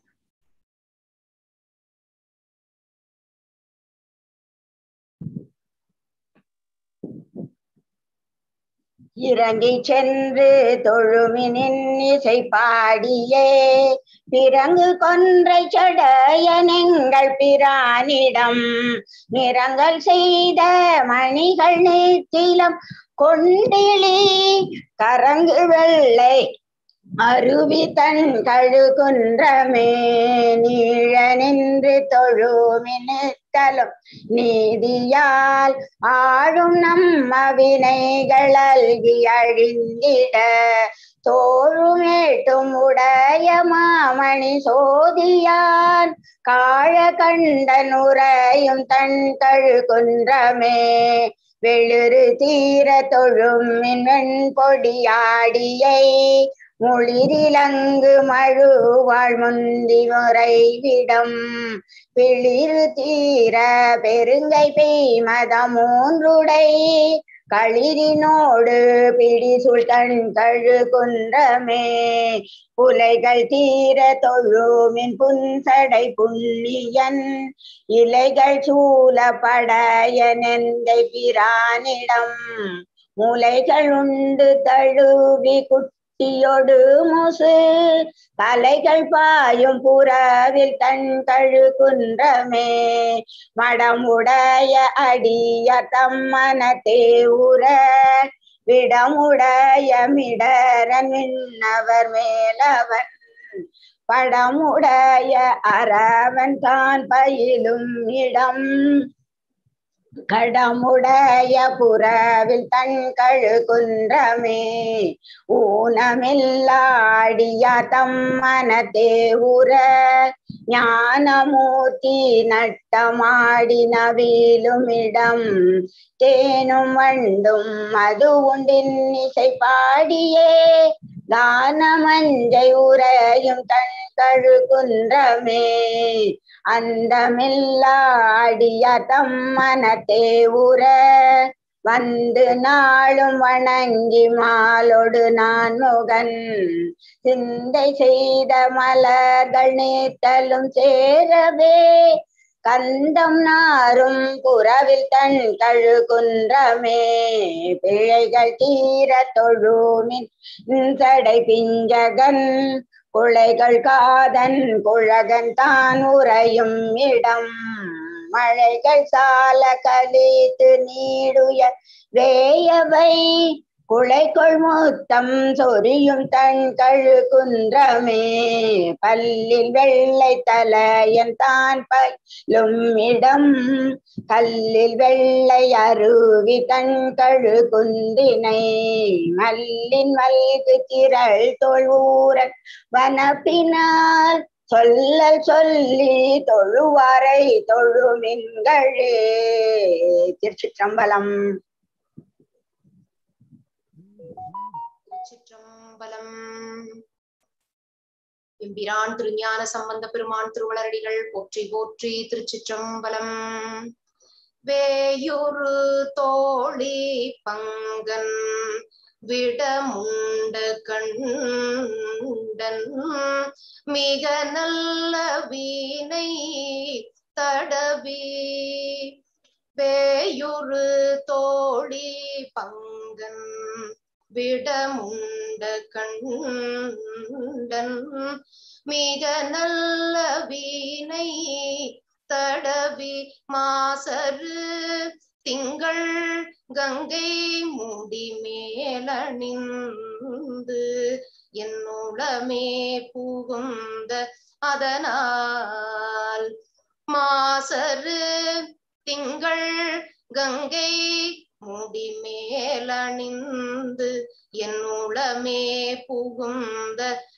இறங்கி சென்று தொழுமினின் இசை பாடியே பிறங்கு கொன்றை சடையனெங்கள் பிரானிடம் நிறங்கள் செய்த மணிகள் நெத்திலம் கொண்டிலி கரங்கு வெள்ளை அருவி தன் கழுகுன்றமே நீழ நின்று தொழுமினுத்தலும் நீதியால் ஆழும் நம்ம வினைகள் அல்கி அழிந்திட தோழுமேட்டும் உடைய மாமணி சோதியான் காழ கண்டன் உரையும் தன் கழுகுன்றமே வெளிறு தீர தொழும் மின் பொடியாடியை முளிரிலங்கு மழுவாழ் முந்தி முறை விடம் பிளிரு தீர பெருங்கை பெய்மத மூன்றுடை களிரினோடு பிடி சுல்தன் கழுகுன்றமே புலைகள் தீர தொழுமின் புன்சடை புண்ணியன் இலைகள் சூழ படையனெந்தை பிரானிடம் முலைகள் உண்டு தழுவி குட்டியொடு முசு தலைகள் பாயும் புறவில் தன் கழுகுன்றமே மடமுடைய அடிய தம்மனத்தே உற விடமுடைய மிடரன் மின்னவர் மேலவன் படமுடைய அரவன் தான் பயிலும் இடம் கடமுடைய புறவில் தன் கழுகுன்றமே ஊனமில்லாடிய தம்மனத்தே உற ஞானமூர்த்தி நட்டமாடி நவிலும் இடம் தேனும் வண்டும் மது உண்டின் இசை பாடியே தானமஞ்சை உரையும் தன் கழுகுன்றமே அந்தமில்லா அடியார் தம் மனத்தே உற வந்து நாளும் வணங்கி மாலோடு நான் முகன் சிந்தை செய்த மலர்கள் நீத்தலும் சேரவே கந்தம் நாரும் புறவில் தன் கழுகுன்றமே பிழைகள் தீர தொழுமின் சடை பிஞ்சகன் குளைகள் காதன் குழகன் தான் உறையும் இடம் மழைகள் சால கலித்து நீடுய வேயவை குளைக்குள் முத்தம் சொரியும் தன் கழுகுன்றமே பல்லில் வெள்ளை தலையன் தான் பயிலும் இடம் கல்லில் வெள்ளை அருவி தன் கழுகுந்தினை மல்லின் மல்கு திரள் தொழுவூரன் வனப்பினால் சொல்லல் சொல்லி தொழுவாரை தொழுமின்களே. திருச்சிற்றம்பலம். திருச்சிற்றம்பலம். எம்பிரான் திருஞான சம்பந்த பெருமான் திருவளரடிகள் போற்றி போற்றி. திருச்சிற்றம்பலம். வேயுரு தோழி பங்கன் விடமுண்ட கண்டன் மிக நல்ல வீணை தடவி வேயுரு தோழி பங்கன் விடமுண்ட கண்டன் மிக நல்ல வீணை தடவி மாசரு திங்கள் கங்கை முடி மேலணிந்து என்னுளமே புகுந்த அதனால் மாசரு திங்கள் கங்கை முடி மேலணிந்து என்னுளமே புகுந்த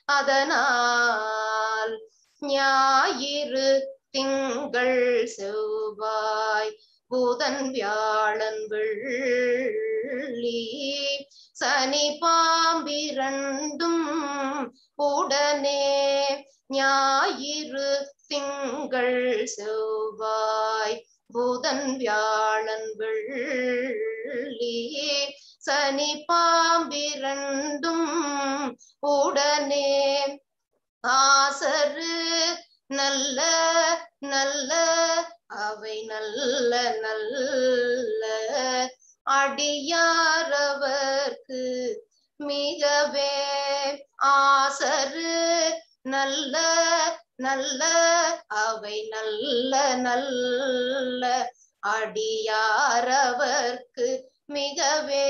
அதனால் ஞாயிறு திங்கள் செவ்வாய் புதன் வியாழன் வெள்ளி சனி பாம்பிரண்டும் உடனே ஞாயிறு திங்கள் செவ்வாய் புதன் வியாழன் வெள்ளி சனி பாம்பிரண்டும் உடனே ஆசரு நல்ல நல்ல அவை நல்ல நல்ல அடியாரவர்க்கு மிகவே ஆசரு நல்ல நல்ல அவை நல்ல நல்ல அடியாரவர்க்கு மிகவே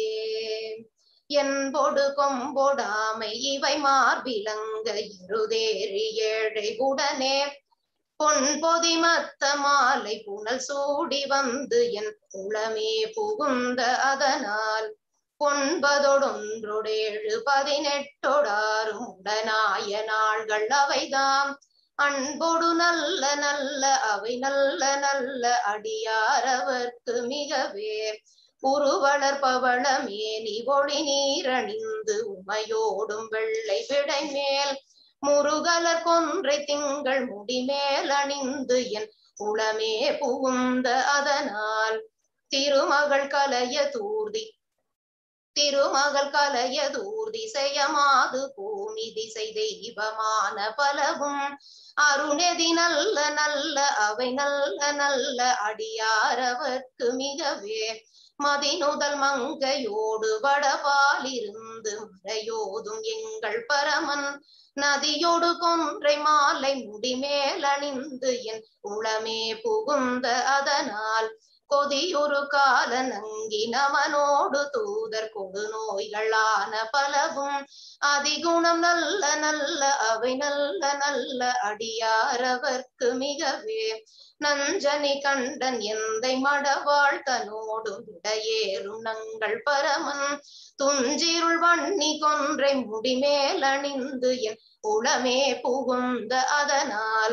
என்பொடு கொம்பொடாமை இவை மார்பிலங்க இருதேறி ஏழை உடனே பொன் பொதி மத்த மாலை புனல் சூடி வந்து என் உளமே புகுந்த அதனால் ஒன்பதொடொன்றொடேழு பதினெட்டொடாறும் உடனாய நாள்கள் அவைதாம் அன்பொடு நல்ல நல்ல அவை நல்ல நல்ல அடியாரவர்க்கு மிகவே உருவளர் பவள மேனி ஒளி நீரணிந்து உமையோடும் வெள்ளை விடை மேல் முருகலர் கொன்றை திங்கள் முடிமேல் அணிந்து என் உளமே புகுந்த அதனால் திருமகள் கலைய தூர்தி திருமகள் கலைய தூர்தி செய்யமாது பூனி திசை தெய்வமான பலவும் அருணெதி நல்ல நல்ல அவை நல்ல நல்ல அடியாரவர்க்கு மிகவே மதிநுதல் மங்கையோடு வடபாலிருந்து மறையோதும் எங்கள் பரமன் நதியோடு கொன்றை மாலை முடிமேல் அணிந்து என் உளமே புகுந்த அதனால் கொதியொரு கால நங்கி நமனோடு தூதர் கொடு நோய்களான பலவும் அதிகுணம் நல்ல நல்ல அவை நல்ல நல்ல அடியாரவர்க்கு மிகவே நஞ்சனி கண்டன் எந்தை மடவாழ் தனோடும் இடையேறும் நங்கள் பரமன் துஞ்சிருள் வன்னி கொன்றை முடிமேல் அணிந்து என் உளமே புகுந்த அதனால்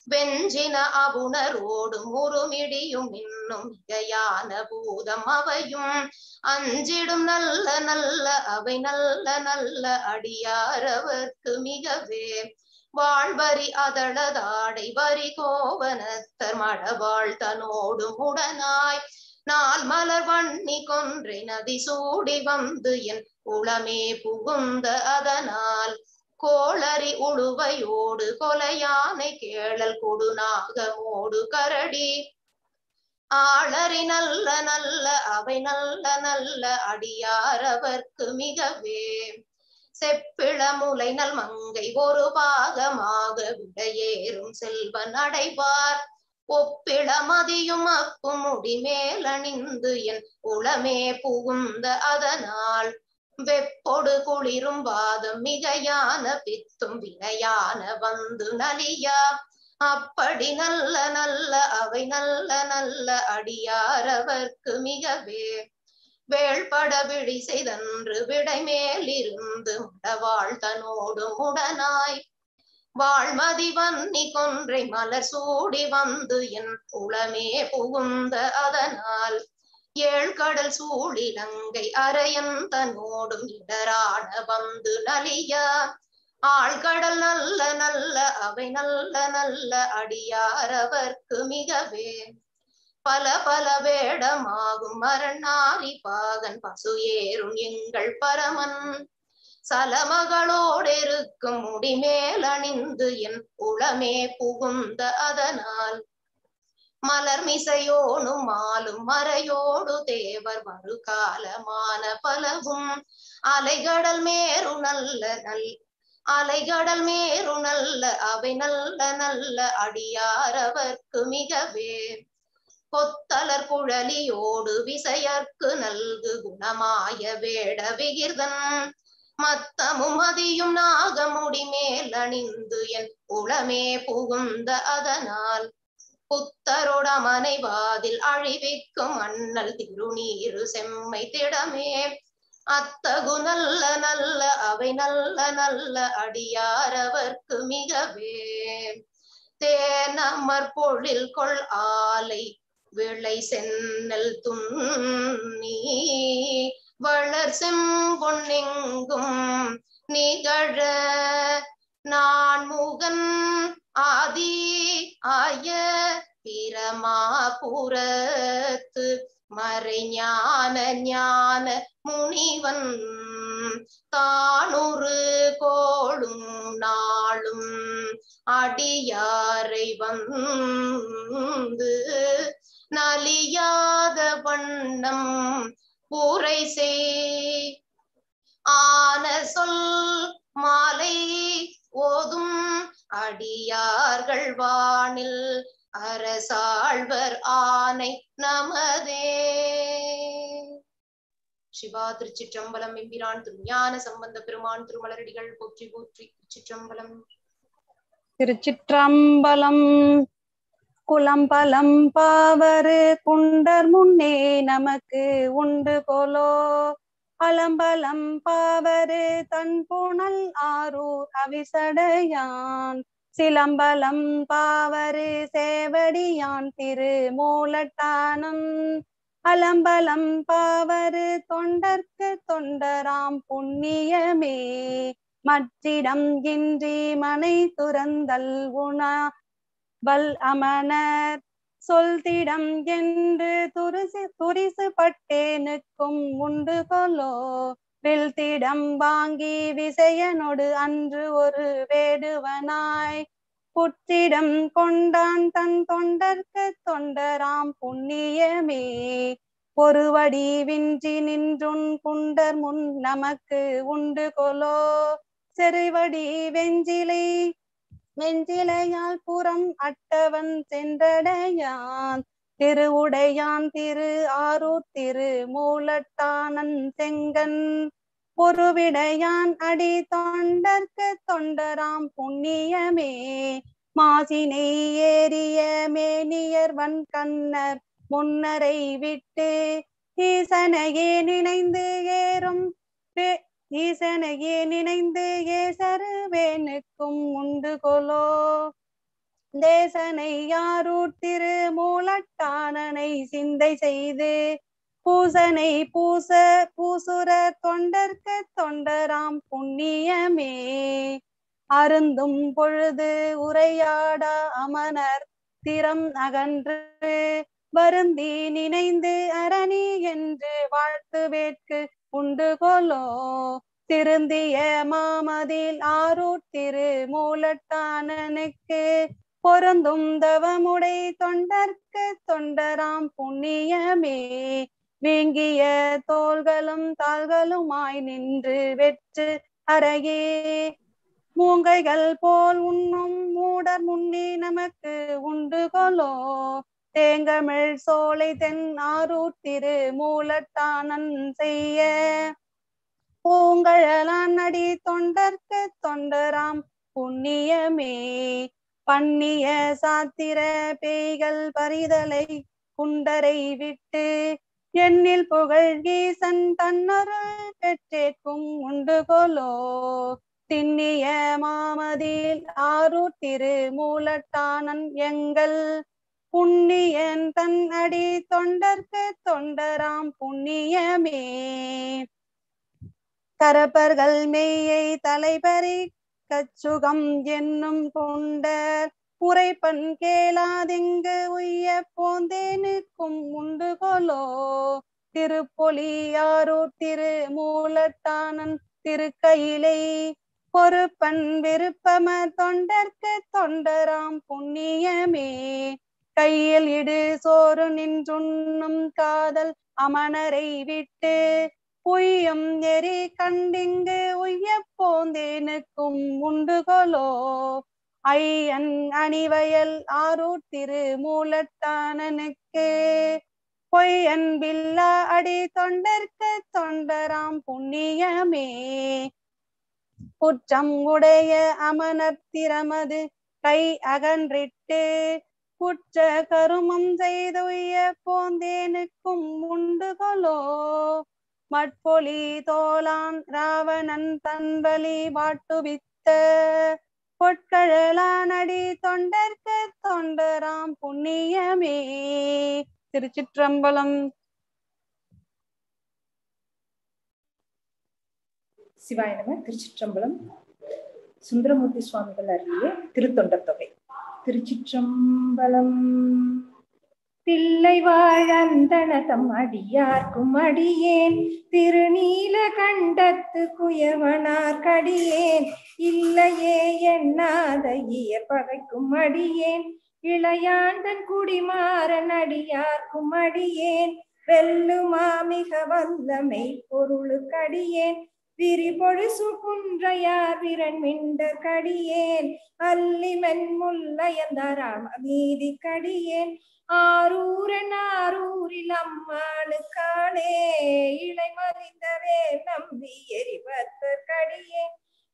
வெஞ்சின அவுணரோடும் உருமிடியும் இன்னும் மிகையான பூதம் அவையும் அஞ்சிடும் நல்ல நல்ல அவை நல்ல நல்ல அடியாரவர்க்கு மிகவே வாழ்வரி அதளதாடை வரி கோவனத்தர் மழவாழ் தனோடும் உடனாய் நாள் மலர் வண்ணி கொன்றை நதி சூடி வந்து என் உளமே புகுந்த அதனால் கோளரி உழுவையோடு கொலையானை கேளல் கொடுநாகமோடு கரடி ஆளறி நல்ல நல்ல அவை நல்ல நல்ல அடியாரவர்க்கு மிகவே செப்பிள முலை நல் மங்கை ஒரு பாகமாக விடையேறும் செல்வன் அடைவார் ஒப்பிள மதியும் அப்பு முடி மேலணிந்து என் உளமே புகுந்த அதனால் வெப்பொடு குளிரும் வாதம் மிகையான பித்தும் வினையான வந்து நலியா அப்படி நல்ல நல்ல அவை நல்ல நல்ல அடியாரவர்க்கு மிகவே வேள்பட விழி செய்தன்று விடை மேலிருந்து முடவாள் தனோடும் உடனாய் வாழ்மதி வன்னி கொன்றை மலர் சூடி வந்து என் உளமே புகுந்த அதனால் ஏழ்கடல் சூழிலங்கை அரையன் தன்னோடும் இடரான வந்து நலியா ஆழ்கடல் நல்ல நல்ல அவை நல்ல நல்ல அடியாரவர்க்கு மிகவே பல பல வேடமாகும் மரணாரி பாகன் பசு ஏறும் எங்கள் பரமன் சலமகளோடிருக்கும் முடிமேல் அணிந்து என் உளமே புகுந்த அதனால் மலர் மிசையோனும் மாலும் மறையோடு தேவர் மறு காலமான பலவும் அலைகடல் மேரு நல்ல நல் அலைகடல் மேரு நல்ல அவை நல்ல நல்ல அடியாரவர்க்கு மிகவே கொத்தலர் குழலியோடு விசையர்க்கு நல்கு குணமாய வேட விகிர்தன் மத்தமும் மதியும் நாகமுடி மேல் அணிந்து என் உளமே புகுந்த அதனால் புத்தரோடமனை வாதில் அழிவிக்கும் அண்ணல் திருநீரு செம்மை திடமே அத்தகு நல்ல நல்ல அவை நல்ல நல்ல அடியாரவர்க்கு மிகவே தேனமர் பொழில் கொள் ஆலை விளை சென்னல் துண்ணி வளர் செம்பொன்னெங்கும் நிகழ நான் முகன் ஆதி ஆய பிரமாபுரத்து மறைஞான ஞான முனிவன் தானுறு கோளும் நாளும் அடியாரை வந்து நலியாத வண்ணம் பூரை செய் ஆன சொல் மாலை ஓதும் அடியார்கள் வானில் அரசாழ்வர் ஆனை நமதே. சிவா திருச்சிற்றம்பலம். எம்பிரான் திருஞான சம்பந்த பெருமான் திருமலரடிகள் போற்றி போற்றி. திருச்சிற்றம்பலம். திருச்சிற்றம்பலம். குலம்பலம் பாவரு குண்டர் முன்னே நமக்கு உண்டு போலோ அலம்பலம் பாவரு தன் புனல் ஆரூர் அவிசடையான் சிலம்பலம் பாவரு சேவடியான் திரு மூலட்டானம் அலம்பலம் பாவரு தொண்டர்க்கு தொண்டராம் புண்ணியமே மற்றிடம் இன்றி மனை துறந்தல் உணா வல் அமனர் சொல்திடம் என்று துரிசு துரிசு பட்டேனுக்கும் உண்டு கொலோ வில்திடம் வாங்கி விசையனோடு அன்று ஒரு வேடுவனாய் புற்றிடம் கொண்டான் தன் தொண்டர்க்கு தொண்டராம் புண்ணியமே பொறுவடி வின்றி நின்றுன் குண்டர் முன் நமக்கு உண்டு கொலோ செருவடி வெஞ்சிலை வெஞ்சிலையால் புறம் அட்டவன் சென்றடையான் திருவுடையான் திரு ஆரூர் திரு மூலட்டானன் செங்கன் பொருவிடையான் அடி தொண்டர்க்கு தொண்டராம் புண்ணியமே மாசினை ஏறிய மேனியர் வன் கண்ணர் முன்னரை விட்டு ஈசனையே நினைந்து ஏறும் ஈசனையே நினைந்து ஏசருவேனுக்கும் உண்டு கொலோ தேசனை யாரூர் திரு மூலட்டானனை சிந்தை செய்து பூசனை பூச பூசுர தொண்டர்க்கு தொண்டராம் புண்ணியமே அருந்தும் பொழுது உரையாடா அமனர் திறம் அகன்று வருந்தி நினைந்து அரணி என்று வாழ்த்து வேட்கு உண்டு கொலோ திருந்திய மாமதில் ஆரூர் திரு மூலட்டானனுக்கு பொருந்தும் தவமுடை தொண்டர்க்கு தொண்டராம் புண்ணியமே வீங்கிய தோள்களும் தாள்களுமாய் நின்று வெற்று அறையே மூங்கைகள் போல் உண்ணும் மூடர் முன்னே நமக்கு உண்டு கொலோ தேங்கமிழ் சோலை தென் ஆரூர் திரு மூலட்டானன் செய்ய பூங்கழலான் அடி தொண்டர்க்கு தொண்டராம் புண்ணியமே பண்ணிய சாத்திர பேய்கள் பரிதலை குண்டரை விட்டு எண்ணில் புகழ் ஈசன் தன்னருள் பெற்றேற்கும் உண்டு கொலோ திண்ணிய மாமதில் ஆரூர் திரு மூலட்டானன் எங்கள் புண்ணியன் தன் அடி தொண்டர்க்கு தொண்டராம் புண்ணியமே கரப்பர்கள் மெய்யை தலைபறி கச்சுகம் என்னும் கொண்டர் உரைப்பன் கேளாதிங்கு உய்ய போந்தேனுக்கும் உண்டு கொலோ திருப்பொலியாரூர் திரு மூலட்டானன் திருக்கையிலை பொறுப்பன் விருப்பம தொண்டர்க்கு தொண்டராம் புண்ணியமே கையில் இடு சோறு நின்றுண்ணும் காதல் அமனரை விட்டு உய்யும் எரி கண்டிங்கு உய்ய போந்தேனுக்கும் உண்டு கொலோ ஐயன் அணிவயல் ஆரூர் திரு மூலட்டானனுக்கு பொய்யன் பில்லா அடி தொண்டர்க்கு தொண்டராம் புண்ணியமே குற்றம் உடைய அமனர் திறமது கை அகன்றிட்டு குற்ற கருமம் செய்துய போந்தேனுக்கும் உண்டு கொலோ மட்பொலி தோளான் ராவணன் தன்பலி வாட்டுவித்த பொற்கழலானடி தொண்டர்க்கு தொண்டராம் புண்ணியமே திருச்சிற்றம்பலம். சிவாய நம. திருச்சிற்றம்பலம். சுந்தரமூர்த்தி சுவாமிகள் அருளிய திருத்தொண்டர் தொகை. திருச்சிற்றம்பலம். தில்லை வாழந்தனதம் அடியார்க்கும் அடியேன் திருநீல கண்டத்து குயவனார் கடியேன் இல்லையே எண்ணாத இயற் பகைக்கும் அடியேன் இளையாண்டன் குடிமாறன் அடியார்க்கும் அடியேன் வெல்லுமா மிக வல்லமை பொருளுக்கடியேன் விரிபொழிசு குன்றையார் விரன் மிண்டர் கடியேன் அல்லி மென்முல்லையந்தராம நீதி கடியேன் ஆரூரன் ஆரூரில் அம்மாளுக்காளே இளை மறிந்தவே நம்பி எரிபத்தர் கடியேன்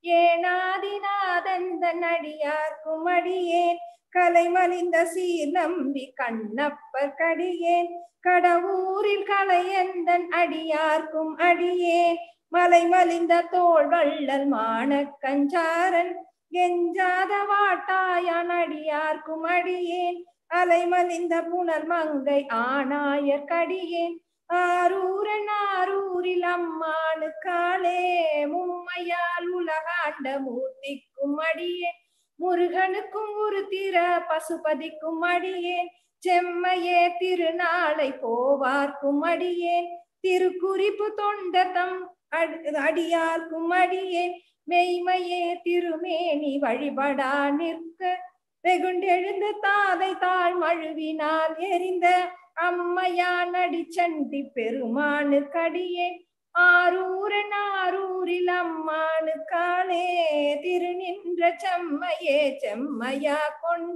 ஏனாதிநாதந்தன் அடியார்க்கும் அடியேன் கலை மலிந்த சீர் நம்பி கண்ணப்பர் கடியேன் கடவுரில் கலையந்தன் அடியார்க்கும் அடியேன் மலை மலிந்த தோள் வள்ளல் மானக்கஞ்சாரன் கெஞ்சாத வாட்டாயான் அடியார்க்கும் அடியேன் அலை மலிந்த புனல் மங்கை ஆனாயர் கடியேன் ஆரூரன் ஆரூரில் அம்மாளுக்காளே மும்மையால் உலகாண்ட மூர்த்திக்கும் அடியேன் முருகனுக்கும் ஒரு திற பசுபதிக்கும் அடியேன் செம்மையே திருநாளை போவார்க்கும் அடியேன் திருக்குறிப்பு தொண்டதம் அடியார்க்கும் அடியேன் மெய்மையே திருமேனி வழிபடா நிற்க வெகுண்டெழுந்த தாதை தாழ் மழுவினால் எரிந்த அம்மையான் அடிச்சண்டி பெருமானு கடியேன் ஆரூரன் ஆரூரில் அம்மானுக்காளே திருநின்ற செம்மையே செம்மையா கொண்ட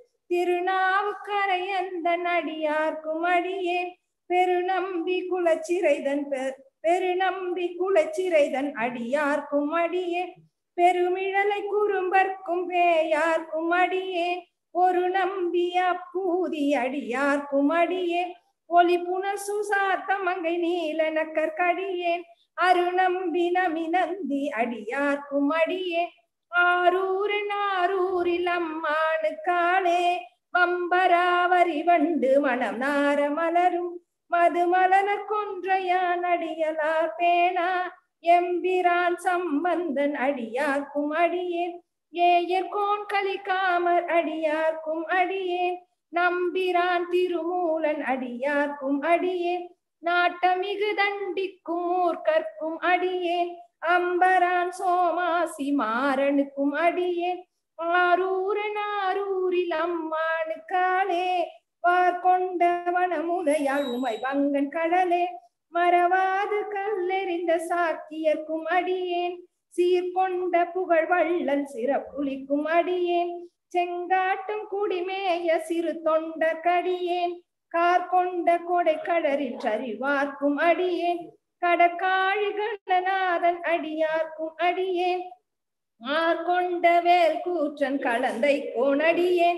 திருநாவுக்கரையந்த அடியார்க்கும் அடியேன் பெருநம்பி குலச்சிறைதன் பெருநம்பி குலச்சிறைதன் அடியார்க்கும் அடியேன் பெருமிழலை குறும்பர்க்கும் பேயார்க்கும் அடியேன் ஒரு நம்பி அப்பூதி அடியார்க்கும் அடியேன் ஒளி புனசு சாத்தமங்கை நீலனக்கர் கடியேன் அருநம்பி நமினந்தி அடியார்க்கும் அடியேன் ஆரூரின் ஆரூரில் அம்மானு காளே வம்பராவரி வண்டு மனம் நார மலரும் மதுமலர் கொன்றையான் அடியலார் பேனா எம்பிரான் சம்பந்தன் அடியார்க்கும் அடியேன் ஏயர்கோன் கலிகாமர் அடியார்க்கும் அடியேன் நம்பிரான் திருமூலன் அடியார்க்கும் அடியேன் நாட்டமிகு தண்டிக்கும் மூர்க்கர்க்கும் அடியேன் அம்பரான் சோமாசி மாறனுக்கும் அடியேன் ஆரூரன் ஆரூரில் அம்மானு காளே வார் கொண்டவனமுதையாள் உமை பங்கன் கடலே மறவாது கல்லெறிந்த சாக்கியர்க்கும் அடியேன் சீர்கொண்ட புகழ் வள்ளல் சிறப்புலிக்கும் அடியேன் செங்காட்டும் குடிமேய சிறு தொண்டர் கடியேன் கார் கொண்ட கொடை கடரில் சரிவார்க்கும் அடியேன் கடற்காழிகளநாதன் அடியார்க்கும் அடியேன் ஆர் கொண்ட வேல் கூற்றன் கலந்தை கோணடியேன்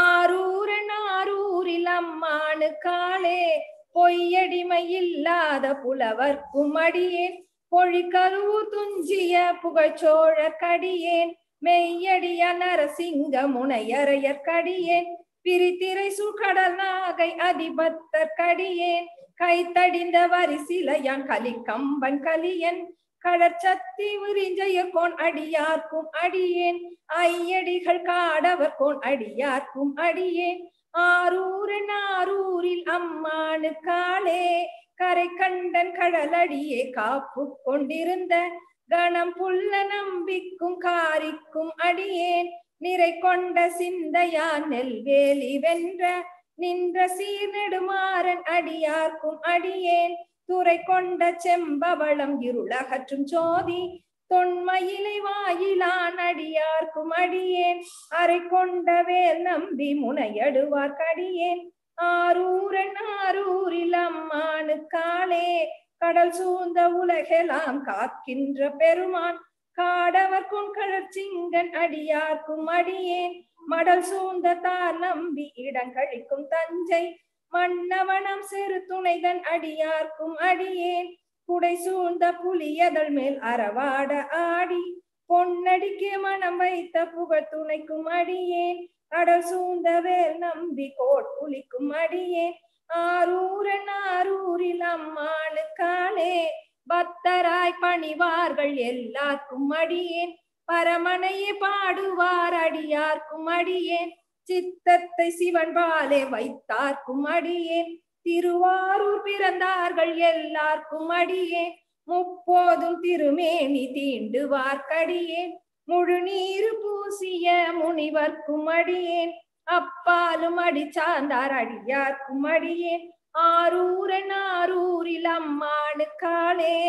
ஆரூரன் ஆரூரில் அம்மானு காளே பொய்யடிமை இல்லாத புலவர்க்கும் அடியேன் பொழிகருவு துஞ்சிய புகழ்ச்சோழர் கடியேன் மெய்யடிய நரசிங்க முனையரையர் கடியேன் பிரித்திரை சுகடல் நாகை அதிபத்தர் கடியேன் கைத்தடிந்த வரிசிலையான் கலிகம்பன் கலியன் கடற்சத்தி விரிஞ்சய கோன் அடியார்க்கும் அடியேன் ஐயடிகள் காடவர் கோன் அடியார்க்கும் அடியேன் ஆரூரன் ஆரூரில் அம்மானு காளே கரை கண்டன் கடலடியே காப்பு கொண்டிருந்த கணம் புல்ல நம்பிக்கும் காரிக்கும் அடியேன் நிறை கொண்ட சிந்தையான் நெல்வேலி வென்ற நின்ற சீர் நெடுமாறன் அடியார்க்கும் அடியேன் துறை கொண்ட செம்பவளம் இருளகற்றும் சோதி தொன்மையிலை வாயிலான் அடியார்க்கும் அடியேன் அரை கொண்ட வேல் நம்பி முனையடுவார் கடியேன் ஆரூரன் ஆரூரில் அம்மானு காளே கடல் சூழ்ந்த உலகெல்லாம் காக்கின்ற பெருமான் காடவர் கொண்கழற் சிங்கன் அடியார்க்கும் அடியேன் மடல் சூழ்ந்த தார் நம்பி இடங்கழிக்கும் தஞ்சை மன்னவனம் சிறு துணைதன் அடியார்க்கும் அடியேன் குடை சூழ்ந்த புலியதழ் மேல் அறவாட ஆடி பொன்னடிக்கு மனம் வைத்த புகழ் துணைக்கும் அடியேன் கடல் சூழ்ந்த வேல் நம்பி கோட்புலிக்கும் அடியேன் ஆரூரன் ஆரூரில் அம்மானு காளே பக்தராய் பணிவார்கள் எல்லாருக்கும் அடியேன் பரமனையே பாடுவார் அடியார்க்கும் அடியேன் சித்தத்தை சிவன் பாலே வைத்தார்க்கும் அடியேன் திருவாரூர் பிறந்தார்கள் எல்லாருக்கும் அடியேன் முப்போதும் திருமேனி தீண்டுவார்க்கடியேன் முழு நீரு பூசிய முனிவர்க்கும் அடியேன் அப்பாலும் அடி சார்ந்தார் அடியார்க்கும் அடியேன் ஆரூரன் ஆரூரில் அம்மானு காளே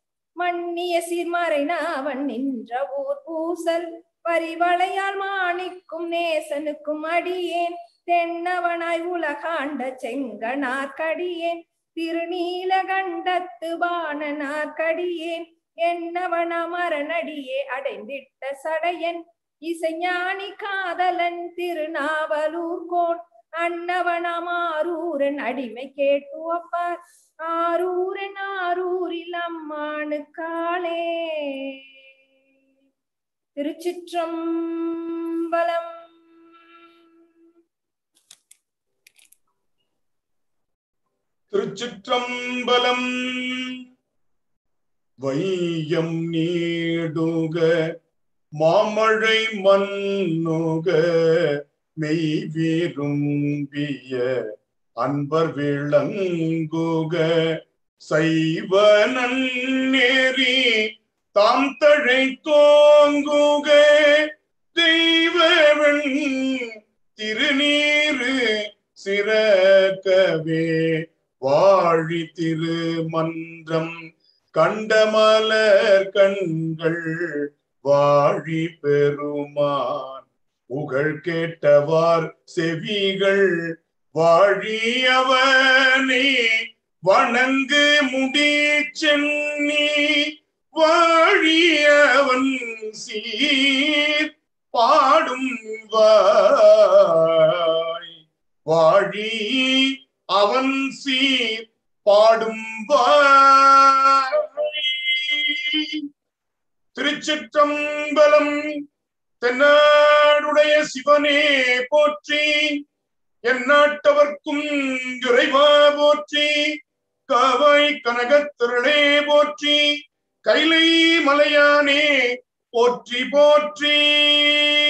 மன்னிய சீர்மறை நாவன் நின்ற ஊர் பூசல் பரிவளையால் மாணிக்கும் நேசனுக்கும் அடியேன் தென்னவனாய் உலகாண்ட செங்கனார் கடியேன் திருநீலகண்டத்து பாணனார் கடியேன் என்னவன மரணடியே அடைந்திட்ட சடையன் இசைஞானி காதலன் திருநாவலூர் கோன் அன்னவனம் ஆரூரன் அடிமை கேட்டு ஒப்பார் ஆரூரன் ஆரூரில் அம்மானு காளே. திருச்சிற்றம்பலம். திருச்சிற்றம்பலம். வையம் நீடுக மாமழை மன்னுக மெய் விரும்பிய அன்பர் விளங்குக சைவ நன்னேரி தாம் தழை தோங்குக தெய்வவன் திருநீரு சிறக்கவே வாழி திருமன்றம் கண்டமலர் கண்கள் வாழி பெருமான் புகழ் கேட்டவார் செவிகள் வாழியவனே வணங்கு முடி சென்னி வாழியவன் சீர் பாடும் வாய் வாழி அவன் சீர் பாடும் வாய். திருச்சிற்றம்பலம். தென்னாடுடைய சிவனே போற்றி, எந்நாட்டவர்க்கும் இறைவா போற்றி, காவாய் கனகத்திரளே போற்றி, கைலை மலையானே போற்றி போற்றி.